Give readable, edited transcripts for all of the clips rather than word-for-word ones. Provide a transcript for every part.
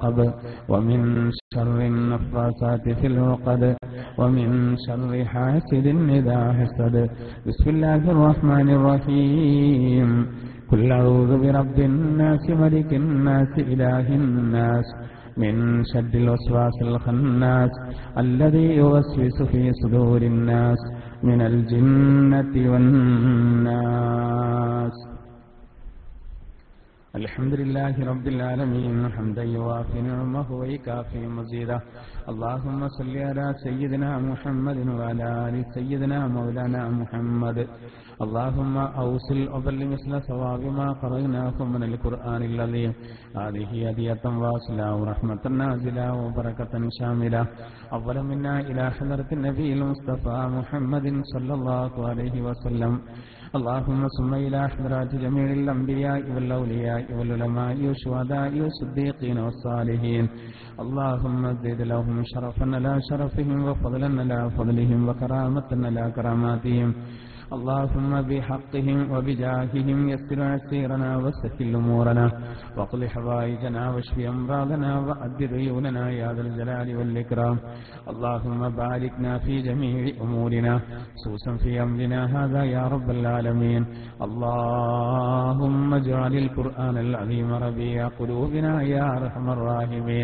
العقد ومن شر النفاثات في العقد ومن شر حاسد إذا حسد بسم الله الرحمن الرحيم قل أعوذ برب الناس ملك الناس إله الناس من شر الوسواس الخناس الذي يوسوس في صدور الناس من الجنة والناس الحمد لله رب العالمين حمدا يوافي نعمه ويكافي مزيدا اللهم صل على سيدنا محمد وعلى آل سيدنا مولانا محمد اللهم أوصل أبلغ مثل ثواب ما قرأناه من القرآن العظيم هذه هدية واصلة ورحمة نازلة وبركة شاملة أولا منا إلى حضرة النبي المصطفى محمد صلى الله عليه وسلم اللهم ثم إلى حضرات جميع الأنبياء والأولياء والعلماء والشهداء والصديقين والصالحين اللهم زد لهم شرفا على شرفهم وفضلا على فضلهم وكرامة على كراماتهم اللهم بحقهم وبجاههم يسر عسيرنا وسهل أمورنا واقض حوائجنا واشف أمراضنا وأد ديوننا يا ذا الجلال والإكرام اللهم باركنا في جميع أمورنا خصوصا في أمرنا هذا يا رب العالمين اللهم اجعل القرآن العظيم ربيع قلوبنا يا أرحم الراحمين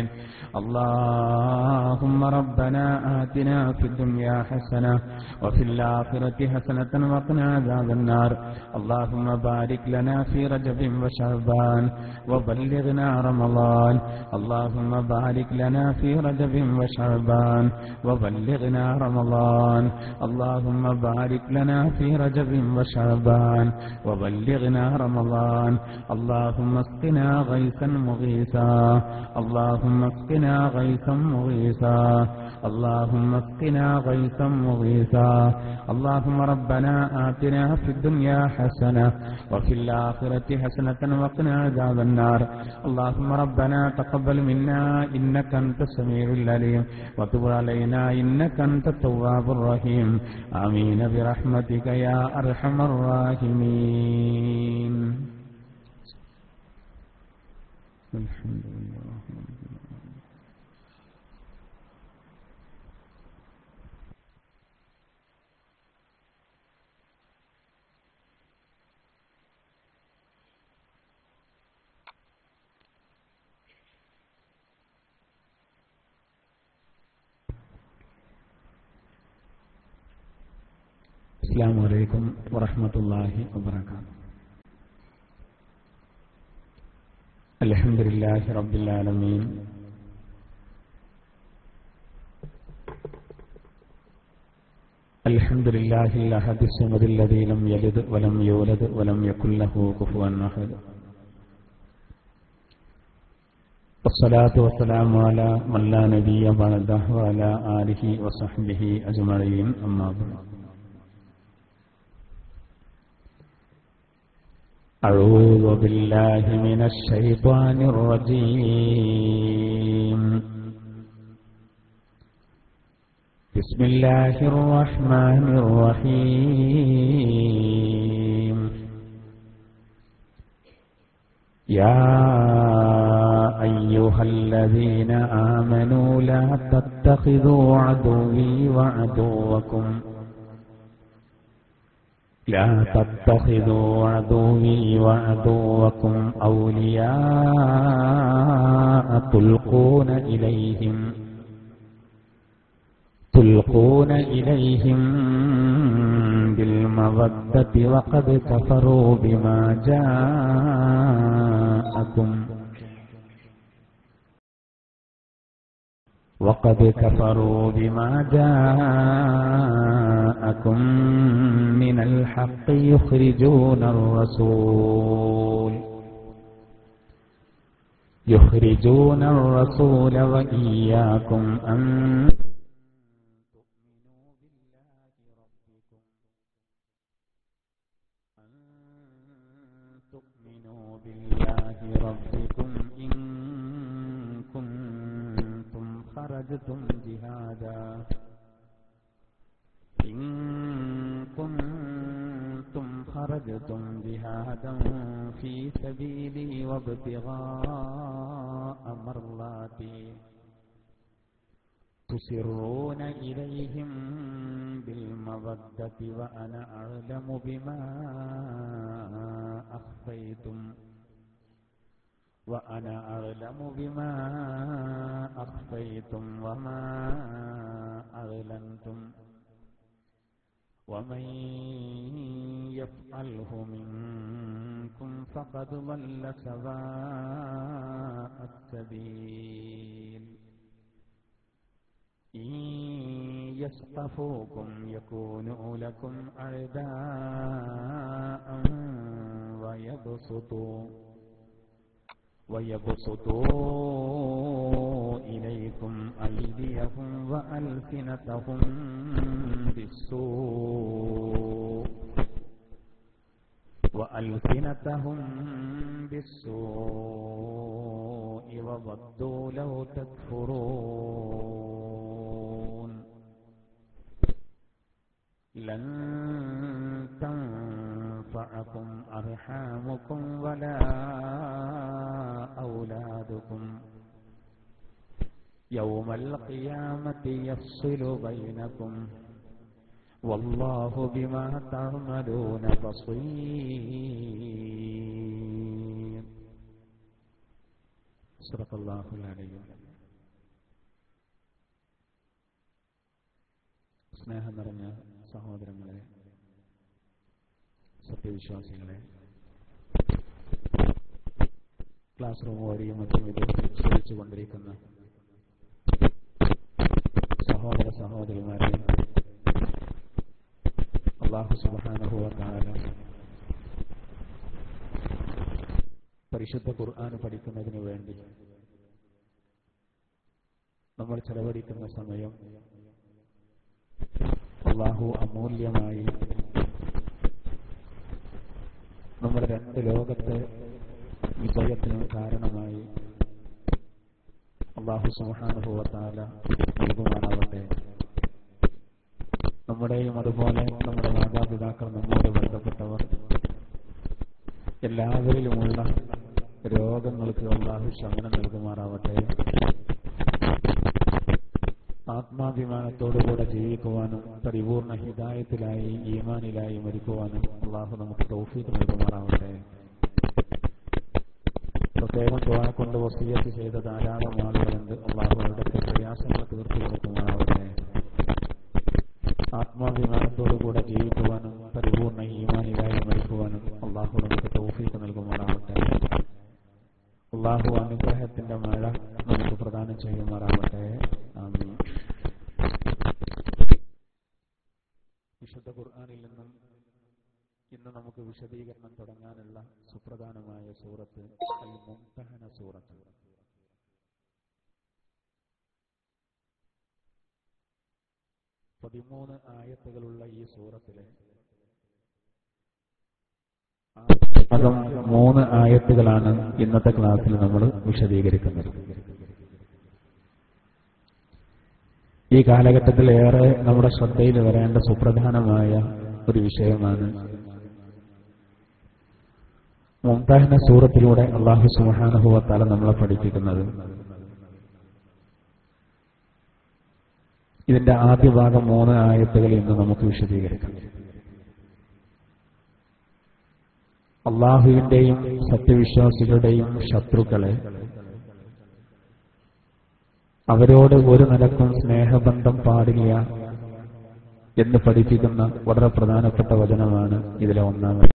اللهم ربنا آتنا في الدنيا حسنة وفي الآخرة حسنة وقنا عذاب النار اللهم بارك لنا في رجب وشعبان وبلغنا رمضان اللهم بارك لنا في رجب وشعبان وبلغنا رمضان اللهم بارك لنا في رجب وشعبان وبلغنا رمضان اللهم اسقنا غيثا مغيثا اللهم اسقنا غيثا مغيثا اللهم اسقنا غيثا مغيثا اللهم ربنا آتنا في الدنيا حسنة وفي الآخرة حسنة وقنا عذاب النار اللهم ربنا تقبل منا إنك أنت السميع العليم وتب علينا إنك أنت التواب الرحيم آمين برحمتك يا أرحم الراحمين الحمد لله. السلام عليكم ورحمة الله وبركاته. الحمد لله رب العالمين الحمد لله الأحد الصمد الذي لم يلد ولم يولد ولم يكن له كفوا أحد والصلاة والسلام على من لا نبي بعده وعلى آله وصحبه أجمعين أما بعد أعوذ بالله من الشيطان الرجيم بسم الله الرحمن الرحيم يا أيها الذين آمنوا لا تتخذوا عدوي وعدوكم أولياء تلقون إليهم بالمودة وقد كفروا بما جاءكم من الحق يخرجون الرسول وإياكم أن تؤمنوا بالله ربكم إن كنتم خرجتم جهادا في سبيلي وابتغاء مرضاتي تسرون إليهم بالمودة وأنا أعلم بما أخفيتم وما أعلنتم ومن يفعله منكم فقد ضل سواء السبيل إن يثقفوكم يكونوا لكم أعداء ويبسطوا إليكم أيديهم وألسنتهم بالسوء وودوا لو تكفرون لن تنفعكم أرحامكم ولا أولادكم يوم القيامة يفصل بينكم والله بما تعملون بصير. صدق الله العلي. സ്നേഹം നിറഞ്ഞ സഹോദരങ്ങളെ, സത്യവിശ്വാസികളെ, ക്ലാസ് റൂം വഴിയും മറ്റും ഇത് ശ്രമിച്ചുകൊണ്ടിരിക്കുന്ന സഹോദര സഹോദരിമാരെ, അല്ലാഹു സുബ്ഹാനഹു വ തആല പരിശുദ്ധ ഖുർആൻ പഠിക്കുന്നതിന് വേണ്ടി നമ്മൾ ചെലവഴിക്കുന്ന സമയം അല്ലാഹു അമൂല്യമായി നമ്മുടെ രണ്ട് ലോകത്തെ വിജയത്തിന് കാരണമായി അല്ലാഹു സുബ്ഹാനഹു വ തആല നൽകുമാറാവട്ടെ. നമ്മുടെയും അതുപോലെ നമ്മുടെ മാതാപിതാക്കൾ, നമ്മോട് ബന്ധപ്പെട്ടവർ എല്ലാവരിലുമുള്ള രോഗങ്ങൾക്ക് അല്ലാഹു ശമനം നൽകുമാറാവട്ടെ. ആത്മാഭിമാനത്തോടുകൂടെ ജീവിക്കുവാനും പരിപൂർണ ഹിദായത്തിലായി ഈമാനിലായി മരിക്കുവാനും അല്ലാഹു നമുക്ക് തൗഫീഖ് നൽകുമാറാവട്ടെ. പ്രത്യേകം ദുആ കൊണ്ട് വസിയത്ത് ചെയ്ത ധാരാളം ആളുകളുണ്ട്. അല്ലാഹു അവരുടെ പ്രയാസങ്ങൾ തീർത്തു കൊടുക്കുമാറാവട്ടെ. ആത്മാഭിമാനത്തോടുകൂടെ ജീവിക്കുവാനും പരിപൂർണ ഈമാനിലായി മരിക്കുവാനും അല്ലാഹു നമുക്ക് തൗഫീഖ് നൽകുമാറാവട്ടെ. അല്ലാഹു അനുഗ്രഹത്തിന്റെ മഴ നമുക്ക് പ്രദാനം ചെയ്യുമാറാവട്ടെ. ആമീൻ. വിശുദ്ധ ഖുർആനിൽ നിന്നും ഇന്ന് നമുക്ക് വിശദീകരണം തുടങ്ങാനുള്ള സുപ്രധാനമായ സൂറത്ത് അൽ മുംതഹന സൂറത്ത്. പതിമൂന്ന് ആയത്തുകളുള്ള ഈ സൂറത്തിലെ അതും 3 ആയത്തുകളാണ് ഇന്നത്തെ ക്ലാസ്സിൽ നമ്മൾ വിശദീകരിക്കുന്നത്. ഈ കാലഘട്ടത്തിൽ ഏറെ നമ്മുടെ ശ്രദ്ധയിൽ വരേണ്ട സുപ്രധാനമായ ഒരു വിഷയമാണ് മുംതഹന സൂറത്തിലൂടെ അല്ലാഹു സുബ്ഹാനഹു വ തആല നമ്മളെ പഠിപ്പിക്കുന്നത്. ഇതിന്റെ ആദ്യ ഭാഗം 3 ആയത്തുകൾ ഇന്ന് നമുക്ക് വിശദീകരിക്കാം. അല്ലാഹുവിന്റെയും സത്യവിശ്വാസികളുടെയും ശത്രുക്കളെ അവരോട് ഒരു നിലക്കും സ്നേഹബന്ധം പാടില്ല എന്ന് പഠിപ്പിക്കുന്ന വളരെ പ്രധാനപ്പെട്ട വചനമാണ് ഇതിലെ ഒന്നാമത്.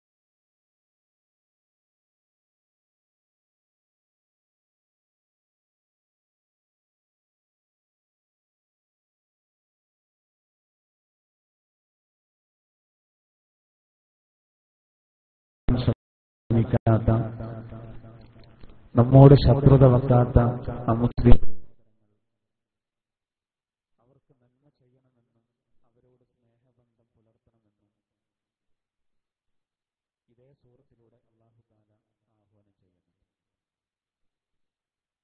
നമ്മോട് ശത്രുത വെക്കാത്ത അമുസ്ലിം അവർക്ക് നന്മ ചെയ്യണമെന്നും അവരോട് സ്നേഹബന്ധം പുലർത്തണമെന്നും ഇതേ സൂറത്തിലൂടെ അല്ലാഹു തആല ആഹ്വാനം ചെയ്യുന്നു.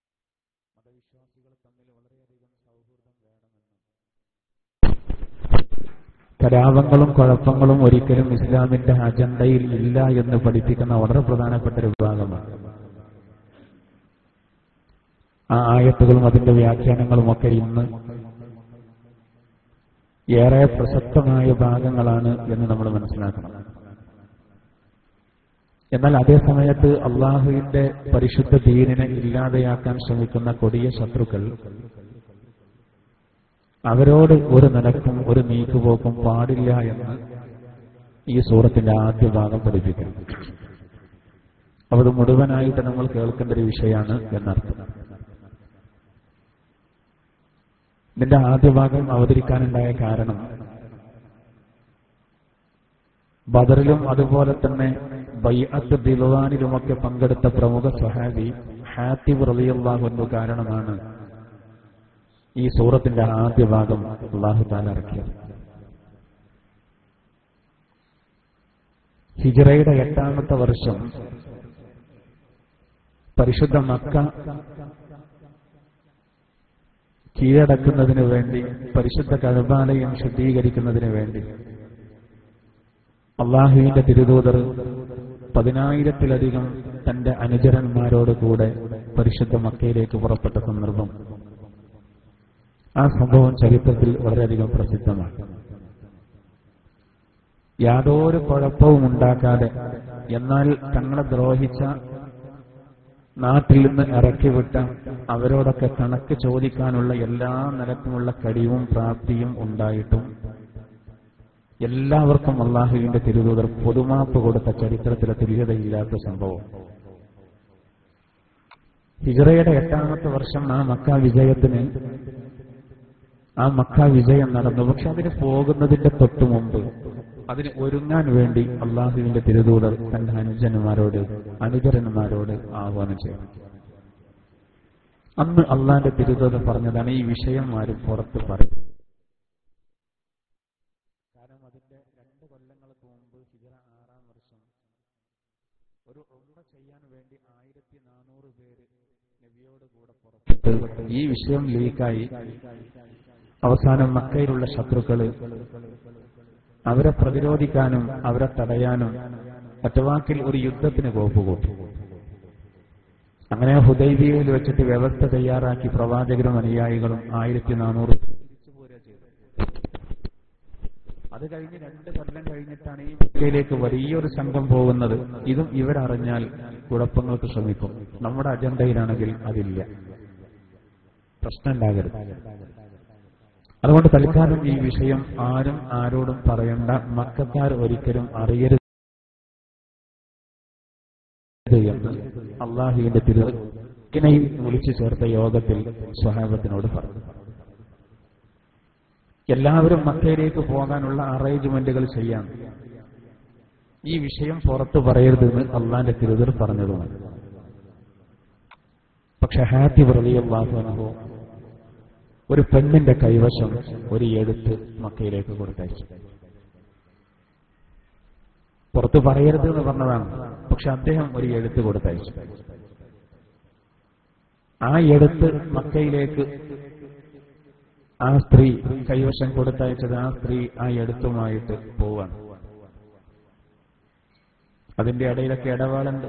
മതവിശ്വാസികൾ തമ്മിൽ വളരെയധികം സൗഹൃദം വേണമെന്നും കലാപങ്ങളും കുഴപ്പങ്ങളും ഒരിക്കലും ഇസ്ലാമിന്റെ അജണ്ടയിൽ ഇല്ല എന്ന് പഠിപ്പിക്കുന്ന വളരെ പ്രധാനപ്പെട്ട ഒരു വിഭാഗമാണ്. ആ ആയത്തുകളും അതിന്റെ വ്യാഖ്യാനങ്ങളും ഒക്കെ ഇന്ന് ഏറെ പ്രസക്തമായ ഭാഗങ്ങളാണ് എന്ന് നമ്മൾ മനസ്സിലാക്കണം. എന്നാൽ അതേ സമയത്ത് അള്ളാഹുവിന്റെ പരിശുദ്ധ ദീനിനെ ഇല്ലാതെയാക്കാൻ ശ്രമിക്കുന്ന കൊടിയ ശത്രുക്കൾ, അവരോട് ഒരു നിലക്കും ഒരു നീക്കുപോക്കും പാടില്ല എന്ന് ഈ സൂറത്തിന്റെ ആദ്യ ഭാഗം പഠിപ്പിക്കുന്നു. അത് മുഴുവനായിട്ട് നമ്മൾ കേൾക്കേണ്ട ഒരു വിഷയമാണ് എന്നർത്ഥം. ഇതിന്റെ ആദ്യ ഭാഗം അവതരിക്കാനുണ്ടായ കാരണം, ബദറിലും അതുപോലെ തന്നെ ബൈഅത്ത് ദിൽവാനിലുമൊക്കെ പങ്കെടുത്ത പ്രമുഖ സ്വഹാബി ഹാത്തിബ് റളിയല്ലാഹു അൻഹു കാരണമാണ് ഈ സൂറത്തിന്റെ ആദ്യ ഭാഗം അല്ലാഹു തആല ഇറക്കിയത്. ഹിജ്റയുടെ 8-ാമത്തെ വർഷം പരിശുദ്ധ മക്ക കീഴടക്കുന്നതിന് വേണ്ടി, പരിശുദ്ധ കഅബാലയം ശുദ്ധീകരിക്കുന്നതിന് വേണ്ടി അള്ളാഹുവിന്റെ തിരുദൂതർ 10,000-ത്തിലധികം തന്റെ അനുചരന്മാരോട് കൂടെ പരിശുദ്ധ മക്കയിലേക്ക് പുറപ്പെട്ട സന്ദർഭം, ആ സംഭവം ചരിത്രത്തിൽ വളരെയധികം പ്രസിദ്ധമാണ്. യാതൊരു കുഴപ്പവും ഉണ്ടാക്കാതെ, എന്നാൽ തങ്ങളെ ദ്രോഹിച്ച നാട്ടിൽ നിന്ന് ഇറക്കിവിട്ട അവരോടൊക്കെ കണക്ക് ചോദിക്കാനുള്ള എല്ലാ നിലക്കുമുള്ള കഴിവും പ്രാപ്തിയും ഉണ്ടായിട്ടും എല്ലാവർക്കും അള്ളാഹുവിന്റെ തിരുദൂതർ പൊതുമാപ്പ് കൊടുത്ത ചരിത്രത്തിലെ തുല്യതയില്ലാത്ത സംഭവം. ഹിജ്റയുടെ 8-ാമത്തെ വർഷം ആ മക്ക വിജയം നടന്നു. പക്ഷെ അതിന് പോകുന്നതിന്റെ തൊട്ടു മുമ്പ് അതിന് ഒരുങ്ങാൻ വേണ്ടി അള്ളാഹുവിന്റെ തിരുദൂതർ തന്റെ അനുചരന്മാരോട് ആഹ്വാനം ചെയ്തു. അന്ന് അള്ളാഹിന്റെ തിരുദൂതർ പറഞ്ഞതാണ്, ഈ വിഷയം ആരും പുറത്ത് പറയും. കാരണം അതിന്റെ 2 കൊല്ലങ്ങൾക്ക് മുമ്പ് ഹിജ്റ 6-ാം വർഷം ഒരു ഉംറ ചെയ്യാൻ വേണ്ടി 1400 പേര് നബിയോട് കൂടെ പുറപ്പെട്ടു. ഈ വിഷയം ലീക്കായി അവസാനം മക്കയിലുള്ള ശത്രുക്കള് അവരെ പ്രതിരോധിക്കാനും അവരെ തടയാനും ഒറ്റവാക്കിൽ ഒരു യുദ്ധത്തിന് കോപ്പുകൂട്ടി. അങ്ങനെ ഹുദൈബിയയിൽ വെച്ചിട്ട് വ്യവസ്ഥ തയ്യാറാക്കി പ്രവാചകരും അനുയായികളും 1400 തിരിച്ചുപോരുക ചെയ്തു. അത് കഴിഞ്ഞ് 2 കൊല്ലം കഴിഞ്ഞിട്ടാണ് ഈ മക്കയിലേക്ക് വലിയൊരു സംഘം പോകുന്നത്. ഇതും ഇവരറിഞ്ഞാൽ കുഴപ്പങ്ങൾക്ക് ശ്രമിക്കും. നമ്മുടെ അജണ്ടയിലാണെങ്കിൽ അതില്ല, പ്രശ്നം ഉണ്ടാകരുത്. അതുകൊണ്ട് തൽക്കാലം ഈ വിഷയം ആരും ആരോടും പറയണ്ട, മക്കക്കാർ ഒരിക്കലും അറിയരുത് എന്ന് അള്ളാഹുവിന്റെ തിരുനയിൽ വിളിച്ചു ചേർത്ത യോഗത്തിൽ സ്വഹാബത്തിനോട് പറഞ്ഞു. എല്ലാവരും മക്കയിലേക്ക് പോകാനുള്ള അറേഞ്ച്മെന്റുകൾ ചെയ്യാം, ഈ വിഷയം പുറത്തു പറയരുതെന്ന് അള്ളാഹിന്റെ തിരുദൂതർ പറഞ്ഞതുമാണ്. പക്ഷെ ഹാത്തിബ് റളിയല്ലാഹു അൻഹു ഒരു പെണ്ണിന്റെ കൈവശം ഒരു എഴുത്ത് മക്കയിലേക്ക് കൊടുത്തയച്ചു. പുറത്തു പറയരുത് എന്ന് പറഞ്ഞതാണ്, പക്ഷെ അദ്ദേഹം ഒരു എഴുത്ത് കൊടുത്തയച്ചു. ആ എഴുത്ത് മക്കയിലേക്ക് ആ സ്ത്രീ കൈവശം കൊടുത്തയച്ചത്, ആ സ്ത്രീ ആ എഴുത്തുമായിട്ട് പോവാണ്. അതിന്റെ ഇടയിലൊക്കെ ഇടപാടുണ്ട്.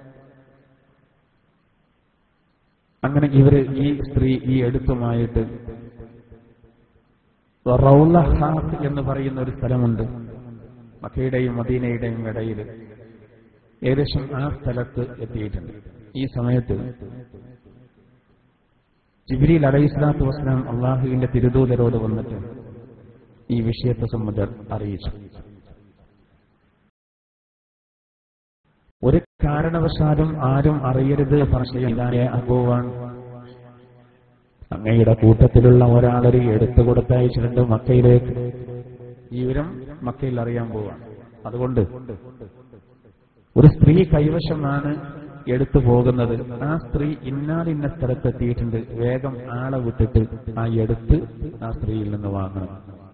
അങ്ങനെ ഈ സ്ത്രീ ഈ എഴുത്തുമായിട്ട് റൗള ഹാത്ത് എന്ന് പറയുന്ന ഒരു സ്ഥലമുണ്ട് മക്കയുടെയും മദീനയുടെയും ഇടയിൽ. ഏകദേശം ആ സ്ഥലത്ത് എത്തിയിട്ടുണ്ട്. ഈ സമയത്ത് ജിബ്രീൽ അലൈഹിസ്സലാത്തു വസ്സലാം അള്ളാഹുവിന്റെ തിരുദൂതരോട് വന്നിട്ട് ഈ വിഷയത്തെ സംബന്ധിച്ച് അറിയിച്ചു. ഒരു കാരണവശാലും ആരും അറിയരുത് പറഞ്ഞ അബൂവാൻ, അങ്ങയുടെ കൂട്ടത്തിലുള്ള ഒരാളൊരു എടുത്തു കൊടുത്തയച്ചിട്ടുണ്ട് മക്കയിലേക്ക്. ഈ വിവരം മക്കയിൽ അറിയാൻ പോവാണ്. അതുകൊണ്ട് ഒരു സ്ത്രീ കൈവശമാണ് എടുത്തു പോകുന്നത്. ആ സ്ത്രീ ഇന്ന സ്ഥലത്തെത്തിയിട്ടുണ്ട്, വേഗം ആളെ വിട്ടിട്ട് ആ എടുത്ത് ആ സ്ത്രീയിൽ നിന്ന് വാങ്ങണം.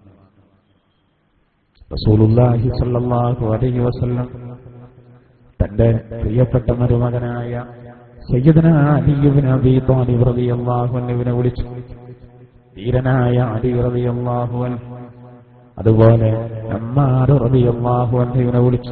റസൂലുള്ളാഹി സ്വല്ലല്ലാഹു അലൈഹി വസല്ലം തന്റെ പ്രിയപ്പെട്ട മരുമകനായ സയ്യിദുനാ അലി ഇബ്നു അബീ ത്വാലിബ് റളിയല്ലാഹു അൻഹുവിനെ വിളിച്ചു. ധീരനായ അലി റളിയല്ലാഹു അൻഹു അതുപോലെ അമ്മാർ റളിയല്ലാഹു അൻഹുവിനെ വിളിച്ചു.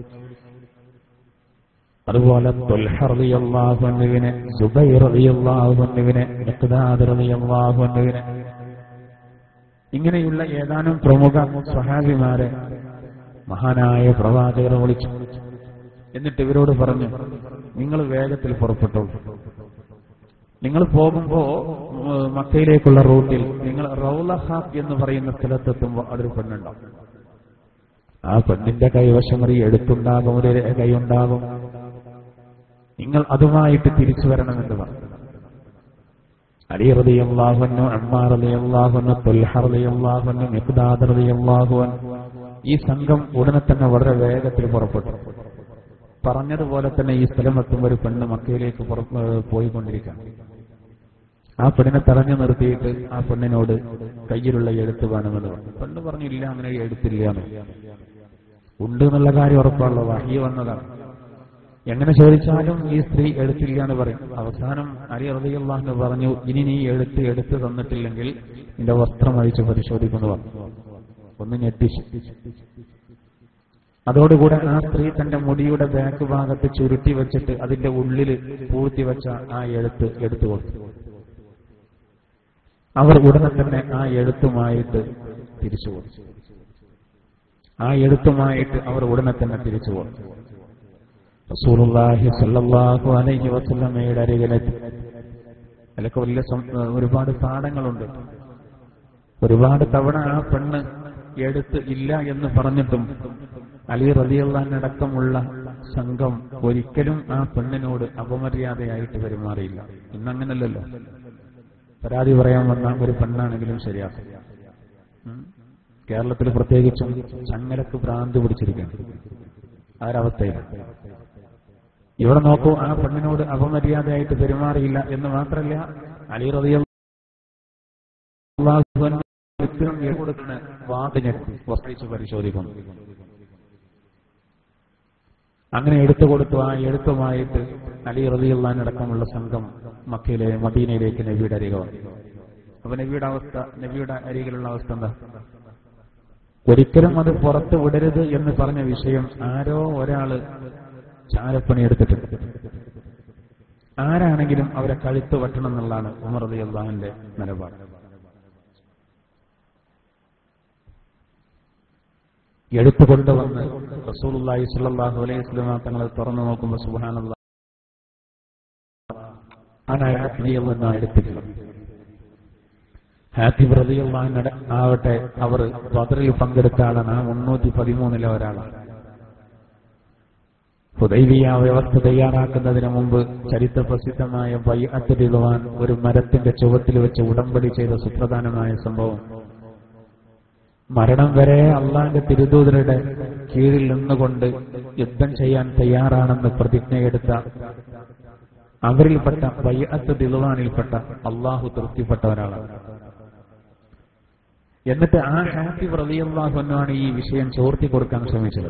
അതുപോലെ തുൽഹ റളിയല്ലാഹു അൻഹുവിനെ, സുബൈർ റളിയല്ലാഹു അൻഹുവിനെ, മിഖ്ദാദ് റളിയല്ലാഹു അൻഹുവിനെ, ഇങ്ങനെയുള്ള ഏതാനും പ്രമുഖ സ്വഹാബിമാരെ മഹാനായ പ്രവാചകർ വിളിച്ചു. എന്നിട്ട് ഇവരോട് പറഞ്ഞു, നിങ്ങൾ വേഗത്തിൽ പുറപ്പെട്ടോളൂ. നിങ്ങൾ പോകുമ്പോ മക്കയിലേക്കുള്ള റൂട്ടിൽ നിങ്ങൾ റൗളഹ എന്ന് പറയുന്ന സ്ഥലത്തെത്തുമ്പോൾ അതൊരു പെണ്ണുണ്ടാവും. ആ പെണ്ണിന്റെ കൈവശം ഒരു എഴുത്തുണ്ടാകും, ഒരു കൈയുണ്ടാകും. നിങ്ങൾ അതുമായിട്ട് തിരിച്ചു വരണമെന്ന് പറഞ്ഞു. അലി റളിയല്ലാഹു അൻഹു, അമ്മാർ റളിയല്ലാഹു അൻഹു, തുൽഹ റളിയല്ലാഹു അൻഹു, മിഖ്ദാദ് റളിയല്ലാഹു അൻഹു, ഈ സംഘം ഉടനെ തന്നെ വളരെ വേഗത്തിൽ പുറപ്പെട്ടു. പറഞ്ഞതുപോലെ തന്നെ ഈ സ്ഥലമെത്തുമ്പോൾ ഒരു പെണ്ണ് മക്കയിലേക്ക് പോയിക്കൊണ്ടിരിക്കാം. ആ പെണ്ണിനെ തടഞ്ഞു നിർത്തിയിട്ട് ആ പെണ്ണിനോട് കയ്യിലുള്ള എഴുത്ത് വേണമെന്ന് പറഞ്ഞു. പെണ്ണ് പറഞ്ഞു, ഇല്ല, അങ്ങനെ എഴുത്തില്ല എന്ന്. ഉണ്ട് എന്നുള്ള കാര്യം ഉറപ്പാണല്ലോ, വഹി വന്നതാണ്. എങ്ങനെ ചോദിച്ചാലും ഈ സ്ത്രീ എഴുത്തില്ല എന്ന് പറയും. അവസാനം അലി റളിയല്ലാഹു അൻഹു പറഞ്ഞു, ഇനി നീ എടുത്ത് തന്നിട്ടില്ലെങ്കിൽ നിന്റെ വസ്ത്രം അഴിച്ച് പരിശോധിക്കുന്നു പറഞ്ഞു. ഒന്ന് ഞെട്ടിച്ചു. അതോടുകൂടെ ആ സ്ത്രീ തന്റെ മുടിയുടെ ബാക്ക് ഭാഗത്ത് ചുരുട്ടി വെച്ചിട്ട് അതിന്റെ ഉള്ളിൽ പൂഴ്ത്തി വെച്ച ആ എഴുത്ത് എടുത്തു കൊടുത്തു. അവർ ഉടനെ തന്നെ ആ എഴുത്തുമായിട്ട് തിരിച്ചു കൊടുത്തു. അവർ ഉടനെ തന്നെ തിരിച്ചു കൊടുത്തു. റസൂലുള്ളാഹി സ്വല്ലല്ലാഹു അലൈഹി വസല്ലമയുടെ അരികിലെത്തി. അതിലൊക്കെ വലിയ ഒരുപാട് പാഠങ്ങളുണ്ട്. ഒരുപാട് തവണ ആ പെണ്ണ് എടുത്ത് ഇല്ല എന്ന് പറഞ്ഞിട്ടും അലി റളിയല്ലാഹു അൻഹു അടക്കമുള്ള സംഘം ഒരിക്കലും ആ പെണ്ണിനോട് അപമര്യാദയായിട്ട് പെരുമാറിയില്ല. ഇന്നങ്ങനല്ലല്ലോ. പരാതി പറയാൻ വന്ന ഒരു പെണ്ണാണെങ്കിലും ശരിയാക്കും. കേരളത്തിൽ പ്രത്യേകിച്ചും ചങ്ങലക്ക് ഭ്രാന്ത് പിടിച്ചിരിക്കുകയാണ്. ആ ഒരവസ്ഥയിലാണ്. ഇവിടെ നോക്കൂ, ആ പെണ്ണിനോട് അപമര്യാദയായിട്ട് പെരുമാറിയില്ല എന്ന് മാത്രമല്ല, അലി റളിയല്ലാഹു അൻഹു കൊടുക്കുന്ന വാതിനെത്തി വസ്ത്രിച്ച് പരിശോധിക്കുന്നു. അങ്ങനെ എടുത്തു കൊടുത്തു. ആ എഴുത്തുമായിട്ട് അലി റളിയല്ലാഹു അൻഹു അടക്കമുള്ള സംഘം മദീനയിലേക്ക് നബിയുടെ അരികെ വന്നു. അപ്പൊ നബിയുടെ അരികിലുള്ള അവസ്ഥ എന്താ? ഒരിക്കലും അത് പുറത്ത് വിടരുത് എന്ന് പറഞ്ഞ വിഷയം ആരോ ഒരാള് ചാരപ്പണി എടുത്തിട്ടുണ്ട്. ആരാണെങ്കിലും അവരെ കഴുത്ത് വെട്ടണം എന്നുള്ളതാണ് ഉമർ റളിയല്ലാഹു അൻഹുവിന്റെ നിലപാട്. എടുത്തുകൊണ്ടുവന്ന് റസൂലുള്ളാഹി സ്വല്ലല്ലാഹു അലൈഹി വസല്ലം തങ്ങൾ തുറന്നു നോക്കുമ്പോൾ സുബ്ഹാനല്ലാഹ്, ആനാ എടുത്തിട്ടില്ല. ഹാത്തിബ് റളിയല്ലാഹു അൻഹു ആവട്ടെ, അവർ ബദറിൽ പങ്കെടുത്ത ആളാണ്. 313 ഒരാളാണ്. ഹുദൈബിയ വ്യവസ്ഥ തയ്യാറാക്കുന്നതിന് മുമ്പ് ചരിത്ര പ്രസിദ്ധമായ ബൈഅത്ത് റിദ്വാൻ, ഒരു മരത്തിന്റെ ചുവട്ടിൽ വെച്ച് ഉടമ്പടി ചെയ്ത സുപ്രധാനമായ സംഭവം. മരണം വരെ അള്ളാന്റെ തിരുദൂതരുടെ കീഴിൽ നിന്നുകൊണ്ട് യുദ്ധം ചെയ്യാൻ തയ്യാറാണെന്ന് പ്രതിജ്ഞയെടുത്ത അവരിൽപ്പെട്ട ബൈഅത്ത് റിദ്വാനിൽപ്പെട്ട അള്ളാഹു തൃപ്തിപ്പെട്ട ഒരാളാണ്. എന്നിട്ട് ആ ഹാത്തിബ് റളിയല്ലാഹു അൻഹു ആണ് ഈ വിഷയം ചോർത്തി കൊടുക്കാൻ ശ്രമിച്ചത്.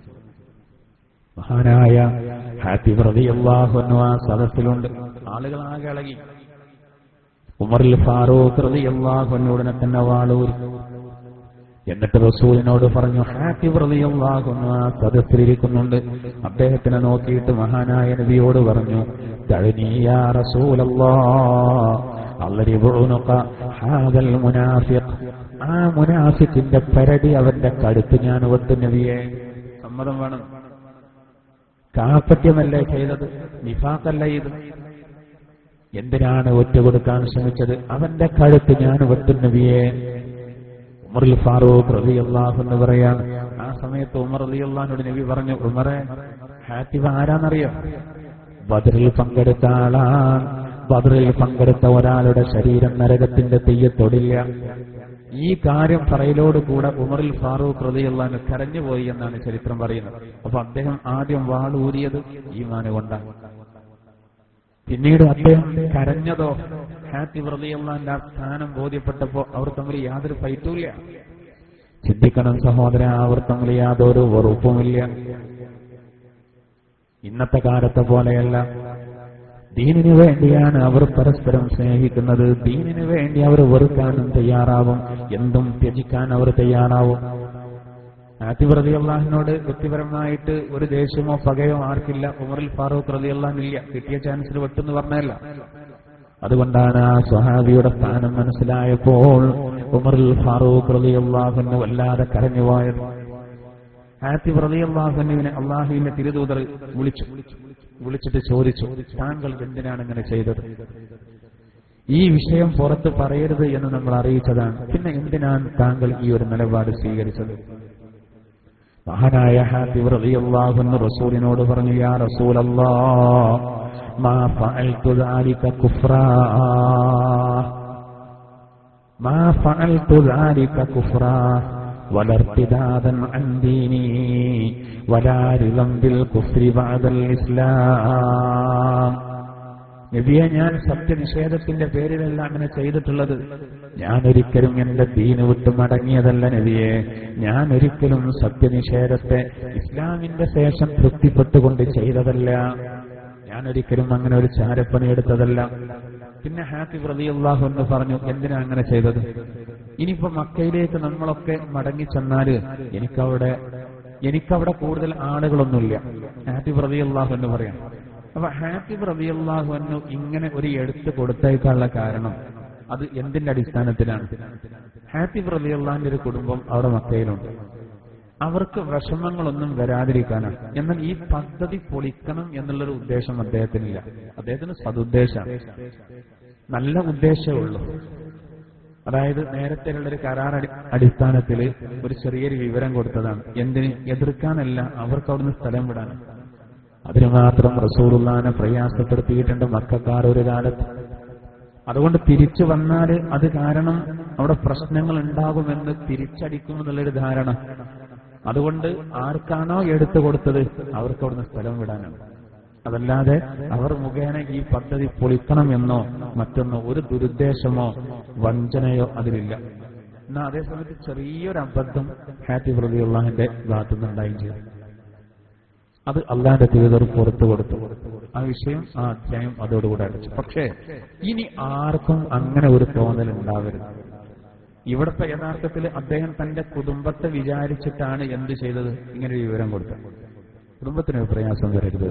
മഹാനായ ഹാത്തിബ് റളിയല്ലാഹു അൻഹു ആ സദസ്സിലുണ്ട്. ആളുകൾ ആകെ ഇളകി. ഉമറുൽ ഫാറൂഖ് റളിയല്ലാഹു അൻഹുവിനെ തന്നെ വാളൂരി. എന്നിട്ട് റസൂലിനോട് പറഞ്ഞു, ഹാത്തിബ് റളിയല്ലാഹു അൻഹു ആ സദസ്സിലിരിക്കുന്നുണ്ട്. അദ്ദേഹത്തിനെ നോക്കിയിട്ട് മഹാനായ നബിയോട് പറഞ്ഞു, ദഅനി യാ റസൂലല്ലാഹ് അദ്രിബ് ഉനുഖ ഹാദൽ മുനാഫിഖ്. ആ മുനാഫിഖിന്റെ പരടി അവന്റെ കഴുത്ത് ഞാൻ വെട്ടു നബിയെ. സമ്മതം വേണം. കാപ്പറ്റ്യമല്ലേ ചെയ്തത്, നിഫാഖല്ല ഇത്. എന്തിനാണ് ഒറ്റുകൊടുക്കാൻ ശ്രമിച്ചത്? അവന്റെ കഴുത്ത് ഞാൻ വെട്ടു നബിയെ. ഉമറുൽ ഫാറൂഖ് റളിയല്ലാഹു അൻഹു പറയാണ്, ആ സമയത്ത് ഉമർ റളിയല്ലാഹു അൻഹു നബി പറഞ്ഞു, ഉമറെ, ഹാത്തിബ് ആരാന്നറിയോ? ബദറിൽ പങ്കെടുത്ത ആളാണ്. ബദറിൽ പങ്കെടുത്ത ഒരാളുടെ ശരീരം നരകത്തിന്റെ തീയെ തൊടില്ല. ഈ കാര്യം പറയലോടുകൂടെ ഉമറുൽ ഫാറൂഖ് റളിയല്ലാഹു അൻഹു കരഞ്ഞുപോയി എന്നാണ് ചരിത്രം പറയുന്നത്. അപ്പൊ അദ്ദേഹം ആദ്യം വാളൂരിയത് ഈമാന് കൊണ്ടാണ്. പിന്നീട് അദ്ദേഹം കരഞ്ഞതോ ഹാത്തിബ് റളിയല്ലാഹു അൻഹു ആ സ്ഥാനം ബോധ്യപ്പെട്ടപ്പോ അവർ തമ്മിൽ യാതൊരു ഫൈറ്റുമില്ല. ചിന്തിക്കണം സഹോദര, അവർ തമ്മിൽ യാതൊരു വെറുപ്പുമില്ല. ഇന്നത്തെ കാലത്തെ പോലെയല്ല. ദീനിനു വേണ്ടിയാണ് അവർ പരസ്പരം സ്നേഹിക്കുന്നത്. ദീനിനു വേണ്ടി അവർ വെറുക്കാനും തയ്യാറാവും, എന്തും ത്യജിക്കാൻ അവർ തയ്യാറാവും. ആതിബ് റളിയല്ലാഹുവിനോട് വ്യക്തിപരമായിട്ട് ഒരു ദേഷ്യമോ പകയോ ആർക്കില്ല. ഉമറുൽ ഫാറൂഖ് റളിയല്ലാഹു ഇല്ല. കിട്ടിയ ചാൻസിൽ വെട്ടെന്ന് പറഞ്ഞല്ല. അതുകൊണ്ടാണ് ആ സ്വഹാബിയുടെ സ്ഥാനം മനസ്സിലായപ്പോൾ ഉമറുൽ ഫാറൂഖ് റളിയല്ലാഹു വല്ലാതെ കരഞ്ഞുപോയത്. ആതിബ് റളിയല്ലാഹുവിനെ അള്ളാഹുവിന്റെ തിരുദൂതർ വിളിച്ചിട്ട് ചോദിച്ചു, താങ്കൾ എന്തിനാണ് ഇങ്ങനെ ചെയ്തത്? ഈ വിഷയം പുറത്ത് പറയരുത് എന്ന് നമ്മൾ അറിയിച്ചതാണ്, പിന്നെ എന്തിനാണ് താങ്കൾ ഈ ഒരു നിലപാട് സ്വീകരിച്ചത്? മഹാനായ ആതിബ് റളിയല്ലാഹു അൻഹു റസൂലിനോട് പറഞ്ഞു, യാ റസൂലല്ലാഹ്, മാ ഫഅൽതു ദാലിക കുഫ്റാ, മാ ഫഅൽതു ദാലിക കുഫ്റാ വലാ ഇർതിദാദൻ അൻ ദീനി വലാ റിദൻ ബിൽ കുഫ്രി ബഅദൽ ഇസ്ലാം. നബിയെ, ഞാൻ സത്യനിഷേധത്തിന്റെ പേരിലല്ല അങ്ങനെ ചെയ്തിട്ടുള്ളത്. ഞാൻ ഒരിക്കലും എന്റെ ദീന് വിട്ട് മടങ്ങിയതല്ല നബിയെ. ഞാൻ ഒരിക്കലും സത്യനിഷേധത്തെ ഇസ്ലാമിന്റെ ശേഷം തൃപ്തിപ്പെട്ടുകൊണ്ട് ചെയ്തതല്ല. ഞാൻ ഒരിക്കലും അങ്ങനെ ഒരു ചാരപ്പണി എടുത്തതല്ല. പിന്നെ ആതിബ് റളിയല്ലാഹു അൻഹു പറഞ്ഞു, എന്തിനാ അങ്ങനെ ചെയ്തത്? ഇനിയിപ്പോ മക്കയിലേക്ക് നമ്മളൊക്കെ മടങ്ങിച്ചെന്നാല് എനിക്കവിടെ കൂടുതൽ ആളുകളൊന്നുമില്ല. ആതിബ് റളിയല്ലാഹു അൻഹു പറയാം. അപ്പൊ ആതിബ് റളിയല്ലാഹു അൻഹു ഇങ്ങനെ ഒരു എടുത്ത് കൊടുത്തേക്കാനുള്ള കാരണം അത് എന്തിന്റെ അടിസ്ഥാനത്തിലാണ്? ആതിബ് റളിയല്ലാഹുവിന്റെ ഒരു കുടുംബം അവിടെ മക്കയിലുണ്ട്. അവർക്ക് വിഷമങ്ങളൊന്നും വരാതിരിക്കാനാണ്. എന്നാൽ ഈ പദ്ധതി പൊളിക്കണം എന്നുള്ളൊരു ഉദ്ദേശം അദ്ദേഹത്തിനില്ല. അദ്ദേഹത്തിന് സതുദ്ദേശമാണ്, നല്ല ഉദ്ദേശമേ ഉള്ളൂ. അതായത് നേരത്തെയുള്ളൊരു കരാർ അടിസ്ഥാനത്തിൽ ഒരു ചെറിയൊരു വിവരം കൊടുത്തതാണ്. എന്തിന്? എതിർക്കാനല്ല, അവർക്ക് അവിടുന്ന് സ്ഥലം വിടാൻ. അതിന് മാത്രം റസൂലുള്ളാഹിനെ പ്രയാസപ്പെടുത്തിയിട്ടുണ്ട് മക്കക്കാർ ഒരു കാലത്ത്. അതുകൊണ്ട് തിരിച്ചു വന്നാൽ അത് കാരണം അവിടെ പ്രശ്നങ്ങൾ ഉണ്ടാകുമെന്ന് തിരിച്ചടിക്കുമെന്നുള്ളൊരു ധാരണ. അതുകൊണ്ട് ആർക്കാണോ എടുത്തു കൊടുത്തത് അവർക്ക് അവിടുന്ന് സ്ഥലം വിടാനാണ്. അതല്ലാതെ അവർ മുഖേന ഈ പദ്ധതി പൊളിക്കണം എന്നോ മറ്റൊന്നോ ഒരു ദുരുദ്ദേശമോ വഞ്ചനയോ അതിലില്ല. എന്നാൽ അതേസമയത്ത് ചെറിയൊരു അബദ്ധം ആതിബ് റളിയല്ലാഹുവിന്റെ ഭാഗത്തുനിന്നുണ്ടായും ചെയ്തു. അത് അള്ളാന്റെ തിരുതർ പുറത്തു കൊടുത്തു. ആ വിഷയം, ആ അധ്യായം അതോടുകൂടെ അടച്ചു. പക്ഷേ ഇനി ആർക്കും അങ്ങനെ ഒരു തോന്നൽ ഉണ്ടാവരുത്. ഇവിടുത്തെ യഥാർത്ഥത്തിൽ അദ്ദേഹം തന്റെ കുടുംബത്തെ വിചാരിച്ചിട്ടാണ് എന്ത് ചെയ്തത്? ഇങ്ങനെ ഒരു വിവരം കൊടുത്തത്. കുടുംബത്തിന് പ്രയാസം വരരുത്,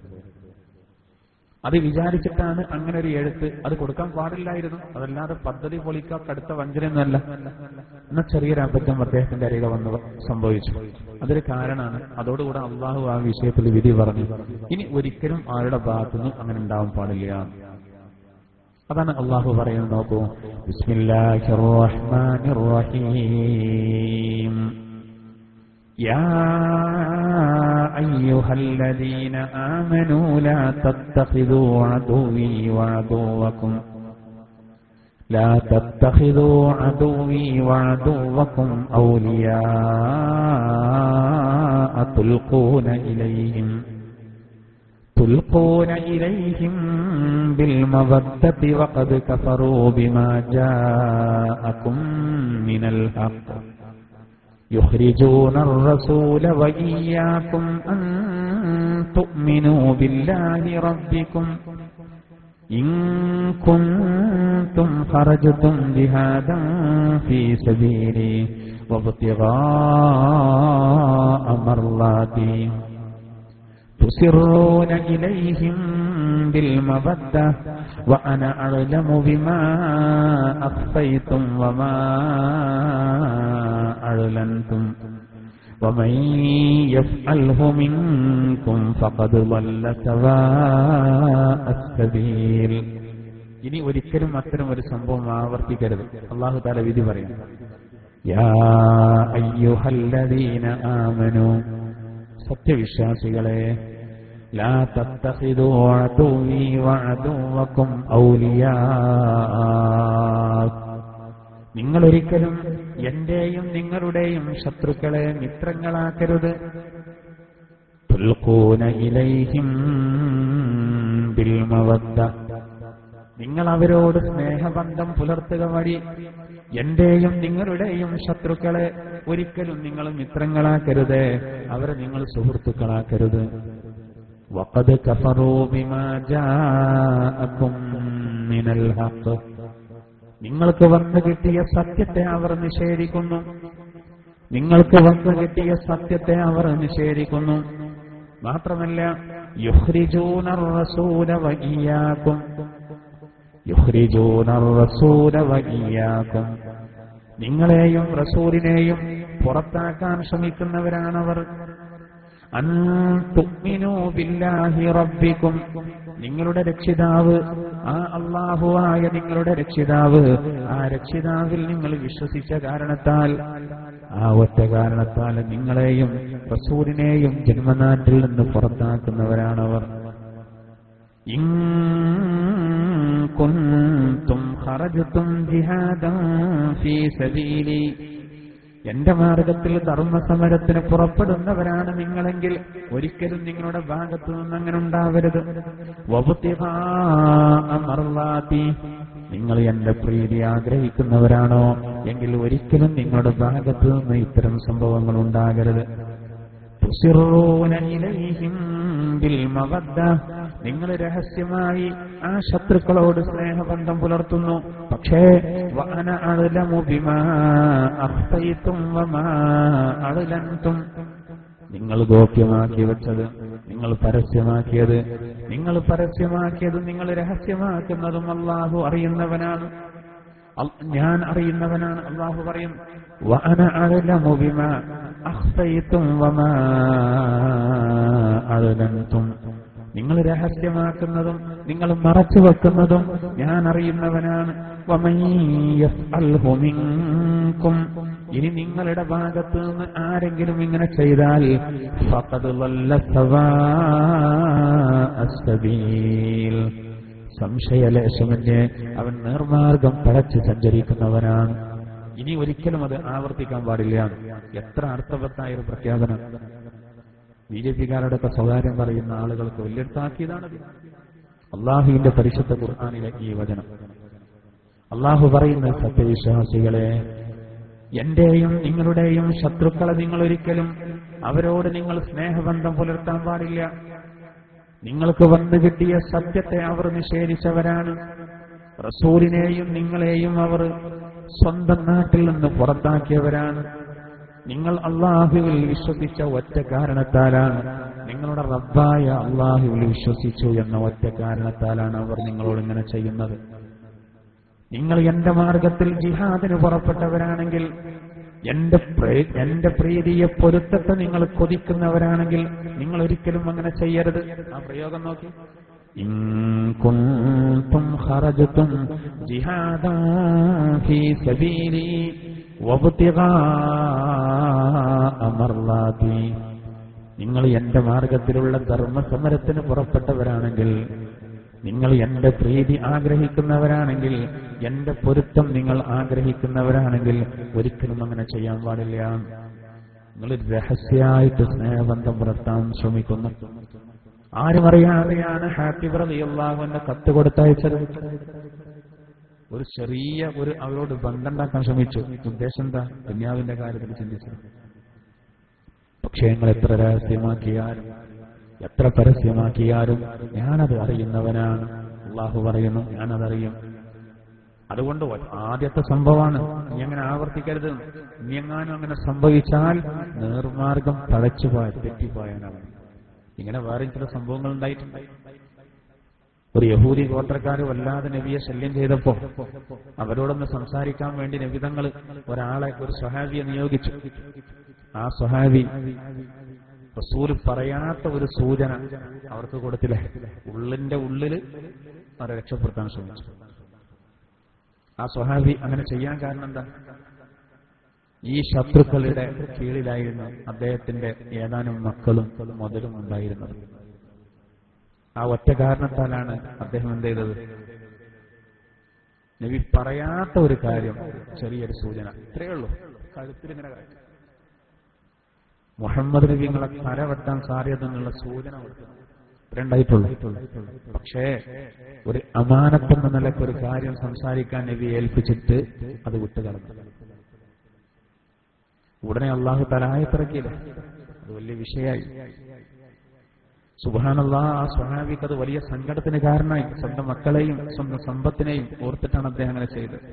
അത് വിചാരിച്ചിട്ടാണ് അങ്ങനെ ഒരു എഴുത്ത്. അത് കൊടുക്കാൻ പാടില്ലായിരുന്നു. അതല്ലാതെ പദ്ധതി പൊളിക്കാൻ കടുത്ത വഞ്ചനയൊന്നുമല്ല. എന്നാൽ ചെറിയൊരു അബദ്ധം അദ്ദേഹത്തിന്റെ അരികെ വന്ന് സംഭവിച്ചു. അതൊരു കാരണമാണ്. അതോടുകൂടെ അള്ളാഹു ആ വിഷയത്തിൽ വിധി പറഞ്ഞു, ഇനി ഒരിക്കലും ആരുടെ ഭാഗത്തുനിന്നും അങ്ങനെ ഉണ്ടാവാൻ പാടില്ല. അതാണ് അള്ളാഹു പറയുന്നത്. നോക്കൂ, ബിസ്മില്ലാഹിർ റഹ്മാനിർ റഹീം. യാ അയ്യുഹല്ലദീന ആമനൂ ലാ തത്തഖിദൂ അദുവ്വീ വഅദുവ്വക്കും ലാ തത്തഖിദൂ അദുവ്വീ വഅദുവ്വക്കും ഔലിയാഅ തുൽഖൂന ഇലൈഹിം ബിൽ മവദ്ദതി വഖദ് കഫറൂ ബിമാ ജാഅകും മിനൽ ഹഖ് يخرجون الرسول وإياكم أن تؤمنوا بالله ربكم إن كنتم خرجتم جهادا في سبيلي وابتغاء مرضاتي تسرون إليهم بالمودة وأنا أعلم بما أخفيتم وما أعلنتم ومن يفعله منكم فقد ضل سواء السبيل. ഇനി ഒരിക്കലും അത്തരം ഒരു സംഭവം ആവർത്തിക്കരുത്. അല്ലാഹു തആല വിധി പറയുന്നു, യാ അയ്യുഹല്ലദീന ആമനൂ, സത്യവിശ്വാസികളെ, ലാ തത്തഖിദൂ അദുവ്വീ വഅദുവ്വക്കും ഔലിയാ, നിങ്ങളൊരിക്കലും എന്റെയും നിങ്ങളുടെയും ശത്രുക്കളെ മിത്രങ്ങളാക്കരുത്. തുൽഖൂന ഇലൈഹിം ബിൽ മവദ്ദ, നിങ്ങൾ അവരോട് സ്നേഹബന്ധം പുലർത്തുക വഴി എന്റെയും നിങ്ങളുടെയും ശത്രുക്കളെ ഒരിക്കലും നിങ്ങൾ മിത്രങ്ങളാക്കരുത്, അവരെ നിങ്ങൾ സുഹൃത്തുക്കളാക്കരുത്. വഖദ് കഫറൂ ബിമാ ജാഅകും മിനൽ ഹഖ്. നിങ്ങൾക്ക് വന്നു കിട്ടിയ സത്യത്തെ അവർ നിഷേധിക്കുന്നു. നിങ്ങൾക്ക് വന്നു കിട്ടിയ സത്യത്തെ അവർ നിഷേധിക്കുന്നു. മാത്രമല്ല യുഖ്രിജൂനർ റസൂല വഇയ്യാകും, യുഖ്രിജൂനർ റസൂല വഇയ്യാകും, നിങ്ങളെയും റസൂലിനെയും പുറത്താക്കാൻ ശ്രമിക്കുന്നവരാണവർ. അൻ തുഅ്മിനൂ ബില്ലാഹി റബ്ബിക്കും, നിങ്ങളുടെ രക്ഷിതാവ് ആ അല്ലാഹുവായ നിങ്ങളുടെ രക്ഷിതാവ്, ആ രക്ഷിതാവിൽ നിങ്ങൾ വിശ്വസിച്ച കാരണത്താൽ, ആ ഒറ്റ കാരണത്താൽ നിങ്ങളെയും റസൂലിനെയും ജന്മനാട്ടിൽ നിന്ന് പുറത്താക്കുന്നവരാണവർ. ഇൻ കുൻതും ഖറജ്തും ജിഹാദൻ ഫീ സബീലി, എന്റെ മാർഗത്തിൽ ധർമ്മസമരത്തിന് പുറപ്പെടുന്നവരാണ് നിങ്ങളെങ്കിൽ ഒരിക്കലും നിങ്ങളുടെ ഭാഗത്തു നിന്ന് അങ്ങനെ ഉണ്ടാവരുത്. വബ്തിഗാഅ മർളാതി, നിങ്ങൾ എന്റെ പ്രീതി ആഗ്രഹിക്കുന്നവരാണോ എങ്കിൽ ഒരിക്കലും നിങ്ങളുടെ ഭാഗത്തു നിന്ന് ഇത്തരം സംഭവങ്ങൾ ഉണ്ടാകരുത്. തുസിറൂന ഇലൈഹിം ബിൽ മവദ്ദ, നിങ്ങൾ രഹസ്യമായി ആ ശത്രുക്കളോട് സ്നേഹബന്ധം പുലർത്തുന്നു. പക്ഷേ വഅന അഅലമു ബിമാ അഖ്ഫൈതും വമാ അഅലൻതും, നിങ്ങൾ ഗോപ്യമാക്കി വെച്ചത്, നിങ്ങൾ പരസ്യമാക്കിയത്, നിങ്ങൾ രഹസ്യമാക്കുന്നതും അല്ലാഹു അറിയുന്നവനാണ്, ഞാൻ അറിയുന്നവനാണ്. അല്ലാഹു പറയും വഅന അഅലമു ബിമാ അഖ്ഫൈതും വമാ അഅലൻതും, നിങ്ങൾ രഹസ്യമാക്കുന്നതും നിങ്ങൾ മറച്ചു വെക്കുന്നതും ഞാൻ അറിയുന്നവനാണ്. വമൻ യഫ്അൽഹു മിൻകും, ഇനി നിങ്ങളുടെ ഭാഗത്തു നിന്ന് ആരെങ്കിലും ഇങ്ങനെ ചെയ്താൽ ഫഖദ് ളല്ല സവാഅസ് സബീൽ, സംശയലേശമന്യേ അവൻ നേർമാർഗം പഴച്ചു സഞ്ചരിക്കുന്നവനാണ്. ഇനി ഒരിക്കലും അത് ആവർത്തിക്കാൻ പാടില്ല. എത്ര അർത്ഥവത്തായ ഒരു പ്രഖ്യാപനം. ബിജെപിക്കാരുടെയൊക്കെ സ്വകാര്യം പറയുന്ന ആളുകൾക്ക് വലിയ താക്കീതാണത്. അള്ളാഹുവിന്റെ പരിശുദ്ധ ഖുർആനിലെ ഈ വചനം അള്ളാഹു പറയുന്ന സത്യവിശ്വാസികളെ, എന്റെയും നിങ്ങളുടെയും ശത്രുക്കളെ നിങ്ങൾ ഒരിക്കലും അവരോട് നിങ്ങൾ സ്നേഹബന്ധം പുലർത്താൻ പാടില്ല. നിങ്ങൾക്ക് വന്നു കിട്ടിയ സത്യത്തെ അവർ നിഷേധിച്ചവരാണ്. റസൂലിനെയും നിങ്ങളെയും അവർ സ്വന്തം നാട്ടിൽ നിന്ന് പുറത്താക്കിയവരാണ്. നിങ്ങൾ അള്ളാഹുവിൽ വിശ്വസിച്ച ഒറ്റ കാരണത്താലാണ്, നിങ്ങളുടെ റബ്ബായ അള്ളാഹുവിൽ വിശ്വസിച്ചു എന്ന ഒറ്റ കാരണത്താലാണ് അവർ നിങ്ങളോട് ഇങ്ങനെ ചെയ്യുന്നത്. നിങ്ങൾ എന്റെ മാർഗത്തിൽ ജിഹാദിന് പുറപ്പെട്ടവരാണെങ്കിൽ, എന്റെ പ്രീതിയെ പൊരുത്തത്തെ നിങ്ങൾ കൊതിക്കുന്നവരാണെങ്കിൽ നിങ്ങൾ ഒരിക്കലും അങ്ങനെ ചെയ്യരുത്. ആ പ്രയോഗം നോക്കി, ഇൻ കുൻതും ഖറജ്തും ജിഹാദൻ ഫീ സബീലി വബ്തിഗാഅ മർളാതി, നിങ്ങൾ എന്റെ മാർഗത്തിലുള്ള ധർമ്മസമരത്തിന് പുറപ്പെട്ടവരാണെങ്കിൽ, നിങ്ങൾ എന്റെ പ്രീതി ആഗ്രഹിക്കുന്നവരാണെങ്കിൽ, എന്റെ പൊരുത്തം നിങ്ങൾ ആഗ്രഹിക്കുന്നവരാണെങ്കിൽ ഒരിക്കലും അങ്ങനെ ചെയ്യാൻ പാടില്ല. നിങ്ങൾ രഹസ്യമായിട്ട് സ്നേഹബന്ധം പുലർത്താൻ ശ്രമിക്കുന്നു. ആരും അറിയാതെയാണ് ഹാത്തിബ് റളിയല്ലാഹു അൻഹു കത്ത് കൊടുത്തയച്ചത്. ഒരു ചെറിയ അവരോട് ബന്ധമുണ്ടാക്കാൻ ശ്രമിച്ചു. ഉദ്ദേശം എന്താ? ദുനിയാവിന്റെ കാര്യത്തിൽ ചിന്തിച്ചത്. പക്ഷേ നിങ്ങൾ എത്ര രഹസ്യമാക്കിയാലും എത്ര പരസ്യമാക്കിയാലും ഞാനത് അറിയുന്നവനാണ്. അല്ലാഹു പറയുന്നു, ഞാനതറിയും. അതുകൊണ്ട് ആദ്യത്തെ സംഭവമാണ്, നീ അങ്ങനെ ആവർത്തിക്കരുത്. നീ എങ്ങാനും അങ്ങനെ സംഭവിച്ചാൽ നേർമാർഗം തഴച്ചുപോയ തെറ്റിപ്പോയാനാണ്. ഇങ്ങനെ വേറെ ചില സംഭവങ്ങൾ ഉണ്ടായിട്ടുണ്ട്. ഒരു യഹൂദി ഗോത്രക്കാര് വല്ലാതെ നബിയെ ശല്യം ചെയ്തപ്പോ അവരോടൊന്ന് സംസാരിക്കാൻ വേണ്ടി നബി തങ്ങൾ ഒരു സ്വഹാബിയെ നിയോഗിച്ചു. ആ സ്വഹാബി റസൂൽ പറയാത്ത ഒരു സൂചന അവർക്ക് കൊടുത്തില്ലേ, ഉള്ളിന്റെ ഉള്ളില് അവരെ രക്ഷപ്പെടുത്താൻ ശ്രമിച്ചു. ആ സ്വഹാബി അങ്ങനെ ചെയ്യാൻ കാരണം എന്താ? ഈ ശത്രുക്കളുടെ കീഴിലായിരുന്നു അദ്ദേഹത്തിന്റെ ഏതാനും മക്കളും മുതലും ഉണ്ടായിരുന്നത്. ആ ഒറ്റ കാരണത്താലാണ് അദ്ദേഹം എന്ത് ചെയ്തത്? നബി പറയാത്ത ഒരു കാര്യം, ചെറിയൊരു സൂചന, ഇത്രയേ ഉള്ളൂ, കഴുത്തിലിങ്ങനെ കാര്യം, മുഹമ്മദ് നബി നിങ്ങളെ തലവെട്ടാൻ സാധ്യത എന്നുള്ള സൂചന കൊടുക്കുന്നു. ഇത്രയുണ്ടായിട്ടുള്ളൂ. പക്ഷേ ഒരു അമാനത്തെന്ന നിലയ്ക്ക് ഒരു കാര്യം സംസാരിക്കാൻ നബി ഏൽപ്പിച്ചിട്ട് അത് വിട്ടുകളഞ്ഞു. ഉടനെ അള്ളാഹു തആല ആയത്തിറക്കിയില്ല. അത് വലിയ വിഷയമായി. സുബ്ഹാനല്ലാഹ്, ആ സ്വഹാബിക്ക് അത് വലിയ സങ്കടത്തിന് കാരണമായി. സ്വന്തം മക്കളെയും സ്വന്തം സമ്പത്തിനെയും ഓർത്തിട്ടാണ് അദ്ദേഹം അങ്ങനെ ചെയ്തത്.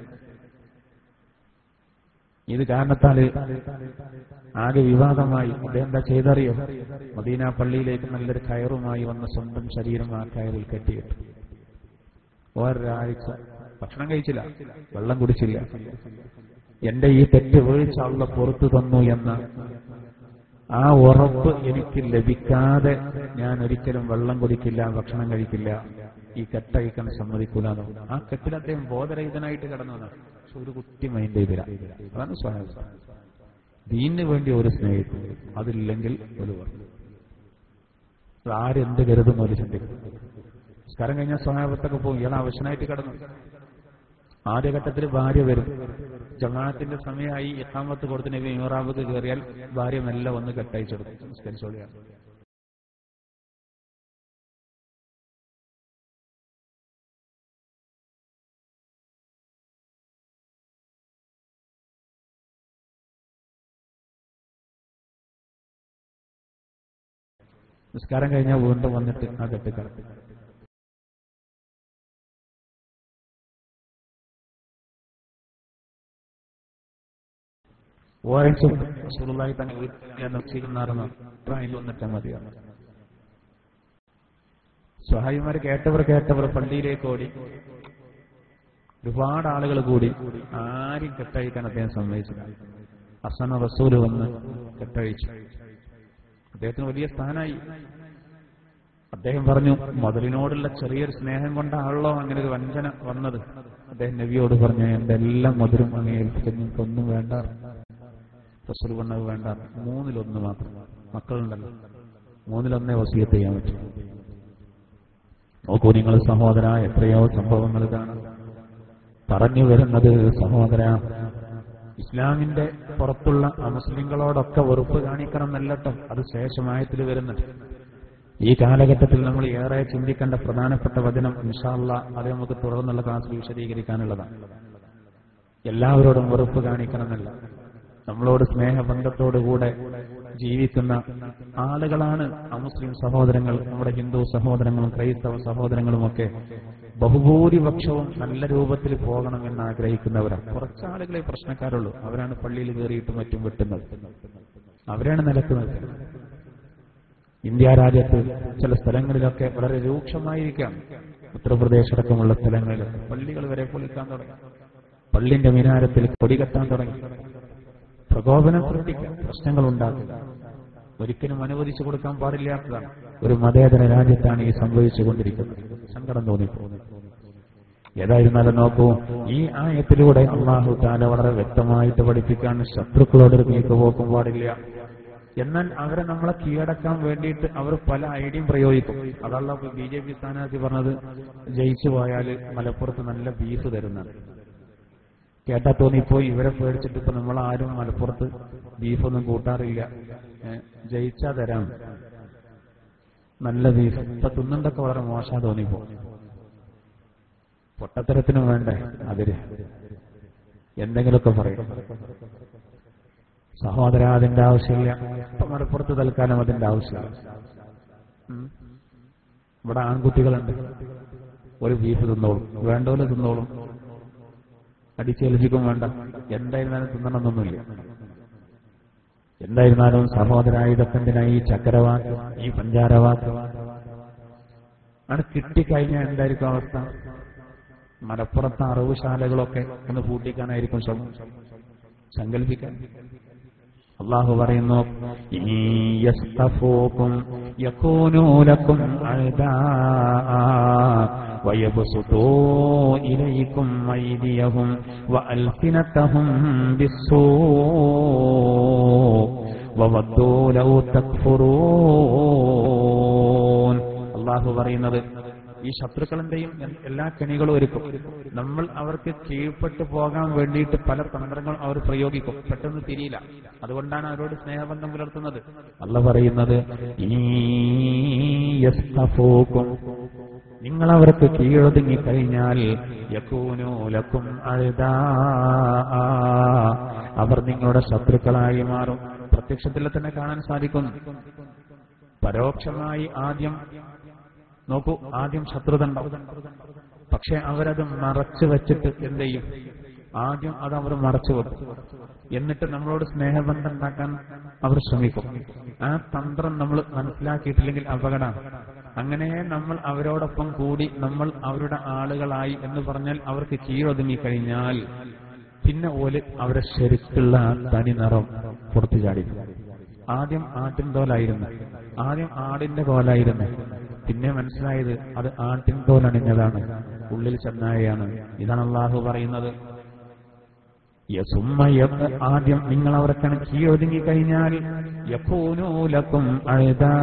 ഇത് കാരണത്താല് ആകെ വിവാദമായി. അദ്ദേഹം എന്താ ചെയ്തറിയോ? മദീന പള്ളിയിലേക്ക് നല്ലൊരു കയറുമായി വന്ന സ്വന്തം ശരീരം ആ കയറിൽ കെട്ടിയിട്ടു. ഒരാഴ്ച ഭക്ഷണം കഴിച്ചില്ല, വെള്ളം കുടിച്ചില്ല. എന്റെ ഈ തെറ്റ് വീഴ്ച അള്ളാഹു പുറത്തു തന്നു എന്ന ആ ഉറപ്പ് എനിക്ക് ലഭിക്കാതെ ഞാൻ ഒരിക്കലും വെള്ളം കുടിക്കില്ല, ഭക്ഷണം കഴിക്കില്ല, ഈ കെട്ടഴിക്കാൻ സമ്മതിക്കൂല. ആ കെട്ടിൽ അദ്ദേഹം ബോധരഹിതനായിട്ട് കിടന്നതാണ്. പക്ഷെ ഒരു കുട്ടി മൈൻഡ് ചെയ്തില്ല. അതാണ് സ്വഹാബ. ദീനിന് വേണ്ടി ഒരു സ്നേഹിക്കും, അതില്ലെങ്കിൽ ഒരു പറഞ്ഞു. ആരെന്ത് കരുതും ഒരു ചിന്തിക്കും. നിസ്കാരം കഴിഞ്ഞാൽ സ്വഹാബത്തൊക്കെ പോകും. ഇയാൾ ആവശ്യമായിട്ട് കിടന്നു. ആദ്യഘട്ടത്തിൽ ഭാര്യ വരും. ജമാഅത്തിന്റെ സമയമായി ഇഖാമത്ത് കൊടുത്ത് നബി മിഹ്റാബിക്ക് കയറിയാൽ ഭാര്യ മെല്ലെ വന്ന് കെട്ടയച്ചെടുക്കും. നിസ്കരിച്ചോളിയാണ്. നിസ്കാരം കഴിഞ്ഞാൽ വീണ്ടും വന്നിട്ട് ആ കെട്ടിക്കിടക്കും. റസൂലുള്ളാഹി തങ്ങൾ വന്നിട്ട് മതിയാണ്. സ്വഹാബിമാർ കേട്ടവർ പള്ളിയിലേക്ക് ഓടി. ഒരുപാട് ആളുകൾ കൂടി. ആരും കെട്ടഴിക്കാൻ അദ്ദേഹം സമ്മതിച്ചില്ല. ഹസൻ റസൂൽ വന്ന് കെട്ടഴിച്ചു. അദ്ദേഹത്തിന് വലിയ സ്ഥാനമായി. അദ്ദേഹം പറഞ്ഞു, മദലിനോടുള്ള ചെറിയൊരു സ്നേഹം കൊണ്ടാണല്ലോ അങ്ങനെ ഒരു വഞ്ചന വന്നത്. അദ്ദേഹം നബിയോട് പറഞ്ഞു, എന്റെ എല്ലാം മധുരം അങ്ങ് ഏൽപ്പിക്കുന്നു, ഒന്നും വേണ്ട. റസൂൽ പറഞ്ഞത് വേണ്ട, 1/3 മാത്രം. മക്കളുണ്ടല്ലോ, 1/1 വസിയത്ത് ചെയ്യാൻ പറ്റും. നോക്കൂ നിങ്ങൾ സഹോദര, എത്രയോ സംഭവങ്ങൾ കാണാം. പറഞ്ഞു വരുന്നത് സഹോദര, ഇസ്ലാമിന്റെ പുറത്തുള്ള അമുസ്ലിങ്ങളോടൊക്കെ വെറുപ്പ് കാണിക്കണം എന്നല്ലട്ടോ, അത് ശേഷമായത്തിൽ വരുന്നുണ്ട്. ഈ കാലഘട്ടത്തിൽ നമ്മൾ ഏറെ ചിന്തിക്കേണ്ട പ്രധാനപ്പെട്ട വചനം ഇൻഷാ അല്ലാഹ് അത് നമുക്ക് തുടർന്നുള്ള ക്ലാസ്സിൽ വിശദീകരിക്കാനുള്ളതാണ്. എല്ലാവരോടും വെറുപ്പ് കാണിക്കണമെന്നല്ല, നമ്മളോട് സ്നേഹബന്ധത്തോടുകൂടെ ജീവിക്കുന്ന ആളുകളാണ് അമുസ്ലിം സഹോദരങ്ങൾ. നമ്മുടെ ഹിന്ദു സഹോദരങ്ങളും ക്രൈസ്തവ സഹോദരങ്ങളുമൊക്കെ ബഹുഭൂരിപക്ഷവും നല്ല രൂപത്തിൽ പോകണമെന്ന് ആഗ്രഹിക്കുന്നവരാണ്. കുറച്ചാളുകളെ പ്രശ്നക്കാരുള്ളൂ. അവരാണ് പള്ളിയിൽ കയറിയിട്ട് മറ്റും വെട്ടുന്നത്, അവരാണ് നിലക്കുന്നത്. ഇന്ത്യ രാജ്യത്ത് ചില സ്ഥലങ്ങളിലൊക്കെ വളരെ രൂക്ഷമായിരിക്കാം. ഉത്തർപ്രദേശ് അടക്കമുള്ള സ്ഥലങ്ങളിൽ പള്ളികൾ വരെ പൊളിക്കാൻ തുടങ്ങി. പള്ളിന്റെ മിനാരത്തിൽ കൊടി കെട്ടാൻ തുടങ്ങി. പ്രകോപനം സൃഷ്ടിക്കുക, പ്രശ്നങ്ങൾ ഉണ്ടാക്കുക, ഒരിക്കലും അനുവദിച്ചു കൊടുക്കാൻ പാടില്ലാത്തതാണ്. ഒരു മതേതര രാജ്യത്താണ് ഈ സംഭവിച്ചുകൊണ്ടിരിക്കുന്നത്. സങ്കടം തോന്നിപ്പോകുന്നു. ഏതായിരുന്നാലും നോക്കൂ, ഈ ആയത്തിലൂടെ അല്ലാഹു തആല വളരെ വ്യക്തമായിട്ട് പഠിപ്പിക്കാൻ, ശത്രുക്കളോട് നീക്കുപോക്കും പാടില്ല. എന്നാൽ അവരെ നമ്മളെ കീഴടക്കാൻ വേണ്ടിയിട്ട് അവർ പല ഐഡിയയും പ്രയോഗിക്കും. അതല്ല BJP സ്ഥാനാർത്ഥി പറഞ്ഞത്, ജയിച്ചു പോയാൽ മലപ്പുറത്ത് നല്ല ബീഫ് തരുന്നത്. കേട്ടാ തോന്നിപ്പോയി ഇവരെ പേടിച്ചിട്ട് ഇപ്പൊ നമ്മളാരും മലപ്പുറത്ത് ബീഫൊന്നും കൂട്ടാറില്ല, ജയിച്ചാ തരാം നല്ല ബീഫ്. ഇപ്പൊ തിന്നുണ്ടൊക്കെ വളരെ മോശം തോന്നിപ്പോ. പൊട്ടത്തരത്തിനും വേണ്ടേ അതിര്, എന്തെങ്കിലുമൊക്കെ പറയും. സഹോദര, അതിന്റെ ആവശ്യമില്ല. ഇപ്പൊ മലപ്പുറത്ത് തൽക്കാലം അതിന്റെ ആവശ്യമില്ല. ഇവിടെ ആൺകുട്ടികളുണ്ട്, ഒരു ബീഫ് തിന്നോളും, വേണ്ടോലെ തിന്നോളും, അടിച്ചേൽപ്പിക്കും വേണ്ട. എന്തായിരുന്നാലും തിന്നണമെന്നൊന്നുമില്ല. എന്തായിരുന്നാലും സഹോദര, ഇതൊക്കെ ഈ ചക്കരവാക്ക്, ഈ പഞ്ചാരവാക്ക് ആണ് കിട്ടിക്കഴിഞ്ഞാൽ എന്തായിരിക്കും അവസ്ഥ? മലപ്പുറത്തെ അറിവുശാലകളൊക്കെ ഒന്ന് പൂട്ടിക്കാനായിരിക്കും ശ്രമം. സങ്കല്പിക്കാൻ. അല്ലാഹു പറയുന്നു, യസ്തഫൂകും യകൂനൂ ലക്കും അഅദാഅ വയബ്സുതൂ ഇലൈക്കും അയ്ദിയഹും വഅൽസിനതഹും ബിസ്സൂ വവദ്ദൂ ലൗ തക്ഫുറൂൻ. അല്ലാഹു പറയുന്നത്, ഈ ശത്രുക്കളെന്റെയും എല്ലാ കെണികളും ഒരുക്കും. നമ്മൾ അവർക്ക് കീഴ്പ്പെട്ടു പോകാൻ വേണ്ടിയിട്ട് പല തന്ത്രങ്ങൾ അവർ പ്രയോഗിക്കും. പെട്ടെന്ന് തിരിയില്ല. അതുകൊണ്ടാണ് അവരോട് സ്നേഹബന്ധം പുലർത്തുന്നത്. അല്ലാഹു പറയുന്നത്, നിങ്ങൾ അവർക്ക് കീഴൊതുങ്ങി കഴിഞ്ഞാൽ യകൂനൂ ലക്കും അഅദാഅ, അവർ നിങ്ങളുടെ ശത്രുക്കളായി മാറും. പ്രത്യക്ഷത്തിൽ തന്നെ കാണാൻ സാധിക്കുന്നു. പരോക്ഷമായി ആദ്യം നോക്കൂ, ആദ്യം ശത്രുത ഉണ്ടാവും. പക്ഷെ അവരത് മറച്ചു വെച്ചിട്ട് എന്ത് ചെയ്യും? ആദ്യം അത് അവർ മറച്ചു വെക്കും. എന്നിട്ട് നമ്മളോട് സ്നേഹബന്ധം ഉണ്ടാക്കാൻ അവർ ശ്രമിക്കും. ആ തന്ത്രം നമ്മൾ മനസ്സിലാക്കിയിട്ടില്ലെങ്കിൽ അപകടമാണ്. അങ്ങനെ നമ്മൾ അവരോടൊപ്പം കൂടി നമ്മൾ അവരുടെ ആളുകളായി എന്ന് പറഞ്ഞാൽ അവർക്ക് കീഴൊതുങ്ങി കഴിഞ്ഞാൽ പിന്നെ അവരെ ശരിക്കുള്ള തനി നിറം പുറത്തു ചാടി. ആദ്യം ആട്ടിൻ തോലായിരുന്നു, ആദ്യം ആടിന്റെ കോലായിരുന്നു. പിന്നെ മനസ്സിലായത് അത് ആട്ടിൻ തോലണിഞ്ഞതാണ്, ഉള്ളിൽ ചെന്നായാണ്. ഇതാണ് അല്ലാഹു പറയുന്നത്. ആദ്യം നിങ്ങൾ അവർക്കാണ് കീഴൊതുങ്ങി കഴിഞ്ഞാൽ യഖൂനൂലക്കും അഅദാ,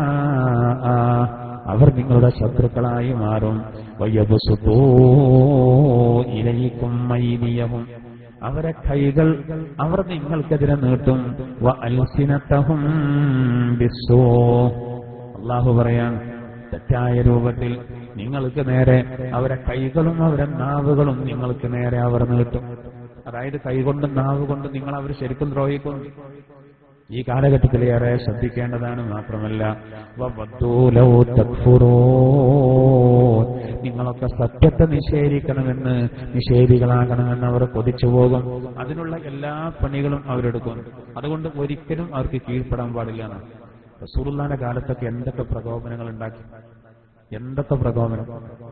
അവർ നിങ്ങളുടെ ശത്രുക്കളായി മാറും. വയബ്സുതൂ ഇലൈക്കും അയ്ദിയഹും, അവരെ കൈകൾ അവർ നിങ്ങൾക്കെതിരെ നീട്ടും. വഅൽസിനതഹും ബിസ്സൂ, അല്ലാഹു പറയാൻ തെറ്റായ രൂപത്തിൽ നിങ്ങൾക്ക് നേരെ അവരെ കൈകളും അവരെ നാവുകളും നിങ്ങൾക്ക് നേരെ അവർ നീട്ടും. അതായത് കൈകൊണ്ടും നാവ് കൊണ്ടും നിങ്ങൾ അവർ ശരിക്കും ദ്രോഹിക്കും. ഈ കാലഘട്ടത്തിലേറെ ശ്രദ്ധിക്കേണ്ടതാണ്. മാത്രമല്ല നിങ്ങളൊക്കെ സത്യത്തെ നിഷേധിക്കണമെന്ന്, നിഷേധികളാകണമെന്ന് അവർ കൊതിച്ചു പോകും. അതിനുള്ള എല്ലാ പണികളും അവരെടുക്കും. അതുകൊണ്ട് ഒരിക്കലും അവർക്ക് കീഴ്പ്പെടാൻ പാടില്ല എന്നാണ്. റസൂലുള്ളാഹിന്റെ കാലത്തൊക്കെ എന്തൊക്കെ പ്രകോപനങ്ങൾ ഉണ്ടാക്കി, എന്തൊക്കെ പ്രകോപനം!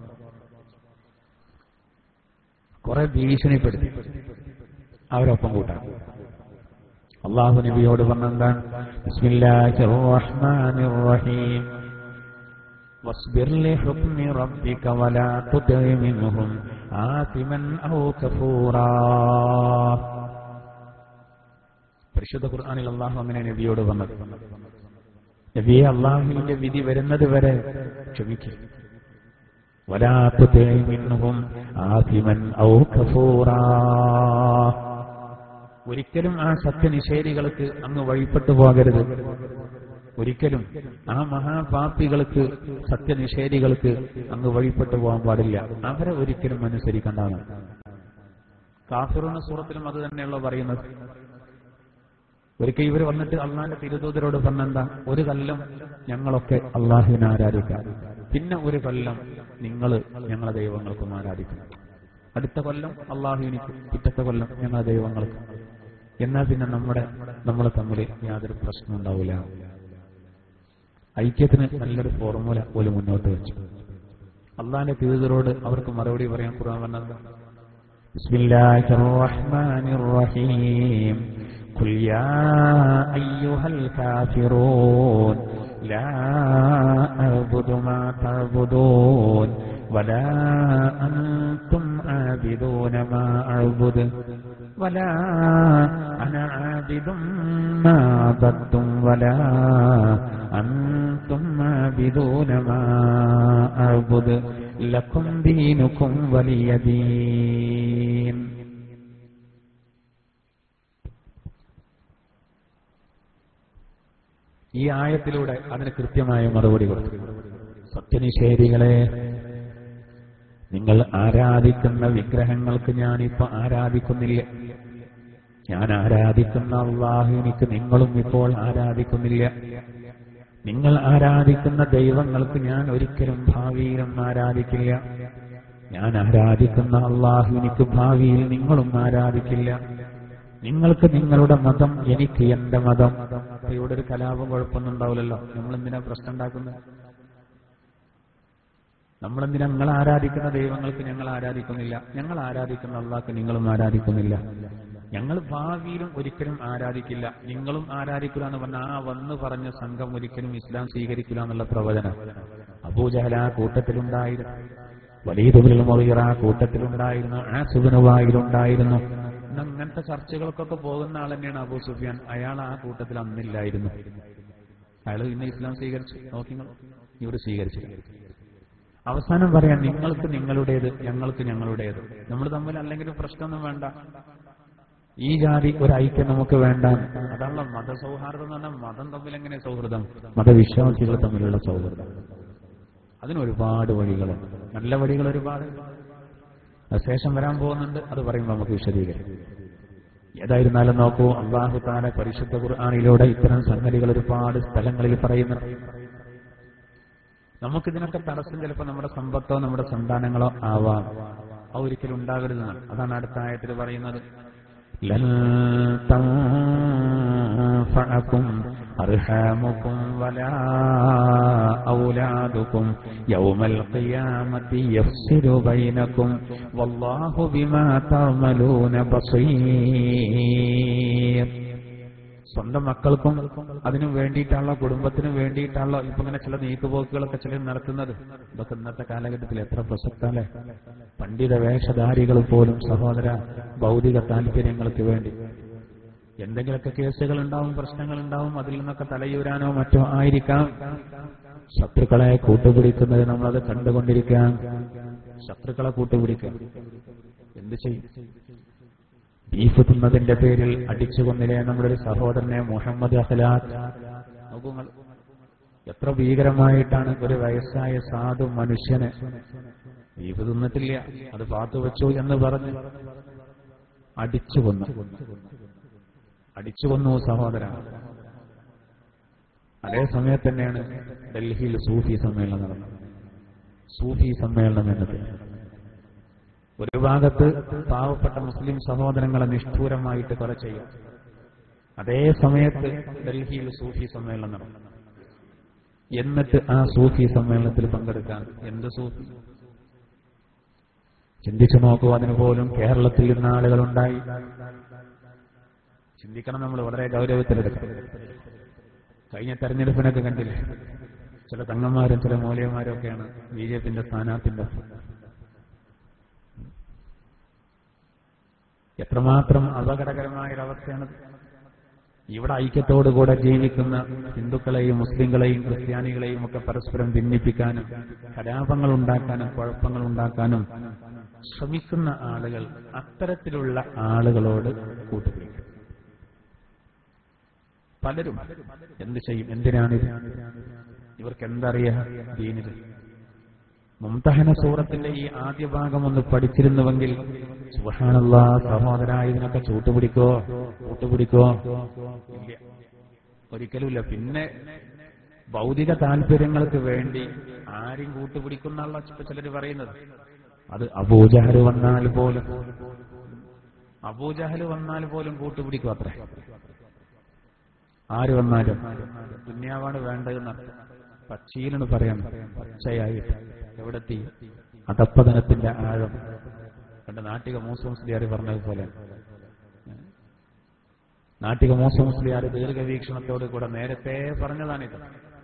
കുറെ ഭീഷണിപ്പെടുത്തി അവരൊപ്പം കൂട്ടാൻ. അല്ലാഹു നബിയോട് പറഞ്ഞെന്താണ്? ബിസ്മില്ലാഹിർ റഹ്മാനിർ റഹീം വസ്ബിർ ലിഹുക്മി റബ്ബിക വലാ തുതി മിൻഹും ആതിമൻ ഔ കഫൂറാ. പരിശുദ്ധ ഖുർആനിൽ അല്ലാഹു അങ്ങനെ നബിയോട് പറഞ്ഞത്, നബിയെ അല്ലാഹുവിന്റെ വിധി വരുന്നത് വരെ ക്ഷമിക്കുക. വലാ തുതി മിൻഹും ആതിമൻ ഔ കഫൂറാ. ഒരിക്കലും ആ സത്യനിഷേധികൾക്ക് അങ്ങ് വഴിപ്പെട്ടു പോകരുത്. ഒരിക്കലും ആ മഹാപാപികൾക്ക്, സത്യനിഷേധികൾക്ക് അങ്ങ് വഴിപ്പെട്ടു പോകാൻ പാടില്ല. അവരെ ഒരിക്കലും അനുസരിക്കേണ്ടതാണ്. കാഫിറൂന സൂറത്തിലും അത് തന്നെയുള്ള പറയുന്നത്. ഒരിക്കൽ ഇവർ വന്നിട്ട് അള്ളാഹിന്റെ തിരുദൂതരോട് പറഞ്ഞെന്താ? ഒരു കൊല്ലം ഞങ്ങളൊക്കെ അള്ളാഹുവിനെ ആരാധിക്കാം, പിന്നെ ഒരു കൊല്ലം നിങ്ങൾ ഞങ്ങളെ ദൈവങ്ങൾക്കും ആരാധിക്കും. അടുത്ത കൊല്ലം അള്ളാഹുവിനിക്കും, പിറ്റത്തെ കൊല്ലം ഞങ്ങളെ ദൈവങ്ങൾക്കും. എന്നാൽ പിന്നെ നമ്മൾ തമ്മിൽ യാതൊരു പ്രശ്നം ഉണ്ടാവില്ല. ഐക്യത്തിന് നല്ലൊരു ഫോർമുല പോലും മുന്നോട്ട് വെച്ചു. അള്ളാഹിന്റെ തിരുദൂതരോട് അവർക്ക് മറുപടി പറയാൻ ഖുർആൻ പറഞ്ഞത്, ബിസ്മില്ലാഹിർ റഹ്മാനിർ റഹീം ഖുൽ യാ അയ്യുഹൽ കാഫിറൂൻ ലാ അഅ്ബുദു മാ തഅ്ബുദൂൻ വലാ അൻതും ആബിദൂന മാ അഅ്ബുദു വലാ അന ആബിദും മാ അബദ്തും വലാ അൻതും ആബിദൂന മാ അഅ്ബുദു ലക്കും ദീനുക്കും വലിയ ദീൻ. ഈ ആയത്തിലൂടെ അതിന് കൃത്യമായ മറുപടി കൊടുത്തു. സത്യനിഷേധികളെ, നിങ്ങൾ ആരാധിക്കുന്ന വിഗ്രഹങ്ങൾക്ക് ഞാനിപ്പോ ആരാധിക്കുന്നില്ല. ഞാൻ ആരാധിക്കുന്ന അല്ലാഹുവിനിക്ക് നിങ്ങളും ഇപ്പോൾ ആരാധിക്കുന്നില്ല. നിങ്ങൾ ആരാധിക്കുന്ന ദൈവങ്ങൾക്ക് ഞാൻ ഒരിക്കലും ഭാവിയിലും ആരാധിക്കില്ല. ഞാൻ ആരാധിക്കുന്ന അല്ലാഹുവിനിക്ക് ഭാവിയിൽ നിങ്ങളും ആരാധിക്കില്ല. നിങ്ങൾക്ക് നിങ്ങളുടെ മതം, എനിക്ക് എന്റെ മതം. ഇവിടെ ഒരു കലാപം കുഴപ്പമൊന്നും ഉണ്ടാവില്ലല്ലോ. നമ്മളെന്തിനാ പ്രശ്നം ഉണ്ടാക്കുന്നത്? നമ്മളെന്തിനാ നിങ്ങൾ ആരാധിക്കുന്ന ദൈവങ്ങൾക്ക് ഞങ്ങൾ ആരാധിക്കുന്നില്ല, ഞങ്ങൾ ആരാധിക്കുന്ന അള്ളാഹ്ക്ക് നിങ്ങളും ആരാധിക്കുന്നില്ല, ഞങ്ങൾ ഭാവിയിലും ഒരിക്കലും ആരാധിക്കില്ല, നിങ്ങളും ആരാധിക്കില്ല എന്ന് പറഞ്ഞ ആ വന്ന് പറഞ്ഞ സംഘം ഒരിക്കലും ഇസ്ലാം സ്വീകരിക്കില്ല എന്നുള്ള പ്രവചനം അബൂജഹൽ ആ കൂട്ടത്തിലുണ്ടായിരുന്നു, വലീദ് ഇബ്നുൽ മുഗീറ ആ കൂട്ടത്തിലുണ്ടായിരുന്നു, ആസിബ് ഇബ്നു വായിൽ ഉണ്ടായിരുന്നു. അങ്ങനത്തെ ചർച്ചകൾക്കൊക്കെ പോകുന്ന ആൾ തന്നെയാണ് അബൂ സുഫിയാൻ. അയാൾ ആ കൂട്ടത്തിൽ അന്നില്ലായിരുന്നു. അയാൾ ഇന്ന് ഇസ്ലാം സ്വീകരിച്ചു. നോക്കിങ്ങൾ ഇവിടെ സ്വീകരിച്ചു. അവസാനം പറയാം, നിങ്ങൾക്ക് നിങ്ങളുടേത്, ഞങ്ങൾക്ക് ഞങ്ങളുടേത്. നമ്മൾ തമ്മിൽ അല്ലെങ്കിൽ പ്രശ്നമൊന്നും വേണ്ട. ഈ ജാതി ഒരു ഐക്യം നമുക്ക് വേണ്ട. അതാണല്ലോ മതസൗഹാർദ്ദം എന്ന് പറഞ്ഞാൽ. മതം തമ്മിൽ എങ്ങനെ സൗഹൃദം? മതവിശ്വാസികൾ തമ്മിലുള്ള സൗഹൃദം. അതിന് ഒരുപാട് വഴികളുണ്ട്, നല്ല വഴികൾ ഒരുപാട്. ശേഷം വരാൻ പോകുന്നുണ്ട്, അത് പറയുമ്പോൾ നമുക്ക് വിശദീകരിക്കും. ഏതായിരുന്നാലും നോക്കൂ, അല്ലാഹു തആല പരിശുദ്ധ ഖുർആനിലൂടെ ഇത്തരം സംഗതികൾ ഒരുപാട് സ്ഥലങ്ങളിൽ പറയുന്നുണ്ട്. നമുക്കിതിനൊക്കെ തടസ്സം ചിലപ്പോൾ നമ്മുടെ സമ്പത്തോ നമ്മുടെ സന്താനങ്ങളോ ആവാം. അത് ഒരിക്കലും ഉണ്ടാകരുതെന്നാണ്. അതാണ് അടുത്ത ആയത്തിൽ പറയുന്നത്, ലൻ തൻഫഅകും അർഹാമുകും വലാ ഔലാദുകും യൗമൽ ഖിയാമത്തി യഫ്സിലു ബൈനകും വല്ലാഹു ബിമാ തഅമലൂന ബസീർ. സ്വന്തം മക്കൾക്കും അതിനു വേണ്ടിയിട്ടാണല്ലോ, കുടുംബത്തിനും വേണ്ടിയിട്ടാണല്ലോ ഇപ്പൊ ഇങ്ങനെ ചില നീക്കുപോക്കുകളൊക്കെ ചിലർ നടത്തുന്നത്. ഇതൊക്കെ ഇന്നത്തെ കാലഘട്ടത്തിൽ എത്ര പ്രസക്തല്ലേ. പണ്ഡിത വേഷധാരികൾ പോലും സഹോദര ഭൗതിക താല്പര്യങ്ങൾക്ക് വേണ്ടി എന്തെങ്കിലുമൊക്കെ കേസുകൾ ഉണ്ടാവും, പ്രശ്നങ്ങൾ ഉണ്ടാവും, അതിൽ നിന്നൊക്കെ തലയൂരാനോ മറ്റോ ആയിരിക്കാം ശത്രുക്കളെ കൂട്ടുപിടിക്കുന്നത്. നമ്മളത് കണ്ടുകൊണ്ടിരിക്കാം. ശത്രുക്കളെ കൂട്ടുപിടിക്കുക. എന്ത് ചെയ്യും? ബീഫ് തിന്നതിന്റെ പേരിൽ അടിച്ചു കൊന്നില്ലേ നമ്മുടെ ഒരു സഹോദരനെ മുഹമ്മദ് അഖ്ലാഖ്. നോക്കുങ്ങൾ എത്ര ഭീകരമായിട്ടാണ് ഒരു വയസ്സായ സാധു മനുഷ്യനെ ബീഫ് തിന്നിട്ടില്ല, അത് പാത്തു വെച്ചു എന്ന് പറഞ്ഞ് അടിച്ചു കൊന്നു സഹോദര. അതേ സമയത്ത് തന്നെയാണ് ഡൽഹിയിൽ സൂഫി സമ്മേളനം നടന്നത്. സൂഫി സമ്മേളനം എന്നത് ഒരു ഭാഗത്ത് പാവപ്പെട്ട മുസ്ലിം സഹോദരങ്ങളെ നിഷ്ഠൂരമായിട്ട് കൊല ചെയ്യും. അതേ സമയത്ത് ഡൽഹിയിൽ സൂഫി സമ്മേളനം നടന്നു. എന്നിട്ട് ആ സൂഫി സമ്മേളനത്തിൽ പങ്കെടുക്കാൻ എന്ത് സൂഫി? ചിന്തിച്ചു നോക്കൂ. അതിന് പോലും കേരളത്തിൽ നിന്ന് ആളുകളുണ്ടായി. ചിന്തിക്കണം, നമ്മൾ വളരെ ഗൗരവത്തിലെടുക്കണം. കഴിഞ്ഞ തെരഞ്ഞെടുപ്പിനൊക്കെ കണ്ടില്ലേ, ചില തങ്ങന്മാരും ചില മൗലവിമാരും ഒക്കെയാണ് ബിജെപിന്റെ സ്ഥാനാർത്ഥിന്റെ. എത്രമാത്രം അപകടകരമായൊരവസ്ഥയാണ്. ഇവിടെ ഐക്യത്തോടുകൂടെ ജീവിക്കുന്ന ഹിന്ദുക്കളെയും മുസ്ലിങ്ങളെയും ക്രിസ്ത്യാനികളെയും ഒക്കെ പരസ്പരം ഭിന്നിപ്പിക്കാനും കലാപങ്ങൾ ഉണ്ടാക്കാനും കുഴപ്പങ്ങൾ ഉണ്ടാക്കാനും ശ്രമിക്കുന്ന ആളുകൾ അത്തരത്തിലുള്ള ആളുകളോട് കൂട്ടുപിടിക്കും. പലരും എന്ത് ചെയ്യും? എന്തിനാണിത്? ഇവർക്ക് എന്തറിയാം ദീനിൽ? മുംതഹന സൂറത്തിന്റെ ഈ ആദ്യ ഭാഗം ഒന്ന് പഠിച്ചിരുന്നുവെങ്കിൽ സുബ്ഹാനല്ലാഹ് സഹോദര, ഇതിനൊക്കെ കൂട്ടുപിടിക്കോ? ഇല്ല, ഒരിക്കലുമില്ല. പിന്നെ ഭൗതിക താല്പര്യങ്ങൾക്ക് വേണ്ടി ആരും കൂട്ടുപിടിക്കുന്നുള്ള ചിലർ പറയുന്നത്. അത് അബൂജഹൽ വന്നാൽ പോലും കൂട്ടുപിടിക്കും അത്രേ. ആര് വന്നാലും ദുന്യാവാണ് വേണ്ടതെന്നർത്ഥം. പച്ചയിലാണ് പറയാൻ, പച്ചയായിട്ട് എവിടെത്തി? അധപ്പതനത്തിന്റെ ആഴം കണ്ട് നാട്ടിക മൂസ മുസ്ലിയാർ പറഞ്ഞതുപോലെ, നാട്ടിക മൂസ മുസ്ലിയാർ ദീർഘവീക്ഷണത്തോട് കൂടെ നേരത്തെ പറഞ്ഞതാണിത്.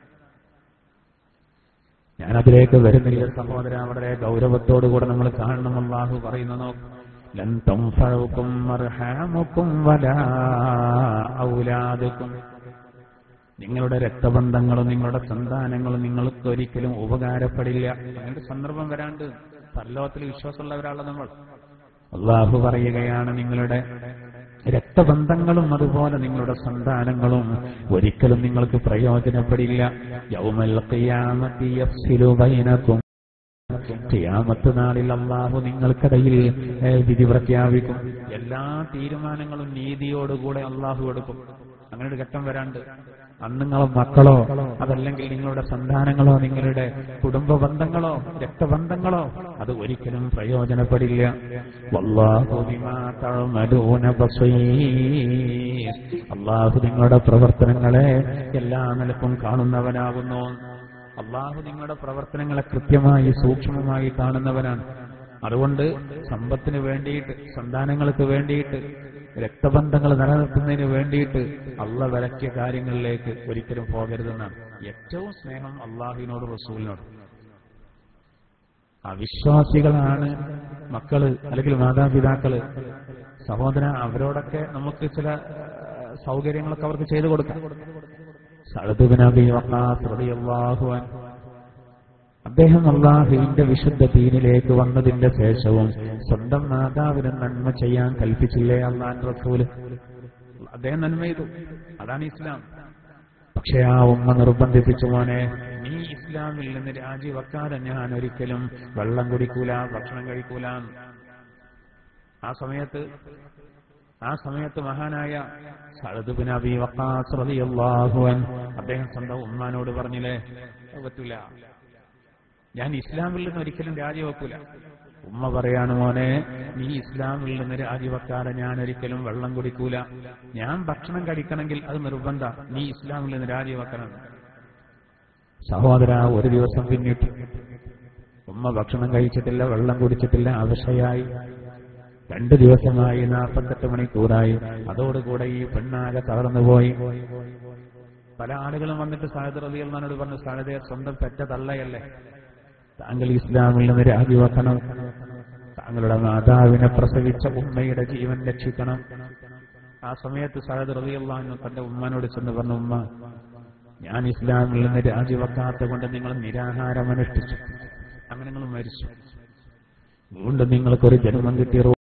ഞാനതിലേക്ക് വരുന്നില്ല സഹോദര. വളരെ ഗൗരവത്തോടുകൂടെ നമ്മൾ കാണണം. അല്ലാഹു പറയുന്നു, ലൻ തൻഫഉകും അർഹാമുകും വലാ ഔലാദുകും. നിങ്ങളുടെ രക്തബന്ധങ്ങളും നിങ്ങളുടെ സന്താനങ്ങളും നിങ്ങൾക്ക് ഒരിക്കലും ഉപകാരപ്പെടില്ല. അങ്ങനൊരു സന്ദർഭം വരാണ്ട് പരലോകത്തിൽ വിശ്വാസമുള്ളവരാണ് നമ്മൾ. അല്ലാഹു പറയുകയാണ്, നിങ്ങളുടെ രക്തബന്ധങ്ങളും അതുപോലെ നിങ്ങളുടെ സന്താനങ്ങളും ഒരിക്കലും നിങ്ങൾക്ക് പ്രയോജനപ്പെടില്ല. യൗമൽ ഖിയാമത്തി യഫ്സിലു ബൈനകും. ഖിയാമത്ത് നാളിൽ അല്ലാഹു നിങ്ങൾക്കിടയിൽ വിധി പ്രഖ്യാപിക്കും. എല്ലാ തീരുമാനങ്ങളും നീതിയോടുകൂടെ അല്ലാഹു എടുക്കും. അങ്ങനെ ഒരു ഘട്ടം വരാണ്ട് അന്ന് നിങ്ങളെ മക്കളോ അതല്ലെങ്കിൽ നിങ്ങളുടെ സന്താനങ്ങളോ നിങ്ങളുടെ കുടുംബ ബന്ധങ്ങളോ രക്തബന്ധങ്ങളോ അത് ഒരിക്കലും പ്രയോജനപ്പെടില്ല. വല്ലാഹു ബിമാ തഅമലൂന ബസീർ. അല്ലാഹു നിങ്ങളുടെ പ്രവർത്തനങ്ങളെ എല്ലാ നിലക്കും കാണുന്നവനാകുന്നു. അല്ലാഹു നിങ്ങളുടെ പ്രവർത്തനങ്ങളെ കൃത്യമായി സൂക്ഷ്മമായി കാണുന്നവനാണ്. അതുകൊണ്ട് സമ്പത്തിന് വേണ്ടിയിട്ട്, സന്താനങ്ങൾക്ക് വേണ്ടിയിട്ട്, രക്തബന്ധങ്ങൾ നിലനിർത്തുന്നതിന് വേണ്ടിയിട്ട് അള്ളാഹ് വിലക്കിയ കാര്യങ്ങളിലേക്ക് ഒരിക്കലും പോകരുതെന്നാണ്. ഏറ്റവും സ്നേഹം അള്ളാഹുവിനോട് റസൂലിനോട്. അവിശ്വാസികളാണ് മക്കള് അല്ലെങ്കിൽ മാതാപിതാക്കള്, സഹോദര, അവരോടൊക്കെ നമുക്ക് ചില സൗകര്യങ്ങളൊക്കെ അവർക്ക് ചെയ്തു കൊടുക്കാം. സഅദ് ഇബ്നു അബീ വഖാസ് റളിയല്ലാഹു അൻഹു അദ്ദേഹം അല്ലാഹുവിന്റെ വിശുദ്ധ ദീനിലേക്ക് വന്നതിന്റെ ശേഷവും സ്വന്തം മാതാവിന് നന്മ ചെയ്യാൻ കൽപ്പിച്ചില്ലേ അല്ലാഹുവിന്റെ റസൂല്? അദ്ദേഹം നന്മ ചെയ്തു. അതാണ് ഇസ്ലാം. പക്ഷെ ആ ഉമ്മ നിർബന്ധിപ്പിച്ചു, മോനെ നീ ഇസ്ലാമിൽ നിന്ന് രാജിവെക്കാതെ ഞാൻ ഒരിക്കലും വെള്ളം കുടിക്കൂല, ഭക്ഷണം കഴിക്കൂല. ആ സമയത്ത് ആ സമയത്ത് മഹാനായ സഅദ് ബിൻ അബീ വഖാസ് റളിയല്ലാഹു അൻഹു അദ്ദേഹം സ്വന്തം ഉമ്മാനോട് പറഞ്ഞില്ലേ, പറ്റൂല, ഞാൻ ഇസ്ലാമിൽ നിന്ന് ഒരിക്കലും രാജിവെക്കൂല. ഉമ്മ പറയാണ്, മോനെ, നീ ഇസ്ലാമിൽ നിന്ന് രാജിവെക്കാതെ ഞാൻ ഒരിക്കലും വെള്ളം കുടിക്കൂല. ഞാൻ ഭക്ഷണം കഴിക്കണമെങ്കിൽ അത് നിർബന്ധ, നീ ഇസ്ലാമിൽ നിന്ന് രാജിവെക്കണം. സഹോദര, ഒരു ദിവസം പിന്നിട്ട് ഉമ്മ ഭക്ഷണം കഴിച്ചിട്ടില്ല, വെള്ളം കുടിച്ചിട്ടില്ല, അവശയായി. 2 ദിവസമായി, 48 മണിക്കൂറായി. അതോടുകൂടെ ഈ പെണ്ണാകെ തളർന്നുപോയി. പല ആളുകളും വന്നിട്ട് സഅദ് റളിയല്ലാഹു അൻഹു പറഞ്ഞു, സഅദേ, സ്വന്തം പെറ്റ തള്ളയല്ലേ, താങ്കൾ ഇസ്ലാമിൽ നിന്ന് രാജിവെക്കണം. താങ്കളുടെ മാതാവിനെ പ്രസവിച്ച ഉമ്മയുടെ ജീവൻ രക്ഷിക്കണം. ആ സമയത്ത് സഅദ് റളിയല്ലാഹു അൻഹു തന്റെ ഉമ്മാനോട് ചെന്ന് പറഞ്ഞു, ഉമ്മ, ഞാൻ ഇസ്ലാമിൽ നിന്ന് രാജിവെക്കാത്ത കൊണ്ട് നിങ്ങൾ നിരാഹാരം അനുഷ്ഠിച്ചു, അങ്ങനെ നിങ്ങൾ മരിച്ചു. വീണ്ടും നിങ്ങൾക്കൊരു ജന്മം കിട്ടിയ റൂഹ്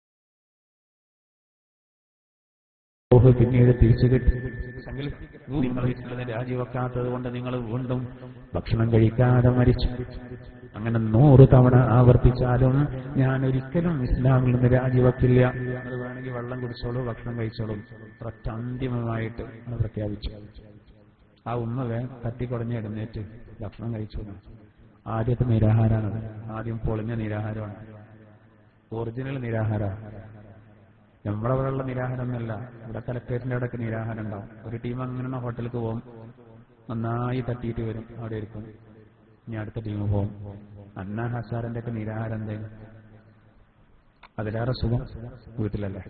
പിന്നീട് തിരിച്ചു കിട്ടി. നിങ്ങൾ ഇസ്ലാമിൽ രാജിവെക്കാത്തത് കൊണ്ട് നിങ്ങൾ വീണ്ടും ഭക്ഷണം കഴിക്കാതെ മരിച്ചു. അങ്ങനെ 100 തവണ ആവർത്തിച്ചാലും ഞാൻ ഒരിക്കലും ഇസ്ലാമിൽ നിന്ന് രാജിവെക്കില്ല. അത് വേണമെങ്കിൽ വെള്ളം കുടിച്ചോളൂ, ഭക്ഷണം കഴിച്ചോളൂ. ഒരൊറ്റ അന്തിമമായിട്ട് പ്രഖ്യാപിച്ചു. ആ ഉമ്മ തട്ടിക്കുടഞ്ഞ് എഴുന്നേറ്റ് ഭക്ഷണം കഴിച്ചോളൂ. ആദ്യത്തെ നിരാഹാരമാണത്. ആദ്യം പൊളിഞ്ഞ നിരാഹാരമാണ്, ഒറിജിനൽ നിരാഹാരമാണ്. നമ്മുടെ അവിടെയുള്ള നിരാഹാരമൊന്നുമല്ല. ഇവിടെ കലക്ടറേറ്റിന്റെ അവിടെയൊക്കെ നിരാഹാരം ഉണ്ടാവും. ഒരു ടീം അങ്ങനെ ഹോട്ടലിലേക്ക് പോകും, നന്നായി തട്ടിയിട്ട് വരും, അവിടെ ഇരിക്കും. ഇനി അടുത്ത ടീം പോകും. അന്ന ഹസാറിന്റെ ഒക്കെ നിരാഹാരം എന്തായാലും അതിലേറെ സുഖം വീട്ടിലല്ലേ.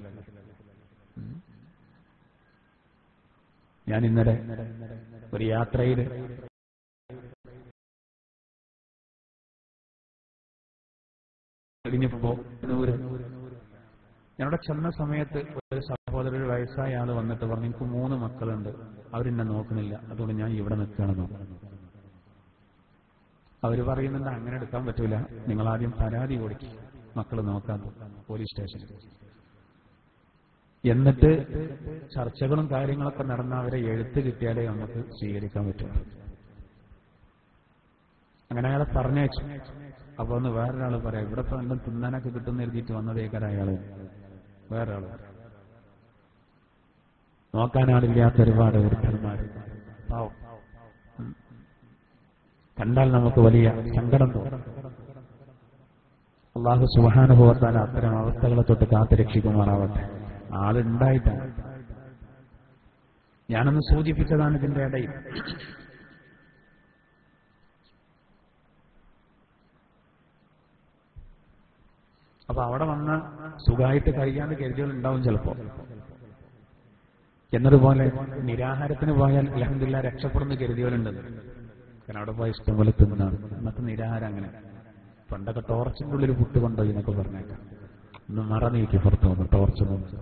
ഞാൻ ഇന്നലെ ഒരു യാത്രയിൽ കഴിഞ്ഞപ്പോ ഞങ്ങളുടെ ചെന്ന സമയത്ത് ഒരു സഹോദരൻ, ഒരു വയസ്സായ ആള് വന്നിട്ട് പറഞ്ഞു, എനിക്ക് 3 മക്കളുണ്ട്, അവരെന്നെ നോക്കണില്ല, അതുകൊണ്ട് ഞാൻ ഇവിടെ നിൽക്കുകയാണെന്നോ. അവർ പറയുന്നുണ്ട്, അങ്ങനെ എടുക്കാൻ പറ്റൂല, നിങ്ങൾ ആദ്യം പരാതി കൊടുക്കും, മക്കൾ നോക്കാൻ പോലീസ് സ്റ്റേഷനിൽ. എന്നിട്ട് ചർച്ചകളും കാര്യങ്ങളൊക്കെ നടന്ന അവരെ എഴുത്ത് കിട്ടിയാലേ നമുക്ക് സ്വീകരിക്കാൻ പറ്റുള്ളൂ. അങ്ങനെ അയാളെ പറഞ്ഞയച്ചു. അപ്പൊ ഒന്ന് വേറൊരാള് പറയാം, ഇവിടെ ഇപ്പൊ എന്തും തിന്നാനൊക്കെ കിട്ടുന്ന എഴുതിയിട്ട് വന്നതേക്കാര അയാള്. വേറൊരാള് നോക്കാനാളില്ലാത്ത ഒരുപാട് വൃദ്ധന്മാര്, പാവം, കണ്ടാൽ നമുക്ക് വലിയ സങ്കടം തോന്നും. അല്ലാഹു സുബ്ഹാനഹു വ തആല അത്തരം അവസ്ഥകളെ തൊട്ട് കാത്തുരക്ഷിക്കുമാറാവട്ടെ. ആളുണ്ടായിട്ടാണ് ഞാനൊന്ന് സൂചിപ്പിച്ചതാണ് ഇതിന്റെ ഇടയിൽ. അപ്പൊ അവിടെ വന്ന സുഖമായിട്ട് കഴിയാണ്ട് കരുതികളുണ്ടാവും ചിലപ്പോ. എന്നതുപോലെ നിരാഹാരത്തിന് പോയാൽ അൽഹംദുലില്ലാഹ് രക്ഷപ്പെടുന്ന കരുതികളുണ്ട്. കാരണം അവിടെ പോയ ഇഷ്ടംപോലെ തിന്നാണ്. ഇന്നത്തെ നിരാഹാരം അങ്ങനെ. പണ്ടൊക്കെ ടോർച്ചിന്റെ ഉള്ളിൽ പുട്ട് കൊണ്ടുപോയി എന്നൊക്കെ പറഞ്ഞേക്കാം. ഒന്ന് മറ നീക്കി പുറത്തു വന്നു ടോർച്ച്.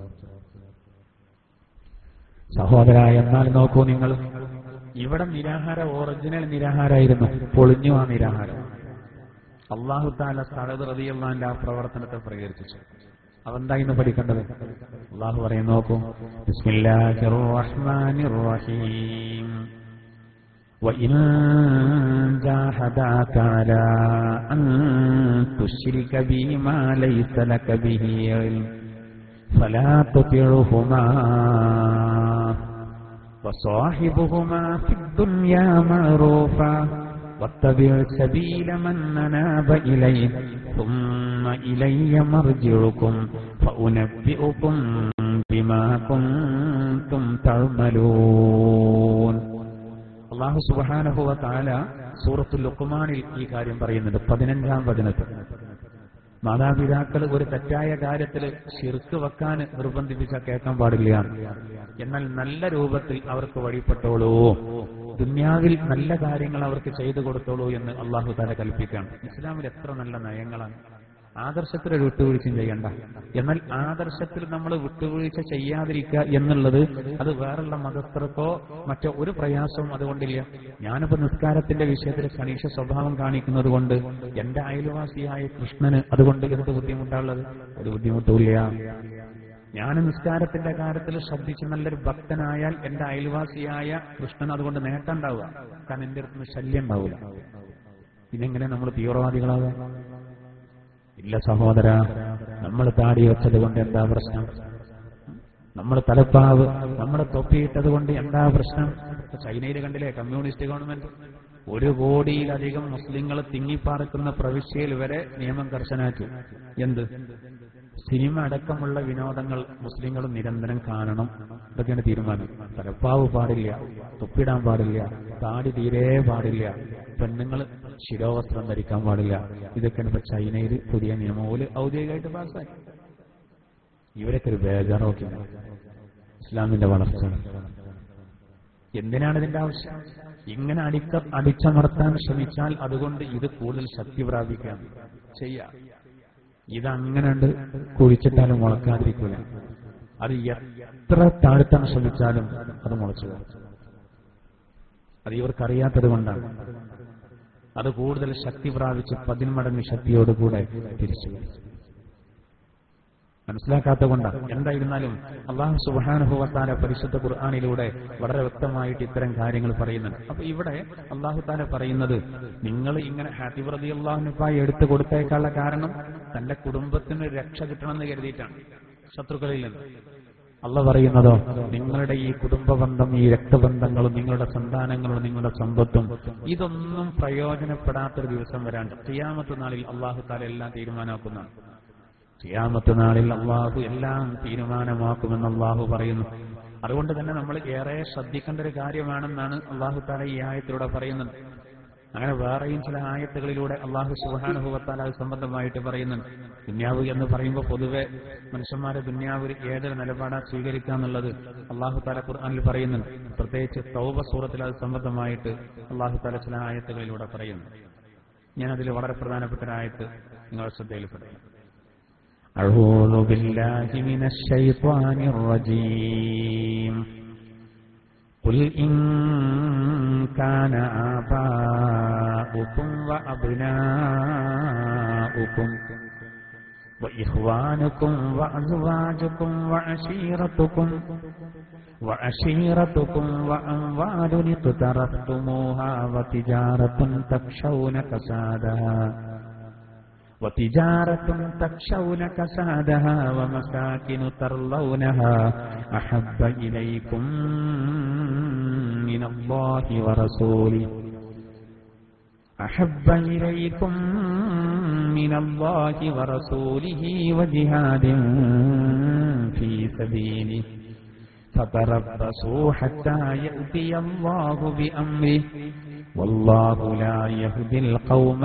സഹോദര, എന്നാൽ നോക്കൂ നിങ്ങൾ, ഇവിടെ നിരാഹാരം ഒറിജിനൽ നിരാഹാരമായിരുന്നു, പൊളിഞ്ഞു ആ നിരാഹാരം. അല്ലാഹു തആല സഅദ് റളിയല്ലാഹു അൻഹു ആ പ്രവർത്തനത്തെ പ്രകീർത്തിച്ചു. അതെന്തായിന്ന് പഠിക്കേണ്ടത്? അല്ലാഹു പറയുന്നു, നോക്കൂ, ബിസ്മില്ലാഹിർ റഹ്മാനിർ റഹീം. وَإِن جَاهَدَاكَ عَلَىٰ أَن تُشْرِكَ بِي مَا لَيْسَ لَكَ بِهِ عِلْمٌ فَلَا تُطِعْهُمَا وَصَاحِبْهُمَا فِي الدُّنْيَا مَعْرُوفًا وَاتَّبِعْ سَبِيلَ مَنْ أَنَابَ إِلَيَّ ثُمَّ إِلَيَّ مَرْجِعُكُمْ فَأُنَبِّئُكُم بِمَا كُنتُمْ تَعْمَلُونَ. അല്ലാഹു സുബ്ഹാനഹു വ തആല സൂറത്തുൽ ലുഖ്മാനിൽ ഈ കാര്യം പറയുന്നുണ്ട്. 15-ാം വചനത്തിൽ മാതാപിതാക്കൾ ഒരു തെറ്റായ കാര്യത്തിൽ ശിർക്ക് വെക്കാൻ നിർബന്ധിപ്പിച്ച കേൾക്കാൻ പാടില്ല. എന്നാൽ നല്ല രൂപത്തിൽ അവർക്ക് വഴിപ്പെട്ടോളൂ, ദുനിയാവിൽ നല്ല കാര്യങ്ങൾ അവർക്ക് ചെയ്തു കൊടുത്തോളൂ എന്ന് അല്ലാഹു തആല കൽപ്പിക്കുകയാണ്. ഇസ്ലാമിൽ എത്ര നല്ല നയങ്ങളാണ്. ആദർശത്തിൽ ഒരു വിട്ടുവീഴ്ചയും ചെയ്യണ്ട. എന്നാൽ ആദർശത്തിൽ നമ്മൾ വിട്ടുവീഴ്ച ചെയ്യാതിരിക്കുക എന്നുള്ളത് അത് വേറുള്ള മതസ്ഥർക്കോ മറ്റോ ഒരു പ്രയാസവും അതുകൊണ്ടില്ല. ഞാനിപ്പോ നിസ്കാരത്തിന്റെ വിഷയത്തിൽ കണീഷ സ്വഭാവം കാണിക്കുന്നത് കൊണ്ട് എന്റെ അയൽവാസിയായ കൃഷ്ണന് അതുകൊണ്ട് എന്ത് ബുദ്ധിമുട്ടുള്ളത്? ഒരു ബുദ്ധിമുട്ടില്ല. ഞാൻ നിസ്കാരത്തിന്റെ കാര്യത്തിൽ ശ്രദ്ധിച്ച് നല്ലൊരു ഭക്തനായാൽ എന്റെ അയൽവാസിയായ കൃഷ്ണൻ അതുകൊണ്ട് നേട്ടം ഉണ്ടാവുക. കാരണം എന്റെ അടുത്ത് ശല്യം ഉണ്ടാവില്ല. പിന്നെങ്ങനെ നമ്മൾ തീവ്രവാദികളാവുക? ഇല്ല സഹോദര, നമ്മൾ താടി വെച്ചത് കൊണ്ട് എന്താ പ്രശ്നം? നമ്മുടെ തലപ്പാവ്, നമ്മുടെ തൊപ്പിയിട്ടത് കൊണ്ട് എന്താ പ്രശ്നം? ചൈനയിൽ കണ്ടില്ലേ കമ്മ്യൂണിസ്റ്റ് ഗവൺമെന്റ് 1 കോടിയിലധികം മുസ്ലിങ്ങൾ തിങ്ങിപ്പാർക്കുന്ന പ്രവിശ്യയിൽ വരെ നിയമം കർശനാക്കി. എന്ത്? സിനിമ അടക്കമുള്ള വിനോദങ്ങൾ മുസ്ലിങ്ങൾ നിരന്തരം കാണണം. ഇതൊക്കെയാണ് തീരുമാനം. തലപ്പാവ് പാടില്ല, തൊപ്പിടാൻ പാടില്ല, താടി തീരെ പാടില്ല, പെണ്ണുങ്ങൾ ശിരോവസ്ത്രം ധരിക്കാൻ പാടില്ല. ഇതൊക്കെയാണ് ഇപ്പൊ ചൈനയിൽ പുതിയ നിയമം ഔദ്യോഗികമായിട്ട് പാസ്സായി. ഇവരൊക്കെ ഒരു ബേജാറൊക്കെ ഇസ്ലാമിന്റെ വളർച്ച. എന്തിനാണ് ഇതിന്റെ ആവശ്യം? ഇങ്ങനെ അടിച്ചമർത്താൻ ശ്രമിച്ചാൽ അതുകൊണ്ട് ഇത് കൂടുതൽ ശക്തി പ്രാപിക്കാൻ ചെയ്യാം. ഇതങ്ങനെ കുഴിച്ചിട്ടാലും മുളക്കാതിരിക്കില്ല. അത് എത്ര താഴ്ത്താൻ ശ്രമിച്ചാലും അത് മുളച്ചു പോകും. അത് ഇവർക്കറിയാത്തത് കൊണ്ടാണ്. അത് കൂടുതൽ ശക്തി പ്രാപിച്ച് 10 മടങ്ങ് ശക്തിയോടുകൂടെ തിരിച്ചു വരും. മനസ്സിലാക്കാത്ത കൊണ്ടാണ്. എന്തായിരുന്നാലും അല്ലാഹു സുബ്ഹാനഹു വ തആല പരിശുദ്ധ ഖുർആനിലൂടെ വളരെ വ്യക്തമായിട്ട് ഇത്തരം കാര്യങ്ങൾ പറയുന്നുണ്ട്. അപ്പൊ ഇവിടെ അല്ലാഹു തആല പറയുന്നത്, നിങ്ങൾ ഇങ്ങനെ ഹാത്തിബ് റളിയല്ലാഹു അൻഹു എടുത്തു കൊടുത്തേക്കാനുള്ള കാരണം തന്റെ കുടുംബത്തിന് രക്ഷ കിട്ടണമെന്ന് കരുതിയിട്ടാണ്, ശത്രുക്കളിൽ നിന്ന്. അല്ലാഹു പറയുന്നതോ, നിങ്ങളുടെ ഈ കുടുംബ ബന്ധം, ഈ രക്തബന്ധങ്ങളും, നിങ്ങളുടെ സന്താനങ്ങളും, നിങ്ങളുടെ സമ്പത്തും ഇതൊന്നും പ്രയോജനപ്പെടാത്തൊരു ദിവസം വരാണ്ട് ഖിയാമത്ത് നാളിൽ അല്ലാഹു തആല എല്ലാം തീരുമാനമാക്കുന്നതാണ്. ഖിയാമത്ത് നാളിൽ അല്ലാഹു എല്ലാം തീരുമാനമാക്കുമെന്ന് അല്ലാഹു പറയുന്നു. അതുകൊണ്ട് തന്നെ നമ്മൾ ഏറെ ശ്രദ്ധിക്കേണ്ട ഒരു കാര്യമാണെന്നാണ് അല്ലാഹു തആല ഈ ആയത്തിലൂടെ പറയുന്നത്. അങ്ങനെ വേറെയും ചില ആയത്തുകളിലൂടെ അല്ലാഹു സുബ്ഹാനഹു വ തആല സംബന്ധമായിട്ട് പറയുന്നുണ്ട്. ദുനിയാവ് എന്ന് പറയുമ്പോൾ പൊതുവെ മനുഷ്യന്മാരെ ദുനിയാവ് ഏതൊരു നിലപാടാണ് സ്വീകരിക്കുക എന്നുള്ളത് അല്ലാഹു തആല ഖുർആനിൽ പറയുന്നുണ്ട്. പ്രത്യേകിച്ച് തൗബ സൂറത്തിൽ അത് സംബന്ധമായിട്ട് അല്ലാഹു തആല ചില ആയത്തുകളിലൂടെ പറയുന്നു. ഞാനതിൽ വളരെ പ്രധാനപ്പെട്ട ഒരു ആയത്ത് നിങ്ങളുടെ ശ്രദ്ധയിൽപ്പെടുന്നു. أعوذ بالله من الشيطان الرجيم قل إن كان آباؤكم وأبناؤكم وإخوانكم وأزواجكم وعشيرتكم وأموال اقترفتموها وتجارة تخشون كسادها ومساكن ترضونها أحب إليكم من الله ورسوله وجهاد في سبيله فتربصوا حتى يأتي الله بأمره والله لا يهدي القوم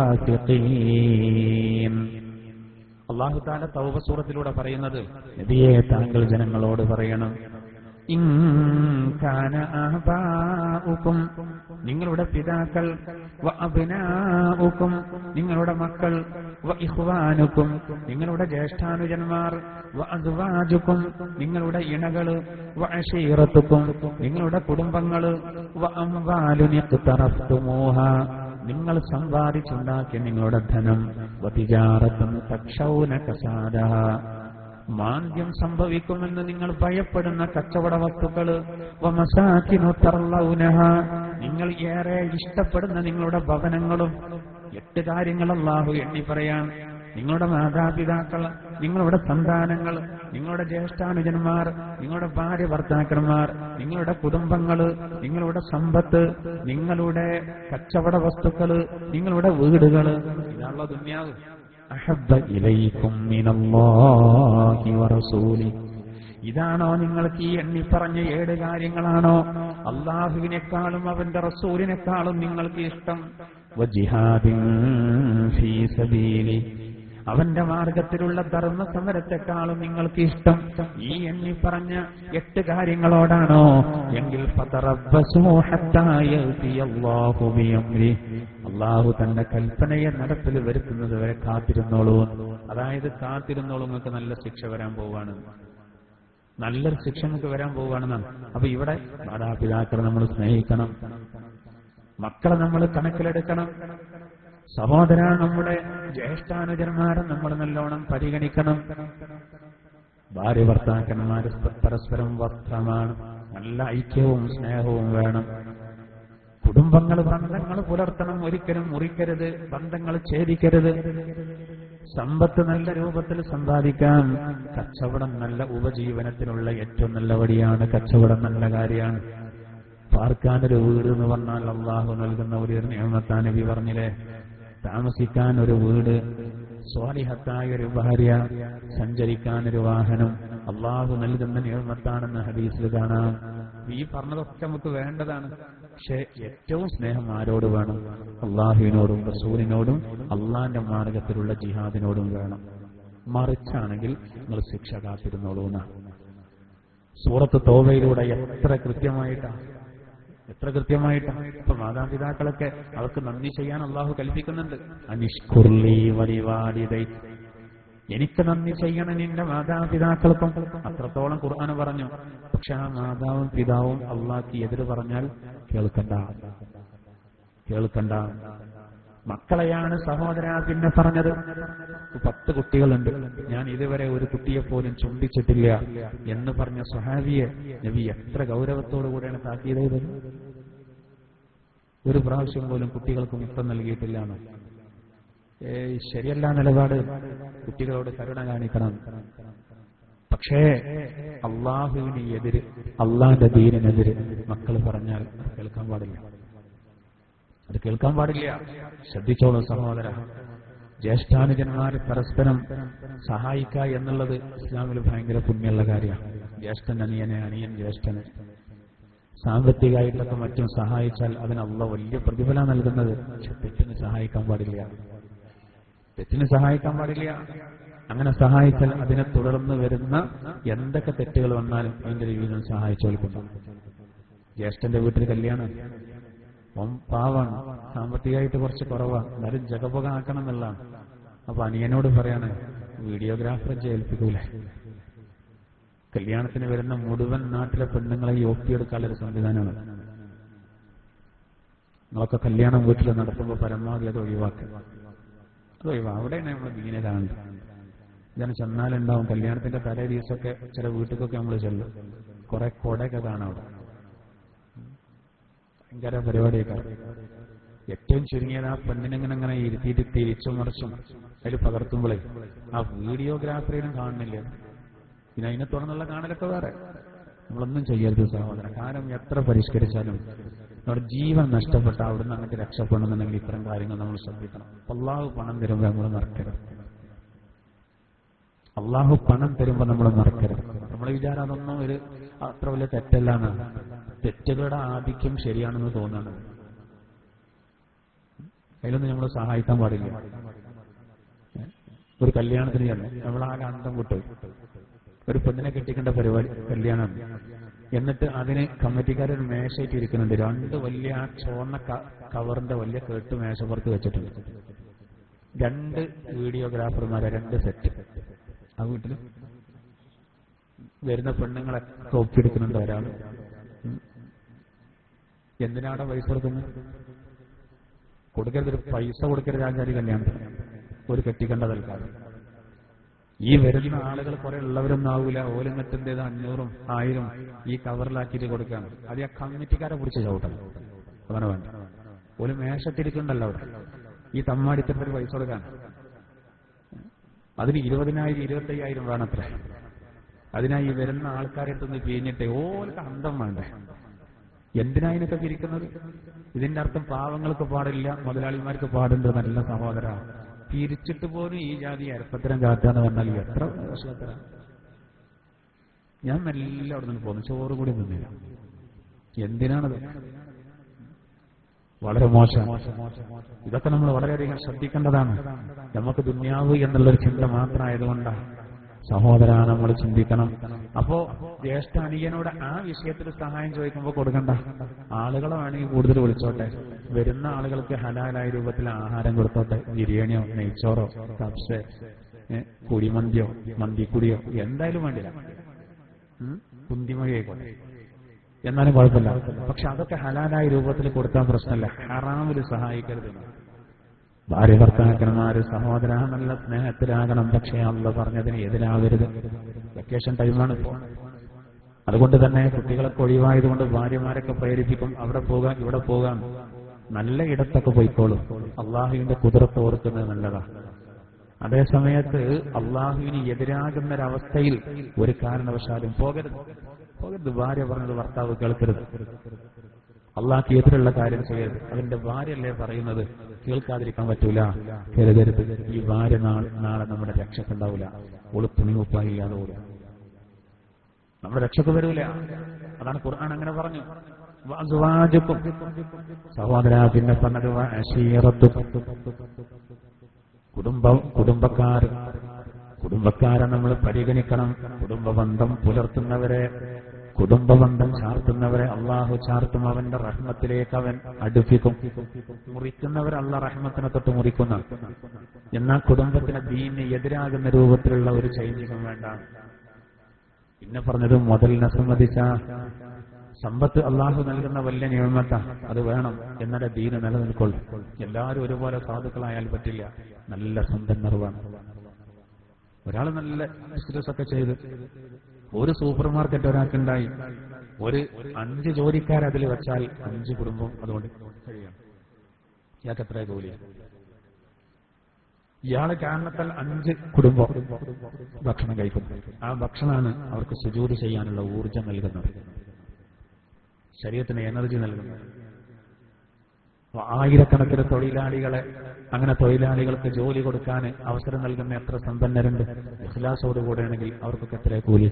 الفاسقين. അല്ലാഹു തആല തൗബ സൂറത്തിലൂടെ പറയുന്നത്, നബിയെ താങ്കൾ ജനങ്ങളോട് പറയണം, ഇൻ കാന ആബാഉകും, നിങ്ങളുടെ പിതാക്കൾ, വ അബ്നാഉകും, നിങ്ങളുടെ മക്കൾ, വ ഇഖ്വാനുകും, നിങ്ങളുടെ ജ്യേഷ്ഠാനുജന്മാർ, വ അസ്വാജുകും, നിങ്ങളുടെ ഇണകൾ, വ അശീറത്തുകും, നിങ്ങളുടെ കുടുംബങ്ങൾ, വ അംവാലുൻ ഇഖ്തറഫ്തുമൂഹാ, നിങ്ങൾ സമ്പാദിച്ചുണ്ടാക്കിയ നിങ്ങളുടെ ധനം, വ തിജാറത്തുൻ തഖ്ശൗന കസാദഹാ, മാന്ദ്യം സംഭവിക്കുമെന്ന് നിങ്ങൾ ഭയപ്പെടുന്ന കച്ചവട വസ്തുക്കൾ, വ മസാകിനു തർലൗനഹാ, നിങ്ങൾ ഏറെ ഇഷ്ടപ്പെടുന്ന നിങ്ങളുടെ ഭവനങ്ങളും. 8 കാര്യങ്ങൾ അല്ലാഹു എണ്ണി പറയാൻ. നിങ്ങളുടെ മാതാപിതാക്കൾ, നിങ്ങളുടെ സന്താനങ്ങൾ, നിങ്ങളുടെ ജ്യേഷ്ഠാനുജന്മാർ, നിങ്ങളുടെ ഭാര്യ ഭർത്താക്കന്മാർ, നിങ്ങളുടെ കുടുംബങ്ങൾ, നിങ്ങളുടെ സമ്പത്ത്, നിങ്ങളുടെ കച്ചവട വസ്തുക്കൾ, നിങ്ങളുടെ വീടുകൾ, ഇതാണല്ലോ ദുനിയാവ്. അഹബ്ബ ഇലൈക്കും മിനല്ലാഹി വറസൂലി, ഇതാണോ നിങ്ങൾക്ക് ഈ എണ്ണി പറഞ്ഞ 7 കാര്യങ്ങളാണോ അല്ലാഹുവിനേക്കാളും അവന്റെ റസൂലിനേക്കാളും നിങ്ങൾക്ക് ഇഷ്ടം? വജിഹാദിൻ ഫീ സബീലി, അവന്റെ മാർഗത്തിലുള്ള ധർമ്മ സമരത്തെക്കാളും നിങ്ങൾക്ക് ഇഷ്ടം ഈ എണ്ണി പറഞ്ഞ 8 കാര്യങ്ങളോടാണോ? എങ്കിൽ ഫതറബ്ബസൂ ഹത്താ യഅതിയല്ലാഹു ബിഅംരി, അല്ലാഹു തന്റെ കൽപ്പനയെ നടപ്പിൽ വരുത്തുന്നത് വരെ കാത്തിരുന്നോളൂ. അതായത് കാത്തിരുന്നോളൂ, നിങ്ങൾക്ക് നല്ല ശിക്ഷ വരാൻ പോവുകയാണ്, നല്ലൊരു ശിക്ഷ നമുക്ക് വരാൻ പോവുകയാണെന്നാണ്. അപ്പൊ ഇവിടെ മാതാപിതാക്കളെ നമ്മൾ സ്നേഹിക്കണം, മക്കളെ നമ്മൾ കണക്കിലെടുക്കണം, സഹോദര നമ്മുടെ ജ്യേഷ്ഠാനുജന്മാരെ നമ്മൾ നല്ലോണം പരിഗണിക്കണം. ഭാര്യ ഭർത്താക്കന്മാര് പരസ്പരം വസ്ത്രമാണ്, നല്ല ഐക്യവും സ്നേഹവും വേണം. കുടുംബങ്ങൾ, ബന്ധങ്ങൾ പുലർത്തണം, ഒരിക്കലും മുറിക്കരുത്, ബന്ധങ്ങൾ ഛേദിക്കരുത്. സമ്പത്ത് നല്ല രൂപത്തിൽ സമ്പാദിക്കാൻ കച്ചവടം നല്ല ഉപജീവനത്തിനുള്ള ഏറ്റവും നല്ല വഴിയാണ്. കച്ചവടം നല്ല കാര്യമാണ്. പാർക്കാനൊരു വീട് എന്ന് പറഞ്ഞാൽ അള്ളാഹു നൽകുന്ന ഒരു നിഅമത്താ. നബി പറഞ്ഞില്ലേ, താമസിക്കാൻ ഒരു വീട്, സ്വാലിഹത്തായ ഒരു ഭാര്യ, സഞ്ചരിക്കാൻ ഒരു വാഹനം അള്ളാഹു നൽകുന്ന നിഅമത്താണെന്ന് ഹദീസിൽ കാണാം. ഈ പറഞ്ഞതൊക്കെ നമുക്ക് വേണ്ടതാണ്. പക്ഷെ ഏറ്റവും സ്നേഹം ആരോട് വേണം? അള്ളാഹുവിനോടും റസൂലിനോടും അള്ളാഹിന്റെ മാർഗത്തിലുള്ള ജിഹാദിനോടും വേണം. മറിച്ചാണെങ്കിൽ നിങ്ങൾ ശിക്ഷ കാത്തിരുന്നോളൂ എന്നാണ് സൂറത്ത് തൗബയിലൂടെ എത്ര കൃത്യമായിട്ടാണ്. ഇപ്പൊ മാതാപിതാക്കളൊക്കെ അവർക്ക് നന്ദി ചെയ്യാൻ അള്ളാഹു കൽപ്പിക്കുന്നുണ്ട്. അനിഷ്കുർലി വലിവാലിദൈ, എനിക്ക് നന്ദി ചെയ്യണം നിന്റെ മാതാപിതാക്കൾക്കും. അത്രത്തോളം ഖുർആൻ പറഞ്ഞു. പക്ഷെ ആ മാതാവും പിതാവും അള്ളാഹ്ക്ക് എതിര് പറഞ്ഞാൽ കേൾക്കണ്ട. മക്കളെയാണ് സഹോദര പിന്നെ പറഞ്ഞത്. 10 കുട്ടികളുണ്ട്, ഞാൻ ഇതുവരെ ഒരു കുട്ടിയെ പോലും ചുംബിച്ചിട്ടില്ല എന്ന് പറഞ്ഞ സ്വഹാബിയെ നബി എത്ര ഗൗരവത്തോടു കൂടെയാണ് താക്കീത് ചെയ്തത്. ഒരു പ്രാവശ്യം പോലും കുട്ടികൾക്ക് മുത്തം നൽകിയിട്ടില്ലാണ്. ശരിയല്ല നിലപാട്. കുട്ടികളോട് കരുണ കാണിക്കണം. പക്ഷേ അള്ളാഹുവിന് എതിര്, അള്ളാഹിന്റെ ദീനിനെതിര് മക്കൾ പറഞ്ഞാൽ കേൾക്കാൻ പാടില്ല. ശ്രദ്ധിച്ചോളൂ സഹോദര. ജ്യേഷ്ഠാനുജന്മാരെ പരസ്പരം സഹായിക്കുക എന്നുള്ളത് ഇസ്ലാമിൽ ഭയങ്കര പുണ്യമുള്ള കാര്യമാണ്. ജ്യേഷ്ഠൻ അനിയനെ, അനിയൻ ജ്യേഷ്ഠന് സാമ്പത്തികമായിട്ടൊക്കെ മറ്റും സഹായിച്ചാൽ അതിന് അള്ളാഹ് വലിയ പ്രതിഫലം നൽകുന്നത്. പക്ഷെ തെറ്റിന് സഹായിക്കാൻ പാടില്ല. അങ്ങനെ സഹായിച്ചാൽ അതിനെ തുടർന്ന് വരുന്ന എന്തൊക്കെ തെറ്റുകൾ വന്നാലും അതിന്റെ രീതിയിൽ സഹായിച്ചു കൊടുക്കുന്നു. ജ്യേഷ്ഠന്റെ വീട്ടിൽ കല്യാണം, പാവാണ്, സാമ്പത്തികമായിട്ട് കുറച്ച് കുറവാണ്, എന്നാലും ജഗപുക ആക്കണം എന്നുള്ളതാണ്. അപ്പൊ അനിയനോട് പറയാണ്, വീഡിയോഗ്രാഫറെ ഏൽപ്പിക്കൂലേ? കല്യാണത്തിന് വരുന്ന മുഴുവൻ നാട്ടിലെ പെണ്ണുങ്ങളെ ഒപ്പിയെടുക്കാനൊരു സംവിധാനമാണ്. നിങ്ങളൊക്കെ കല്യാണം വീട്ടിൽ നടത്തുമ്പോൾ പരമാവധി അത് ഒഴിവാക്കുക. അവിടെയാണ് നമ്മൾ ദീനെ കാണുന്നത്. ഇതാണ് ചെന്നാലുണ്ടാവും. കല്യാണത്തിന്റെ തലേ ദിവസമൊക്കെ ചില വീട്ടിലൊക്കെ നമ്മൾ ചെല്ലും, കുറെ കൊടയൊക്കെ കാണാം അവിടെ. ഭയങ്കര പരിപാടിയൊക്കെ. ഏറ്റവും ചുരുങ്ങിയത് ആ പെണ്ണിനെങ്ങനെ ഇരുത്തിയിട്ട് തിരിച്ചും മറിച്ചും അതിൽ പകർത്തുമ്പോഴേ ആ വീഡിയോഗ്രാഫറിനും കാണുന്നില്ല. പിന്നെ അതിനെ തുടർന്നുള്ള കാണലൊക്കെ വേറെ. നമ്മളൊന്നും ചെയ്യരുത് സഹോദരൻ. കാലം എത്ര പരിഷ്കരിച്ചാലും നമ്മുടെ ജീവൻ നഷ്ടപ്പെട്ട അവിടുന്ന് അങ്ങോട്ട് രക്ഷപ്പെടണമെന്നുണ്ടെങ്കിൽ ഇത്തരം കാര്യങ്ങൾ നമ്മൾ ശ്രദ്ധിക്കണം. അള്ളാഹു പണം തരുമ്പോൾ നമ്മൾ മറക്കരുത്. നമ്മൾ വിചാരം അതൊന്നും ഒരു അത്ര വലിയ തെറ്റല്ലാണ്. തെറ്റുകളുടെ ആധിക്യം ശരിയാണെന്ന് തോന്നുന്നത്. അതിലൊന്നും നമ്മൾ സഹായിക്കാൻ പാടില്ല. ഒരു കല്യാണത്തിന് ചെന്ന് നമ്മളാകെ അന്തം വിട്ടു. ഒരു പെണ്ണിനെ കെട്ടിക്കേണ്ട പരിപാടി കല്യാണം. എന്നിട്ട് അതിന് കമ്മിറ്റിക്കാരൊരു മേശയിട്ട് ഇരിക്കുന്നുണ്ട്. 2 വലിയ ആ ചുവന്ന കവറിന്റെ വലിയ കേട്ട് മേശപ്പുറത്ത് വെച്ചിട്ടുണ്ട്. 2 വീഡിയോഗ്രാഫർമാരെ 2 സെറ്റ്. ആ വീട്ടിൽ വരുന്ന പെണ്ണുങ്ങളെ ഒപ്പിയെടുക്കുന്നുണ്ട് ഒരാൾ. എന്തിനാണ് പൈസ കൊടുക്കരുത്? ഒരു പൈസ കൊടുക്കരുത് ആചാര്യ കല്യാണത്തിന്. ഒരു കെട്ടിക്കേണ്ട തൽക്കാലം. ഈ വരുന്ന ആളുകൾ കുറെ ഉള്ളവരൊന്നും ആവൂല. ഓലിങ്ങത്തിൻ്റെത് 500ഉം 1000ഉം ഈ കവറിലാക്കിയിട്ട് കൊടുക്കാണ്. അത് ആ കമ്മിറ്റിക്കാരെ പിടിച്ച് ചവിട്ടണം. അതാണ് വേണ്ട. ഒരു മേശത്തിരിക്കുന്നുണ്ടല്ലോ അവിടെ. ഈ തമ്മാടിത്തരത്തിൽ പൈസ കൊടുക്കാൻ അതിന് 20,000 25,000 വേണത്രേ. അതിനായി വരുന്ന ആൾക്കാരെ അടുത്തുനിന്ന് പിരിഞ്ഞിട്ട് ഓർക്ക് അന്തം വേണ്ടേ? എന്തിനാ ഇതിനൊക്കെ പിരിക്കുന്നത്? ഇതിന്റെ അർത്ഥം പാവങ്ങൾക്ക് പാടില്ല, മുതലാളിമാർക്ക് പാടുണ്ട്. നല്ല സഹോദര, പിരിച്ചിട്ട് പോലും ഈ ജാതി അരപ്പത്തരം കാറ്റാന്ന് പറഞ്ഞാൽ എത്ര പ്രശ്നത്തര. ഞാൻ മെല്ലെ അവിടെ നിന്ന് പോന്നു, ചോറ് കൂടി നിന്നില്ല. എന്തിനാണത്? വളരെ മോശം. ഇതൊക്കെ നമ്മൾ വളരെയധികം ശ്രദ്ധിക്കേണ്ടതാണ്. നമുക്ക് ദുന്യാവ് എന്നുള്ളൊരു ചിന്ത മാത്രമായതുകൊണ്ടാണ് സഹോദര നമ്മൾ ചിന്തിക്കണം. അപ്പോ ജ്യേഷ്ഠ അനിയനോട് ആ വിഷയത്തിൽ സഹായം ചോദിക്കുമ്പോൾ കൊടുക്കണ്ട. ആളുകളെ വേണമെങ്കിൽ കൂടുതൽ വിളിച്ചോട്ടെ. വരുന്ന ആളുകൾക്ക് ഹലാലായ രൂപത്തിൽ ആഹാരം കൊടുത്തോട്ടെ. ബിരിയാണിയോ നെയ്ച്ചോറോ കബ്സോ കുഴിമന്തിയോ മന്തിക്കുടിയോ എന്തായാലും വേണ്ടില്ല. കുന്തിമൊഴി ആയിക്കോട്ടെ, എന്നാലും കുഴപ്പമില്ല. പക്ഷെ അതൊക്കെ ഹലാലായ രൂപത്തിൽ കൊടുക്കാൻ പ്രശ്നമല്ല. ഹറാമിൽ സഹായിക്കരുത്. ഭാര്യ ഭർത്താക്കന്മാര് സഹോദര നല്ല സ്നേഹത്തിലാകണം. പക്ഷേ അള്ളാഹ് പറഞ്ഞതിന് എതിരാവരുത്. വെക്കേഷൻ ടൈമാണ് ഇപ്പോൾ. അതുകൊണ്ട് തന്നെ കുട്ടികളൊക്കെ ഒഴിവായതുകൊണ്ട് ഭാര്യമാരൊക്കെ പ്രേരിപ്പിക്കും, അവിടെ പോകാൻ ഇവിടെ പോകാൻ. നല്ല ഇടത്തൊക്കെ പോയിക്കോളും. അള്ളാഹുവിന്റെ കുതിരത്ത് ഓർക്കുന്നത് നല്ലതാണ്. അതേ സമയത്ത് അള്ളാഹുവിന് എതിരാകുന്നൊരവസ്ഥയിൽ ഒരു കാരണവശാലും പോകരുത്. ഭാര്യ പറഞ്ഞത് ഭർത്താവ് കേൾക്കരുത്. അള്ളാഹ്ക്ക് എതിരുള്ള കാര്യം ചെയ്യരുത്. അതിന്റെ ഭാര്യയല്ലേ പറയുന്നത്, കേൾക്കാതിരിക്കാൻ പറ്റൂല, കരുതരുത്. ഈ ഭാര്യ നാളെ നമ്മുടെ രക്ഷക്കുണ്ടാവില്ല. ഒളുത്തുണി ഉപ്പായില്ലാതെ ഓടും, നമ്മുടെ രക്ഷക്ക് വരൂല. അതാണ് ഖുർആൻ അങ്ങനെ പറഞ്ഞു. സഹോദര, പിന്നെ പറഞ്ഞത് കുടുംബക്കാരെ നമ്മൾ പരിഗണിക്കണം. കുടുംബബന്ധം പുലർത്തുന്നവരെ, കുടുംബബന്ധം ചാർത്തുന്നവരെ അള്ളാഹു ചാർത്തും. അവന്റെ റഹ്മത്തിലേക്ക് അവൻ അടുപ്പിക്കും. മുറിക്കുന്നവർ അള്ളാഹ് റഹ്മത്തിനെ തൊട്ട് മുറിക്കുന്ന. എന്നാൽ കുടുംബത്തിന് ദീനിന് എതിരാകുന്ന രൂപത്തിലുള്ള ഒരു ചൈനികം വേണ്ട. പിന്നെ പറഞ്ഞത് മുതലിനെ സംബന്ധിച്ച സമ്പത്ത് അള്ളാഹു നൽകുന്ന വലിയ നിയമത്ത, അത് വേണം, എന്നാലേ ദീന് നിലനിൽക്കുള്ളൂ. എല്ലാവരും ഒരുപോലെ സാധുക്കളായാൽ പറ്റില്ല. നല്ല സമ്പന്നർ വേണം. ഒരാൾ നല്ല ബിസിനസ് ഒക്കെ ചെയ്ത് ഒരു സൂപ്പർ മാർക്കറ്റ് ഒരാൾക്കുണ്ടായി, ഒരു 5 ജോലിക്കാരതിൽ വെച്ചാൽ 5 കുടുംബം അതുകൊണ്ട് കഴിയണം. ഇയാൾക്ക് എത്ര ജോലിയാണ്? ഇയാള് കാരണത്താൽ 5 കുടുംബം ഭക്ഷണം കഴിക്കുന്നു. ആ ഭക്ഷണമാണ് അവർക്ക് സുജൂദ് ചെയ്യാനുള്ള ഊർജം നൽകുന്നത്, ശരീരത്തിന് എനർജി നൽകുന്നത്. ആയിരക്കണക്കിന് തൊഴിലാളികളെ, അങ്ങനെ തൊഴിലാളികൾക്ക് ജോലി കൊടുക്കാൻ അവസരം നൽകുന്ന എത്ര സമ്പന്നരുണ്ട്. ഇഖ്ലാസോടുകൂടെയാണെങ്കിൽ അവർക്കൊക്കെ എത്ര കൂലി.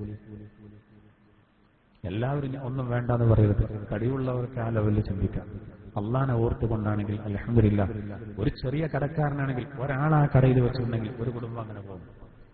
എല്ലാവരും ഒന്നും വേണ്ടെന്ന് പറയരുത്. കഴിവുള്ളവർക്ക് ആ ലെവലിൽ ചിന്തിക്കാം. അള്ളാനെ ഓർത്തുകൊണ്ടാണെങ്കിൽ അൽഹംദുലില്ലാഹ്. ഒരു ചെറിയ കടക്കാരനാണെങ്കിൽ ഒരാൾ ആ കടയിൽ വെച്ചിട്ടുണ്ടെങ്കിൽ ഒരു കുടുംബം അങ്ങനെ പോകും.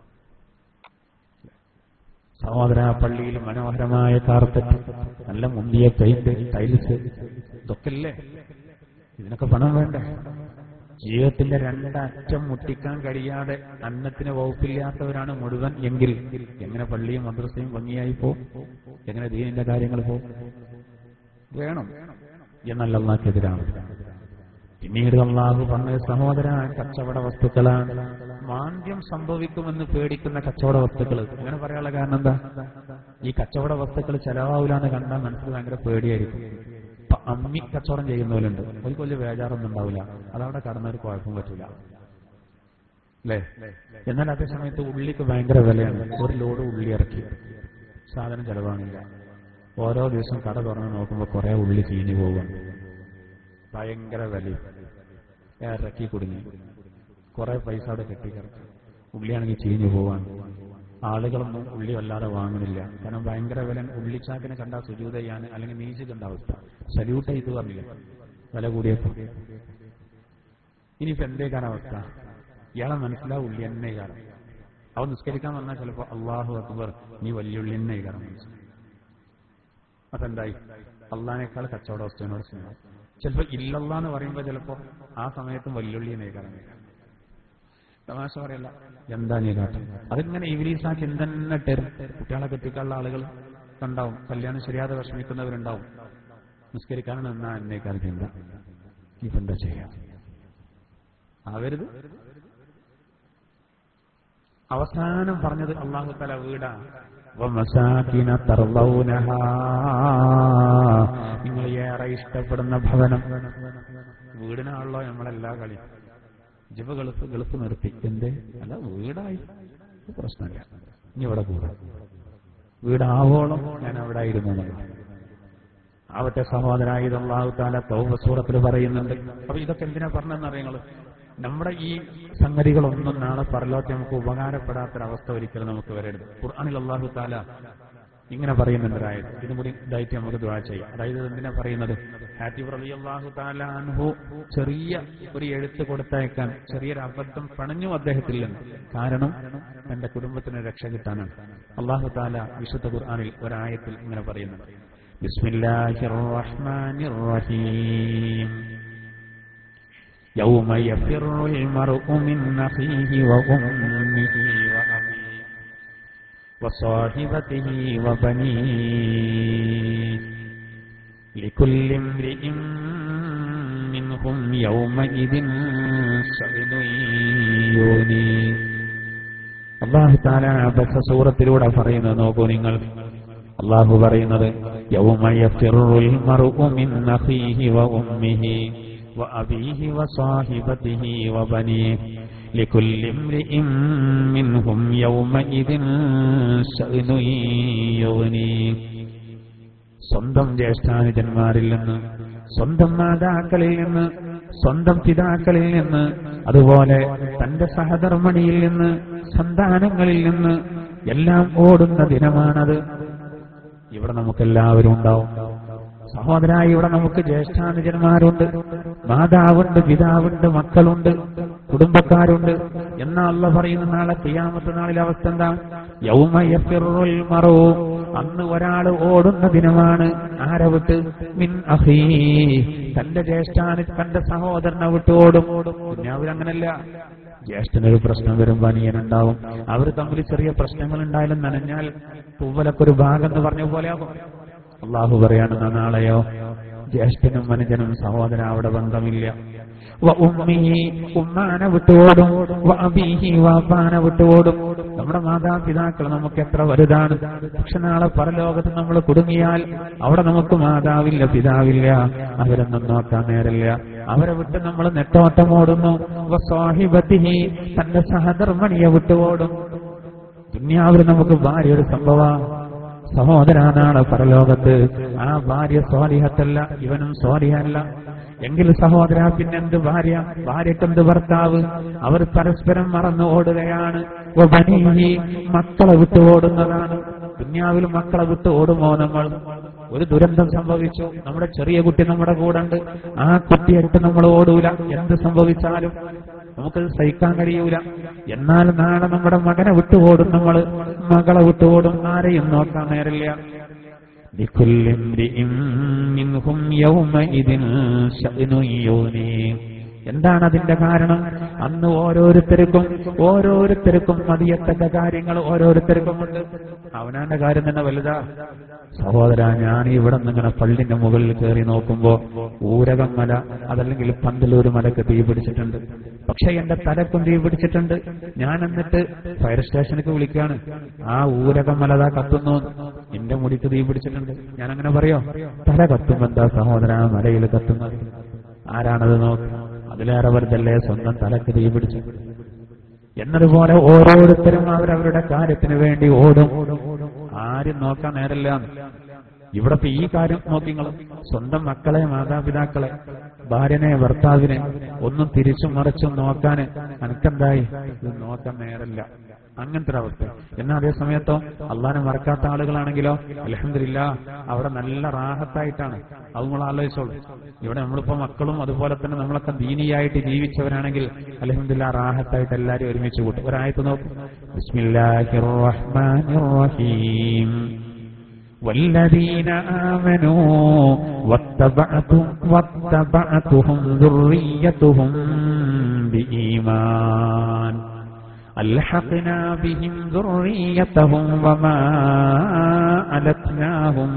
സഹോദര, പള്ളിയിൽ മനോഹരമായ കാർപ്പറ്റ്, നല്ല മുന്തിയ പെയിന്റ്, ടൈൽസ്, ഇതൊക്കെയല്ലേ? ഇതിനൊക്കെ പണം വേണ്ടേ? ജീവിതത്തിന്റെ 2 അറ്റം മുട്ടിക്കാൻ കഴിയാതെ അന്നത്തിന് വകുപ്പില്ലാത്തവരാണ് മുഴുവൻ എങ്കിൽ എങ്ങനെ പള്ളിയും മദ്രസയും ഭംഗിയായി പോകും? എങ്ങനെ ദീനിന്റെ കാര്യങ്ങൾ പോകും? വേണം എന്നല്ല അള്ളാഹ്ക്കെതിരാണ്. പിന്നീട് അള്ളാഹു പറഞ്ഞ സഹോദര, കച്ചവട വസ്തുക്കളാണ്. മാന്ദ്യം സംഭവിക്കുമെന്ന് പേടിക്കുന്ന കച്ചവട വസ്തുക്കൾ. അങ്ങനെ പറയാനുള്ള കാരണം എന്താ? ഈ കച്ചവട വസ്തുക്കൾ ചെലവാവില്ലാന്ന് കണ്ടാൽ മനസ്സിൽ ഭയങ്കര പേടിയായിരിക്കും. അമ്മി കച്ചവടം ചെയ്യുന്നവരുണ്ട്, അവർക്ക് വലിയ ബേജാറൊന്നും ഉണ്ടാവില്ല. അതവിടെ കടന്നൊരു കുഴപ്പം പറ്റില്ല, അല്ലേ? എന്നാൽ അതേ സമയത്ത് ഉള്ളിക്ക് ഭയങ്കര വിലയാണ്. ഒരു ലോഡ് ഉള്ളി ഇറക്കി, സാധനം ചെലവാണില്ല. ഓരോ ദിവസം കട തുറന്ന് നോക്കുമ്പോൾ കുറെ ഉള്ളി ചീഞ്ഞു പോവുകയാണ്. ഭയങ്കര വില, ഇറക്കി കുടുങ്ങി, കുറെ പൈസ അവിടെ കെട്ടിക്കിറക്കി. ഉള്ളിയാണെങ്കിൽ ചീഞ്ഞു പോവാണ്. ആളുകളൊന്നും ഉള്ളി വല്ലാതെ വാങ്ങുന്നില്ല. കാരണം ഭയങ്കര വില. ഉള്ളിച്ചാക്കിനെ കണ്ടാൽ സുജൂദ് ചെയ്യാൻ അല്ലെങ്കിൽ നീച്ച് കണ്ട അവസ്ഥ. സല്യൂട്ട് ചെയ്ത് പറഞ്ഞില്ല വില കൂടിയപ്പോ. ഇനിയിപ്പോ എന്തേക്കാണ് അവസ്ഥ? ഇയാളെ മനസ്സിലാവും ഉള്ളി തന്നെ കാരണം. അവ നിസ്കരിക്കാൻ വന്നാൽ ചിലപ്പോ അല്ലാഹു അക്ബർ, നീ വലിയുള്ളി തന്നെ കാരണം മനസ്സിലാവും. അപ്പൊ എന്തായി? അള്ളാഹിനേക്കാൾ കച്ചവട വസ്തുവിനോട് സ്നേഹം. ചിലപ്പോ ഇല്ലല്ലാന്ന് പറയുമ്പോ ചിലപ്പോ ആ സമയത്തും വല്യുള്ളിനെ കാരണം. തമാശ പറയല്ല, എന്താ നീ കാട്ടും? അതിങ്ങനെ ഇവലീസാ ചിന്തന്നെ തരും. കുട്ടികളെ കെട്ടിക്കാനുള്ള ആളുകൾ ഉണ്ടാവും, കല്യാണം ശരിയാതെ വിഷമിക്കുന്നവരുണ്ടാവും. നിസ്കരിക്കാനാണ് എന്നാ എന്നേക്കാൾ ചിന്ത. ഇപ്പൊ എന്താ ചെയ്യാം? ആവരുത്. അവസാനം പറഞ്ഞത് അല്ലാഹു തആല വീടാണ്. വമസാകിന തർളൗനഹാ, നിങ്ങൾ ഏറെ ഇഷ്ടപ്പെടുന്ന ഭവനം. വീടിനാണല്ലോ നമ്മളെല്ലാ കളി. ജിവ ഗൾഫ് നിർത്തി, എന്തേ? അല്ല, വീടായി, പ്രശ്നമില്ല, ഇനി ഇവിടെ കൂടാ. വീടാവോളം ഞാൻ അവിടെ ആയിരുന്നു. ആവട്ടെ സഹോദരാ, ഇത് അല്ലാഹു തആല തൗബ സൂറത്തിൽ പറയുന്നുണ്ട്. അപ്പൊ ഇതൊക്കെ എന്തിനാ പറഞ്ഞെന്നറിയങ്ങള്? നമ്മുടെ ഈ സംഗതികളൊന്നും നാളെ പരലോകത്ത് നമുക്ക് ഉപകാരപ്പെടാത്തൊരവസ്ഥ ഒരിക്കലും നമുക്ക് വരരുത്. ഖുർആനിൽ അല്ലാഹു തആല ഇങ്ങനെ പറയുന്നുണ്ടായത്. ഇതും കൂടി ഇതായിട്ട് നമുക്ക് ദുആ ചെയ്യാം. അതായത് എന്തിനാ പറയുന്നത്? ഹാത്തിബ് റളിയല്ലാഹു തആല അൻഹു ചെറിയ ഒരു എഴുത്ത് കൊടുത്തയക്കാൻ ചെറിയൊരു അബദ്ധം പണഞ്ഞു അദ്ദേഹത്തിൽ നിന്ന്. കാരണം തന്റെ കുടുംബത്തിന് രക്ഷ കിട്ടാനാണ്. അല്ലാഹു തആല വിശുദ്ധ ഖുർആനിൽ ഒരായത്തിൽ ഇങ്ങനെ പറയുന്നുണ്ട്. ബിസ്മില്ലാഹിർ റഹ്മാനിർ റഹീം. يوم يفر المرء من أخيه وأمه وأبيه وصاحبته وبنيه لكل امرئ منهم يومئذ شأن يغنيه. അല്ലാഹു തആല അബസ സൂറത്തിലൂടെ പറയുന്നത് നോക്കൂ നിങ്ങൾ. അല്ലാഹു പറയുന്നത് യൗമ യഫിറുൽ മർഉ മിൻ അഖീഹി വ ഉമ്മിഹി വഅബീഹി വസാഹിബതിഹി വബനീഹി. ലികുല്ലി ഇംറിഇൻ മിൻഹും യൗമഇദിൻ ശഅ്നുൻ യുഗ്നി. സ്വന്തം ജ്യേഷ്ഠാനുജന്മാരിൽ നിന്ന്, സ്വന്തം മാതാക്കളിൽ നിന്ന്, സ്വന്തം പിതാക്കളിൽ നിന്ന്, അതുപോലെ തന്റെ സഹധർമ്മിണിയിൽ നിന്ന്, സന്താനങ്ങളിൽ നിന്ന് എല്ലാം ഓടുന്ന ദിനമാണത്. ഇവിടെ നമുക്കെല്ലാവരും ഉണ്ടാവും സഹോദര. ഇവിടെ നമുക്ക് ജ്യേഷ്ഠാനുജന്മാരുണ്ട്, മാതാവുണ്ട്, പിതാവുണ്ട്, മക്കളുണ്ട്, കുടുംബക്കാരുണ്ട്. എന്നാ അല്ലാഹു പറയുന്ന നാളെ ഖിയാമത്ത് നാളിലെ അവസ്ഥ എന്താ? യൗമ യഫിറുൽ മറു, അന്ന് ഒരാൾ ഓടുന്ന ദിനമാണ്. ആരെ വിട്ട്? മിൻ അഖീ, തന്റെ തന്റെ സഹോദരനെ വിട്ട് ഓടും. പിന്നെ അവരങ്ങനല്ല. ജ്യേഷ്ഠനൊരു പ്രശ്നം വരുമ്പോൾ അനിയനുണ്ടാവും. അവർ തമ്മിൽ ചെറിയ പ്രശ്നങ്ങൾ ഉണ്ടായാലും നനഞ്ഞാൽ തൂവലൊക്കൊരു ഭാഗം എന്ന് പറഞ്ഞ പോലെയാകും. അള്ളാഹു പറയാണ് നാളെയോ ജ്യേഷ്ഠനും അനുജനും സഹോദര അവിടെ ബന്ധമില്ല. ഉമ്മാനെ വിട്ടുപോടും, വാപ്പാനെ വിട്ടുപോടും. നമ്മുടെ മാതാപിതാക്കൾ നമുക്ക് എത്ര വലുതാണ്. പക്ഷെ നാളെ പരലോകത്ത് നമ്മൾ കുടുങ്ങിയാൽ അവിടെ നമുക്ക് മാതാവില്ല, പിതാവില്ല, അവരൊന്നും നോക്കാൻ നേരില്ല. അവരെ വിട്ട് നമ്മൾ നെട്ടോട്ടമോടുന്നു. സ്വഹിബത്തിഹി, തന്റെ സഹധർമ്മിണിയെ വിട്ടുപോടും. ദുനിയാവിൽ നമുക്ക് ഭാര്യ ഒരു സംഭവ സഹോദരനാണ്. പരലോകത്ത് ആ ഭാര്യ സ്വാലിഹത്തല്ല, ഇവനും സ്വാലിഹല്ല. എങ്കിൽ സഹോദര പിന്നെന്ത് ഭാര്യ, ഭാര്യക്കെന്ത് ഭർത്താവ്? അവർ പരസ്പരം മറന്നു ഓടുകയാണ്. മക്കളെ വിട്ടു ഓടുന്നതാണ്. ദുനിയാവിൽ മക്കളെ വിട്ട് ഓടുമോ നമ്മൾ? ഒരു ദുരന്തം സംഭവിച്ചു, നമ്മുടെ ചെറിയ കുട്ടി നമ്മുടെ കൂടെ ഉണ്ട്, ആ കുട്ടിയായിട്ട് നമ്മൾ ഓടൂല. എന്ത് സംഭവിച്ചാലും നമുക്കത് സഹിക്കാൻ കഴിയൂല. എന്നാൽ നാളെ നമ്മുടെ മകനെ വിട്ടുപോടും, നമ്മൾ മകളെ വിട്ടുപോടും. ആരെയും നോക്കാൻ നേരില്ല. ലികുല്ലി ഇംറിഇൻ മിൻഹും യൗമഇദിൻ ശഅ്നുൻ യുഗ്നി. എന്താണ് അതിന്റെ കാരണം? അന്ന് ഓരോരുത്തർക്കും മതിയത്തക്ക കാര്യങ്ങൾ ഓരോരുത്തർക്കുമുണ്ട്. അവനാന്റെ കാര്യം തന്നെ വലുതാ. സഹോദര, ഞാൻ ഇവിടെ നിന്നിങ്ങനെ പള്ളിന്റെ മുകളിൽ കയറി നോക്കുമ്പോ ഊരകം മല, അതല്ലെങ്കിൽ പന്തലൂർ മലക്ക് തീ പിടിച്ചിട്ടുണ്ട്. പക്ഷെ എന്റെ തലക്കും തീ പിടിച്ചിട്ടുണ്ട്. ഞാൻ എന്നിട്ട് ഫയർ സ്റ്റേഷനിലേക്ക് വിളിക്കാണ്. ആ ഊരകം മലതാ കത്തുന്നു, എന്റെ മുടിക്ക് തീ പിടിച്ചിട്ടുണ്ട്. ഞാൻ അങ്ങനെ പറയോ? തല കത്തുമെന്താ സഹോദര മലയിൽ കത്തുന്നത്? ആരാണത് നോക്ക്? അതിലേറെ വെറുതല്ലേ സ്വന്തം തലക്ക് തീ പിടിച്ചു. എന്നതുപോലെ ഓരോരുത്തരും അവരവരുടെ കാര്യത്തിന് വേണ്ടി ഓടും. ആരും നോക്കാൻ നേരല്ല. ഇവിടെ ഈ കാര്യം നോക്കിങ്ങൾ, സ്വന്തം മക്കളെ, മാതാപിതാക്കളെ, ഭാര്യനെ, ഭർത്താവിനെ ഒന്നും തിരിച്ചും മറിച്ചും നോക്കാൻ അനക്കെന്തായി? ഇത് നോക്കാൻ നേരല്ല. അങ്ങനത്തെ ഒരു അവസ്ഥ. എന്നാൽ അതേ സമയത്തോ അള്ളാനെ മറക്കാത്ത ആളുകളാണെങ്കിലോ അൽഹംദുലില്ലാഹ് അവിടെ നല്ല റാഹത്തായിട്ടാണ്. അത് നമ്മൾ ആലോചിച്ചോളൂ. ഇവിടെ നമ്മളിപ്പോ മക്കളും അതുപോലെ തന്നെ നമ്മളൊക്കെ ദീനിയായിട്ട് ജീവിച്ചവരാണെങ്കിൽ അൽഹംദുലില്ലാഹ് റാഹത്തായിട്ട് എല്ലാവരും ഒരുമിച്ച് കൂട്ടും. ഒരായത്ത് നോക്കും. ബിസ്മില്ലാഹിർ റഹ്മാനിർ റഹീം. والذين آمنوا واتبعتهم ذريتهم بإيمان ألحقنا بهم ذريتهم وما ألتناهم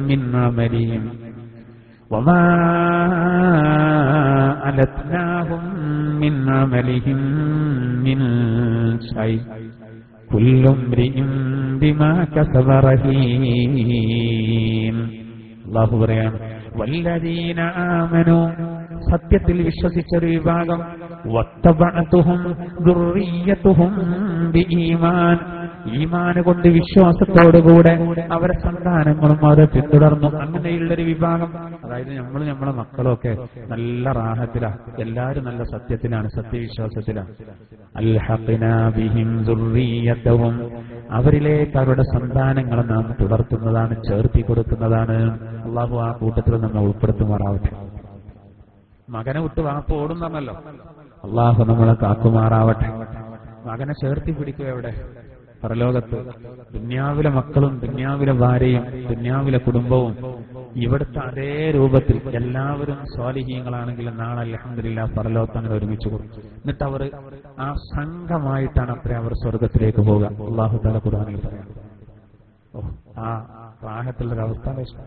من عملهم من شيء كل امرئ بما كسب رهين. അല്ലാഹു പറയാണ് വല്ലദീന ആമനു, സത്യത്തിൽ വിശ്വസിച്ചൊരു വിഭാഗം, വത്തബഅതുഹും ദുർരിയ്യതുഹും ബിഈമാൻ, ഈമാൻ കൊണ്ട് വിശ്വാസത്തോടുകൂടെ അവരെ സന്താനങ്ങളും അവരെ പിന്തുടർന്നു. അങ്ങനെയുള്ളൊരു വിഭാഗം. അതായത് നമ്മളെ മക്കളൊക്കെ നല്ല റാഹത്തിലാണ്, എല്ലാവരും നല്ല സത്യത്തിലാണ്, സത്യവിശ്വാസത്തിലാണ്. അൽഹഖ്നാ ബിഹിം ദുർരിയ്യതഹും, അവരിലേക്ക് അവരുടെ സന്താനങ്ങളെ നാം തുടർത്തുന്നതാണ്, ചേർത്തി കൊടുക്കുന്നതാണ്. അള്ളാഹു ആ കൂട്ടത്തിൽ നമ്മൾ ഉൾപ്പെടുത്തുമാറാവട്ടെ. മകനെ വിട്ട് വാപ്പ ഓടുന്നല്ലോ, അള്ളാഹു നമ്മളെ കാക്കുമാറാവട്ടെ. മകനെ ചേർത്തി പിടിക്കുക എവിടെ? പരലോകത്ത്. ദുന്യാവിലെ മക്കളും ദുന്യാവിലെ ഭാര്യയും ദുന്യാവിലെ കുടുംബവും ഇവിടുത്തെ അതേ രൂപത്തിൽ എല്ലാവരും സ്വാലിഹീങ്ങളാണെങ്കിൽ നാളെ അൽഹംദുലില്ലാഹ് പരലോകത്ത് അങ്ങനെ ഒരുമിച്ച് കൂടും. എന്നിട്ട് അവർ ആ സംഘമായിട്ടാണ് അത്ര അവർ സ്വർഗത്തിലേക്ക് പോകുക. അല്ലാഹു തആല ഖുർആനിൽ പറയാം. ആ റാഹത്തുള്ള അവസ്ഥ.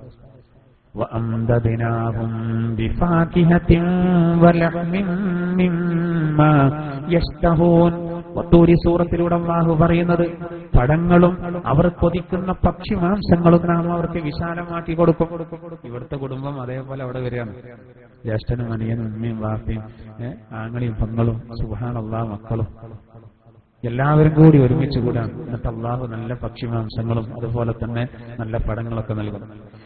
وأمددناهم بفاكهة ولحم مما يشتهون. വത്തൂരി സൂറത്തിലൂടെ അല്ലാഹു പറയുന്നത് പഴങ്ങളും അവർ കൊതിക്കുന്ന പക്ഷിമാംസങ്ങളും നാം അവർക്ക് വിശാലമാക്കി കൊടുക്കും. ഇവിടുത്തെ കുടുംബം അതേപോലെ അവിടെ വരികയാണ്. ജ്യേഷ്ഠനും അനിയനും ഉമ്മയും വാപ്പയും ആങ്ങളെയും പെങ്ങളും സുബ്ഹാനല്ലാഹ് മക്കളും എല്ലാവരും കൂടി ഒരുമിച്ച് കൂടാണ്. എന്നിട്ട് അല്ലാഹു നല്ല പക്ഷിമാംസങ്ങളും അതുപോലെ തന്നെ നല്ല പഴങ്ങളൊക്കെ നൽകും.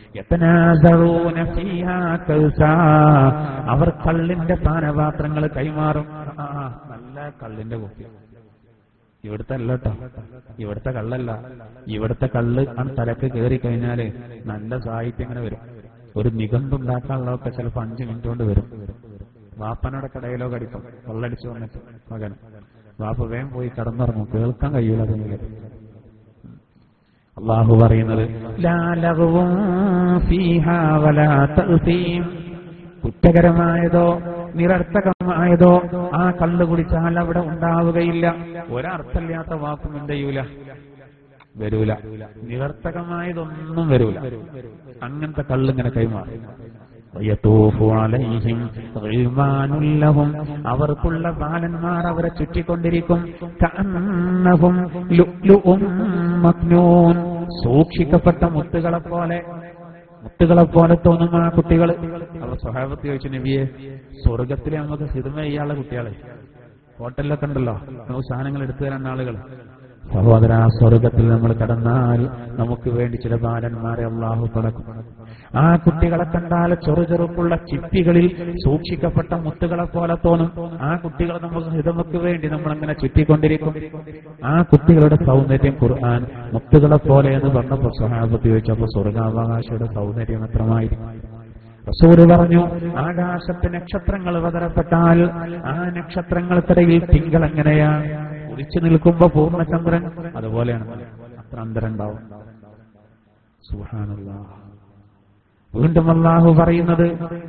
അവർ കള്ളിന്റെ പാനപാത്രങ്ങൾ കൈമാറും. നല്ല കള്ളിന്റെ കുപ്പി. ഇവിടുത്തെ അല്ല കേട്ടോ, ഇവിടുത്തെ കള്ളല്ല. ഇവിടുത്തെ കള്ള് ആ തലക്ക് കയറി കഴിഞ്ഞാല് നല്ല സാഹിത്യം ഇങ്ങനെ വരും. ഒരു നിഘണ്ടുണ്ടാക്കാനുള്ളതൊക്കെ ചിലപ്പോൾ 5 മിനിറ്റ് കൊണ്ട് വരും. വാപ്പനോടെ കടയിലോ കടിക്കും. കള്ളടിച്ചു വന്നിട്ട് മകൻ വാപ്പ വേഗം പോയി കടന്നിറങ്ങും. കേൾക്കാൻ കഴിയൂല. അതെങ്കിലും അള്ളാഹു പറയുന്നത് കുറ്റകരമായതോ നിരർത്ഥകമായതോ ആ കള്ള് കുടിച്ചാൽ അവിടെ ഉണ്ടാവുകയില്ല. ഒരർത്ഥമില്ലാത്ത വാക്കും എന്ത് ചെയ്യൂല, വരൂല. നിരർത്ഥകമായതൊന്നും വരൂല. അങ്ങനത്തെ കള്ളിങ്ങനെ കൈമാറും. അവർക്കുള്ള ബാലന്മാർ അവരെ ചുറ്റിക്കൊണ്ടിരിക്കും. സൂക്ഷിക്കപ്പെട്ട മുത്തുകളെ പോലെ തോന്നും ആ കുട്ടികൾ. അവർ സ്വഹാബത്ത് ചോദിച്ചു, നബിയെ, സ്വർഗത്തിലെ നമുക്ക് ഹിദ്മ ചെയ്യാനുള്ള കുട്ടികളെ ഹോട്ടലിലൊക്കെ ഉണ്ടല്ലോ, നമുക്ക് സാധനങ്ങൾ എടുത്തു തരാൻ ആളുകൾ. സഹോദര, സ്വർഗത്തിൽ നമ്മൾ കടന്നാൽ നമുക്ക് വേണ്ടി ചില ബാലന്മാരെ അല്ലാഹു കൊടുക്കും. ആ കുട്ടികളെ കണ്ടാൽ ചെറുചെറുപ്പുള്ള ചിപ്പികളിൽ സൂക്ഷിക്കപ്പെട്ട മുത്തുകളെ പോലെ തോന്നും. ആ കുട്ടികൾ നമുക്ക് വേണ്ടി നമ്മളങ്ങനെ ചുറ്റിക്കൊണ്ടിരിക്കും. ആ കുട്ടികളുടെ സൗന്ദര്യം ഖുർആൻ മുത്തുകളെ പോലെ എന്ന് പറഞ്ഞപ്പോൾ സ്വഹാബത്ത് ചോദിച്ചപ്പോൾ സ്വർഗാവകാശിയുടെ സൗന്ദര്യം എത്രമായിരിക്കും? റസൂൽ പറഞ്ഞു, ആകാശത്ത് നക്ഷത്രങ്ങൾ പതരപ്പെട്ടാൽ ആ നക്ഷത്രങ്ങൾക്കിടയിൽ തിങ്കൾ എങ്ങനെയാണ് ഉദിച്ചു നിൽക്കുമ്പോ പൂർണ്ണചന്ദ്രൻ അതുപോലെയാണ്. അത്ര അന്തരം ഉണ്ടാവും. സുബ്ഹാനല്ലാഹ്. വീണ്ടും അല്ലാഹു പറയുന്നത്,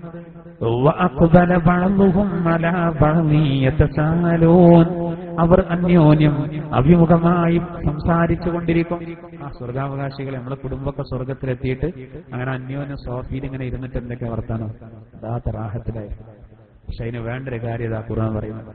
അവർ അന്യോന്യം അഭിമുഖമായി സംസാരിച്ചു കൊണ്ടിരിക്കും. ആ സ്വർഗാവകാശികളെ, നമ്മളെ കുടുംബമൊക്കെ സ്വർഗത്തിലെത്തിയിട്ട് അങ്ങനെ അന്യോന്യം സോഫയിൽ ഇങ്ങനെ ഇരുന്നിട്ട് എന്തൊക്കെ വർത്താനം, അതാത്ത റാഹത്തിലായി. പക്ഷെ അതിന് വേണ്ടൊരു കാര്യത ഖുർആൻ പറയുന്നത്,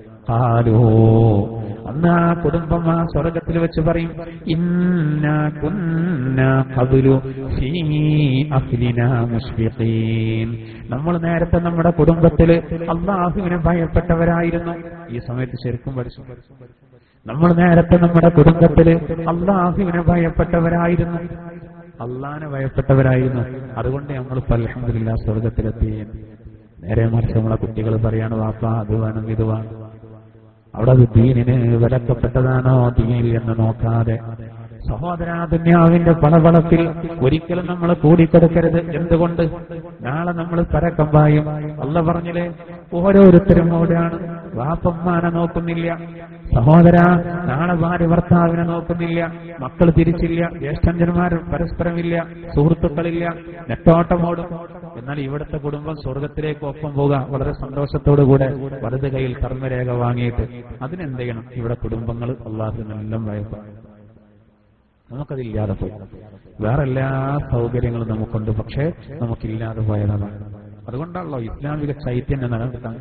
അന്ന് ആ കുടുംബം ആ സ്വർഗത്തിൽ വെച്ച് പറയും, ഇന്നാ കുന്നാ ഖബ്ലു ഫീ അഹ്ലിനാ മുശ്ഫിഖീൻ. നമ്മൾ നേരത്തെ നമ്മുടെ കുടുംബത്തിൽ അല്ലാഹുവിനെ ഭയപ്പെട്ടവരായിരുന്നു. ഈ സമയത്ത് ശരിക്കും പഠിച്ചു. നമ്മൾ നേരത്തെ നമ്മുടെ കുടുംബത്തിൽ അല്ലാഹുവിനെ ഭയപ്പെട്ടവരായിരുന്നു, അള്ളാഹിനെ ഭയപ്പെട്ടവരായിരുന്നു. അതുകൊണ്ട് നമ്മൾ അൽഹംദുലില്ലാഹ് സ്വർഗത്തിലെത്തി. നേരെ മറിച്ച് നമ്മളെ കുട്ടികൾ പറയാണ്, വാപ്പ അത് വേണം ഇത് വേണം. അവിടെ അത് ദീനിന് വിലക്കപ്പെട്ടതാണോ ദീനിൽ എന്ന് നോക്കാതെ, സഹോദരാ, ദുനിയാവിന്റെ പളവളത്തിൽ ഒരിക്കലും നമ്മൾ കൂടിക്കൊടുക്കരുത്. എന്തുകൊണ്ട്? നാളെ നമ്മൾ പരക്കം പായും. അല്ലാഹു പറഞ്ഞില്ലേ, ഓരോരുത്തരും ഓടാണ്. വാപ്പമ്മാനെ നോക്കുന്നില്ല, സഹോദരാ, നാളെ ഭാര്യ ഭർത്താവിനെ നോക്കുന്നില്ല, മക്കൾ തിരിച്ചില്ല, ജ്യേഷ്ഠന്മാർ പരസ്പരമില്ല, സുഹൃത്തുക്കളില്ല, നെട്ടോട്ടമോടും. എന്നാൽ ഇവിടുത്തെ കുടുംബം സ്വർഗത്തിലേക്ക് ഒപ്പം പോകാം വളരെ സന്തോഷത്തോടുകൂടെ, വലത് കയ്യിൽ കർമ്മരേഖ വാങ്ങിയിട്ട്. അതിനെന്ത് ചെയ്യണം? ഇവിടെ കുടുംബങ്ങൾ അല്ലാഹുവിനെല്ലാം ഭയപ്പെടും. നമുക്കതില്ലാതെ പോയി. വേറെ എല്ലാ സൗകര്യങ്ങളും നമുക്കുണ്ട്, പക്ഷേ നമുക്കില്ലാതെ പോയതാണ്. അതുകൊണ്ടാണല്ലോ ഇസ്ലാമിക ചൈതന്യം നിലനിർത്താൻ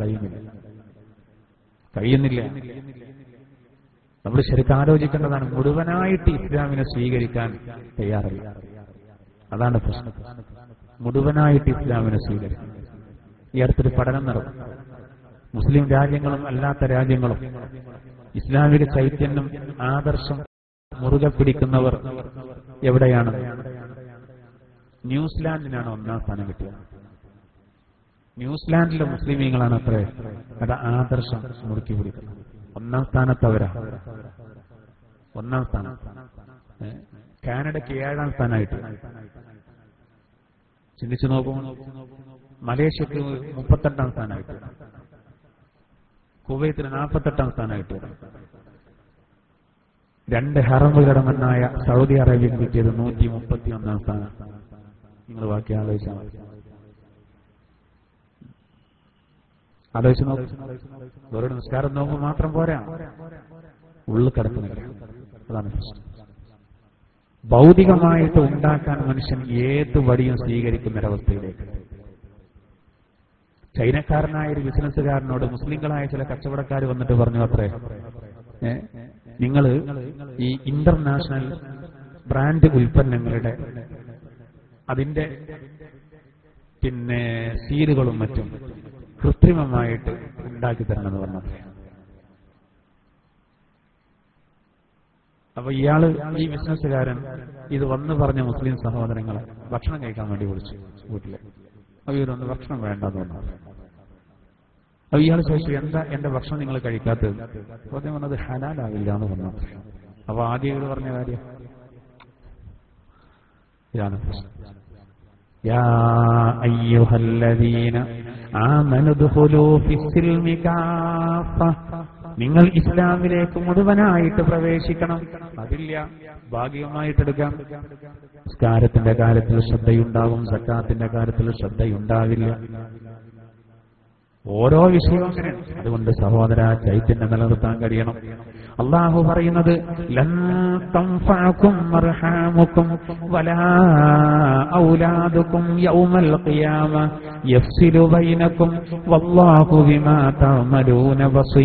കഴിയുന്നില്ല. നമ്മൾ ശരിക്കും ആലോചിക്കേണ്ടതാണ്. മുഴുവനായിട്ട് ഇസ്ലാമിനെ സ്വീകരിക്കാൻ തയ്യാറല്ല. അതാണ് പ്രശ്നം. മുഴുവനായിട്ട് ഇസ്ലാമിനെ സ്വീകരിക്കും. ഈ അടുത്തൊരു പഠനം നടന്നു. മുസ്ലിം രാജ്യങ്ങളും അല്ലാത്ത രാജ്യങ്ങളും ഇസ്ലാമിക ചൈതന്യം ആദർശം മുറുകെ പിടിക്കുന്നവർ എവിടെയാണ്? ന്യൂസിലാൻഡിനാണ് 1ാം സ്ഥാനം കിട്ടിയത്. ന്യൂസിലാൻഡിലെ മുസ്ലിമീങ്ങളാണ് അത്ര അത് ആദർശം മുറുക്കി പിടിക്കുന്നത്. 1ാം സ്ഥാനത്തവരാ. 1ാം സ്ഥാനം. കാനഡയ്ക്ക് 7ാം സ്ഥാനമായിട്ട്. ചിന്തിച്ചു നോക്കും. മലേഷ്യക്ക് 38ാം സ്ഥാനമായിട്ട്. കുവൈത്തിന് 48ാം സ്ഥാനമായിട്ട്. 2 ഹറമ് കടമന്നായ സൗദി അറേബ്യക്ക് കിട്ടിയത് 131ാം സ്ഥാനം. നിങ്ങൾ ബാക്കി ആലോചിച്ചാൽ മതി. ആലോചിച്ച് നോക്കും. വെറുതെ നിസ്കാരം നോക്കുമ്പോൾ മാത്രം പോരാ, ഉള്ളിൽ കിടക്കുന്നില്ല. അതാണ് പ്രശ്നം. ഭൗതികമായിട്ട് ഉണ്ടാക്കാൻ മനുഷ്യൻ ഏത് വഴിയും സ്വീകരിക്കുന്നൊരവസ്ഥയിലേക്ക്. ചൈനക്കാരനായ ഒരു ബിസിനസ്സുകാരനോട് മുസ്ലിങ്ങളായ ചില കച്ചവടക്കാർ വന്നിട്ട് പറഞ്ഞു, അത്രേ നിങ്ങൾ ഈ ഇന്റർനാഷണൽ ബ്രാൻഡ് ഉൽപ്പന്നങ്ങളുടെ അതിന്റെ സീലുകളും മറ്റും കൃത്രിമമായിട്ട് ഉണ്ടാക്കി തരണമെന്ന് പറഞ്ഞു. അപ്പൊ ഈ ബിസിനസ്സുകാരൻ ഇത് വന്ന് പറഞ്ഞ മുസ്ലിം സഹോദരങ്ങളെ ഭക്ഷണം കഴിക്കാൻ വേണ്ടി വിളിച്ചു വീട്ടില്. അപ്പൊ ഇവരൊന്ന് ഭക്ഷണം വേണ്ടെന്ന് പറഞ്ഞു. അപ്പൊ ഇയാൾ ചോദിച്ചു, എന്താ എന്റെ ഭക്ഷണം നിങ്ങൾ കഴിക്കാത്തത്? അദ്ദേഹം പറഞ്ഞത് ഹലാലാവില്ല എന്ന് പറഞ്ഞു. അപ്പൊ ആദ്യം ഇവർ പറഞ്ഞ കാര്യം ഇതാണ്. യാ അയ്യുഹല്ലദീന ആമനു ദുഖുലൂ ഫിസ്സിൽമി കാഫ, നിങ്ങൾ ഇസ്ലാമിലേക്ക് മുഴുവനായിട്ട് പ്രവേശിക്കണം. അതില്ല, ഭാഗികമായിട്ടെടുക്കാം. നിസ്കാരത്തിന്റെ കാര്യത്തിൽ ശ്രദ്ധയുണ്ടാകും, സക്കാത്തിന്റെ കാര്യത്തിൽ ശ്രദ്ധയുണ്ടാവില്ല. ഓരോ വിഷയവും അങ്ങനെയാണ്. അതുകൊണ്ട് സഹോദര, ചൈതന്യം നിലനിർത്താൻ കഴിയണം. അള്ളാഹു പറയുന്നത് ലൻ തൻഫഅകും അർഹാമുകും വലാ ഔലാദുകും യൗമൽ ഖിയാമ യഫ്സിലു ബൈനകും വല്ലാഹു ബിമാ തഅമലൂന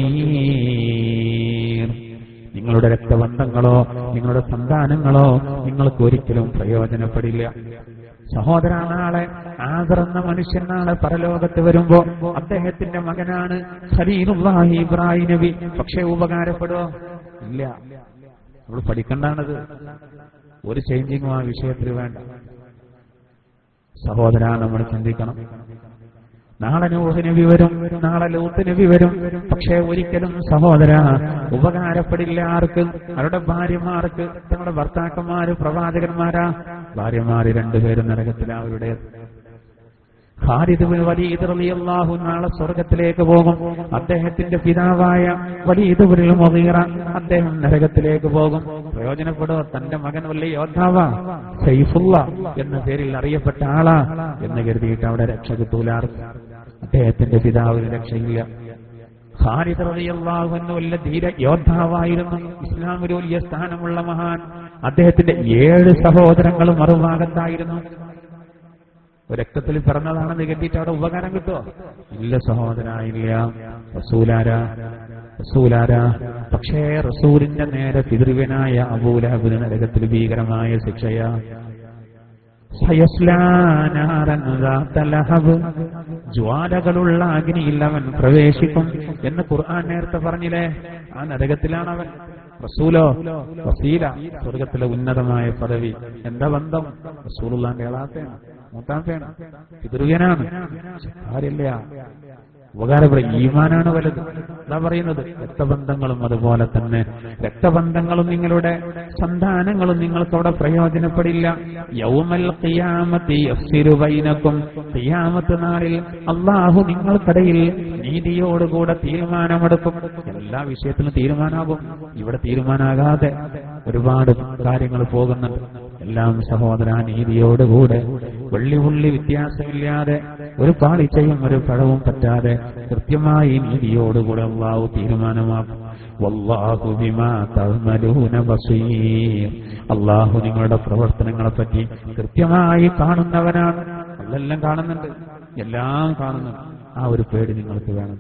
ബസീർ. നിങ്ങളുടെ രക്തബന്ധങ്ങളോ നിങ്ങളുടെ സന്താനങ്ങളോ നിങ്ങൾക്ക് ഒരിക്കലും പ്രയോജനപ്പെടില്ല. സഹോദര, നാളെ ആദർ എന്ന മനുഷ്യൻ നാളെ പരലോകത്ത് വരുമ്പോ അദ്ദേഹത്തിന്റെ മകനാണ് ഖലീലുല്ലാഹി ഇബ്രാഹിം നബി. പക്ഷെ ഉപകാരപ്പെടുമോ? ഇല്ല. നമ്മൾ പഠിക്കേണ്ടതാണത്. ഒരു ചേഞ്ചിങ്ങും ആ വിഷയത്തിൽ വേണ്ട. സഹോദര, നമ്മൾ ചിന്തിക്കണം. നാളെ നൂഹ് നബി വരും, നാളെ ലൂത്ത് നബി വരും. പക്ഷേ ഒരിക്കലും സഹോദര ഉപകാരപ്പെടില്ല. ആർക്ക്? അവരുടെ ഭാര്യമാർക്ക്. തങ്ങളുടെ ഭർത്താക്കന്മാര് പ്രവാചകന്മാരാ. ഭാര്യമാര് രണ്ടുപേരും നരകത്തിലാ. അവരുടെ ഖാലിദ് ബിൻ വലീദ് റളിയല്ലാഹു നാളെ സ്വർഗത്തിലേക്ക് പോകും. അദ്ദേഹത്തിന്റെ പിതാവായ വലീദ് ബിൻ മുഗീറ അദ്ദേഹം നരകത്തിലേക്ക് പോകും. പ്രയോജനപ്പെടുക? തന്റെ മകൻ വലിയ യോദ്ധാവാ, സൈഫുള്ള എന്ന പേരിൽ അറിയപ്പെട്ട ആളാ എന്ന് കരുതിയിട്ട് അവിടെ രക്ഷ കിട്ടൂലാർ. അദ്ദേഹത്തിന്റെ പിതാവിന് രക്ഷയില്ല. ഖാലിദ് റളിയല്ലാഹു അൻഹു വലിയ ധീര യോദ്ധാവായിരുന്നു, ഇസ്ലാമിൽ വലിയ സ്ഥാനമുള്ള മഹാൻ. അദ്ദേഹത്തിന്റെ 7 സഹോദരങ്ങളും മറുഭാഗത്തായിരുന്നു. രക്തത്തിൽ പിറന്നതാണെന്ന് കരുതിയിട്ട് അവിടെ ഉപകാരം കിട്ടുമോ? ഇല്ല സഹോദര, ഇല്ല. റസൂലാരാ. പക്ഷേ റസൂലിന്റെ നേരെ പിതൃവനായ അബൂലഹബിന് നരകത്തിൽ ഭീകരമായ ശിക്ഷയാ. ജ്വാലകളുള്ള അഗ്നിയിൽ അവൻ പ്രവേശിക്കും എന്ന് ഖുർആൻ നേരത്തെ പറഞ്ഞില്ലേ? ആ നരകത്തിലാണ് അവൻ. റസൂലോ വസീല, സ്വർഗത്തിലെ ഉന്നതമായ പദവി. എന്താ ബന്ധം? റസൂലുള്ളാഹിന്റെ ഇളാപ്പയാണ്, മൂത്താപ്പയാണ്, പിതൃവ്യനാണ്. കാര്യമില്ല, ഉപകാരപ്പെടും. ഈമാനാണ് വലുത്. എന്താ പറയുന്നത്? രക്തബന്ധങ്ങളും അതുപോലെ തന്നെ. രക്തബന്ധങ്ങളും നിങ്ങളുടെ സന്താനങ്ങളും നിങ്ങൾക്കവിടെ പ്രയോജനപ്പെടില്ല. യൗമൽ ഖിയാമത്തി യഫ്സിലു ബൈനകും, ഖിയാമത്ത് നാളിൽ അല്ലാഹു നിങ്ങൾക്കിടയിൽ നീതിയോടുകൂടെ തീരുമാനമെടുക്കും. എല്ലാ വിഷയത്തിലും തീരുമാനാകും. ഇവിടെ തീരുമാനാകാതെ ഒരുപാട് കാര്യങ്ങൾ പോകുന്നുണ്ട്. എല്ലാം സഹോദര നീതിയോടുകൂടെ, വെള്ളിപുള്ളി വ്യത്യാസമില്ലാതെ, ഒരു പാളിച്ചയും ഒരു പഴവും പറ്റാതെ കൃത്യമായി നീതിയോടുകൂടെ അല്ലാഹു തീരുമാനമാക്കും. വല്ലാഹു ബിമാ തഅമലൂന ബസീർ. അല്ലാഹു നിങ്ങളുടെ പ്രവർത്തനങ്ങളെ പറ്റി കൃത്യമായി കാണുന്നവനാണ്. അതെല്ലാം കാണുന്നുണ്ട്, എല്ലാം കാണുന്നുണ്ട്. ആ ഒരു പേടി നിങ്ങൾക്ക് വേണം.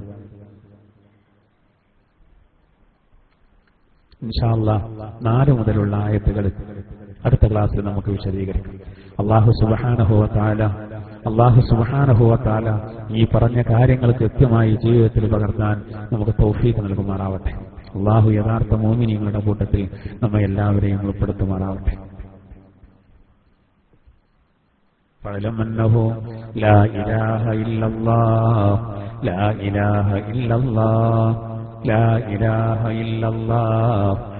ഇൻഷാ അല്ലാഹ് 4 മുതലുള്ള ആയത്തുകൾ അടുത്ത ക്ലാസ്സിൽ നമുക്ക് വിശദീകരിക്കാം. അല്ലാഹു സുബ്ഹാനഹു വ തആല ഈ പറഞ്ഞ കാര്യങ്ങൾ കൃത്യമായി ജീവിതത്തിൽ പകർത്താൻ നമുക്ക് തൗഫീഖ് നൽകുമാറാവട്ടെ. അല്ലാഹു യഥാർത്ഥ മുഅ്മിനീങ്ങളുടെ കൂട്ടത്തിൽ നമ്മെ എല്ലാവരെയും ഉൾപ്പെടുത്തുമാറാവട്ടെ. ഫഅലം അന്നഹു ലാ ഇലാഹ ഇല്ലല്ലാഹ്, ലാ ഇലാഹ ഇല്ലല്ലാഹ്, ലാ ഇലാഹ ഇല്ലല്ലാഹ്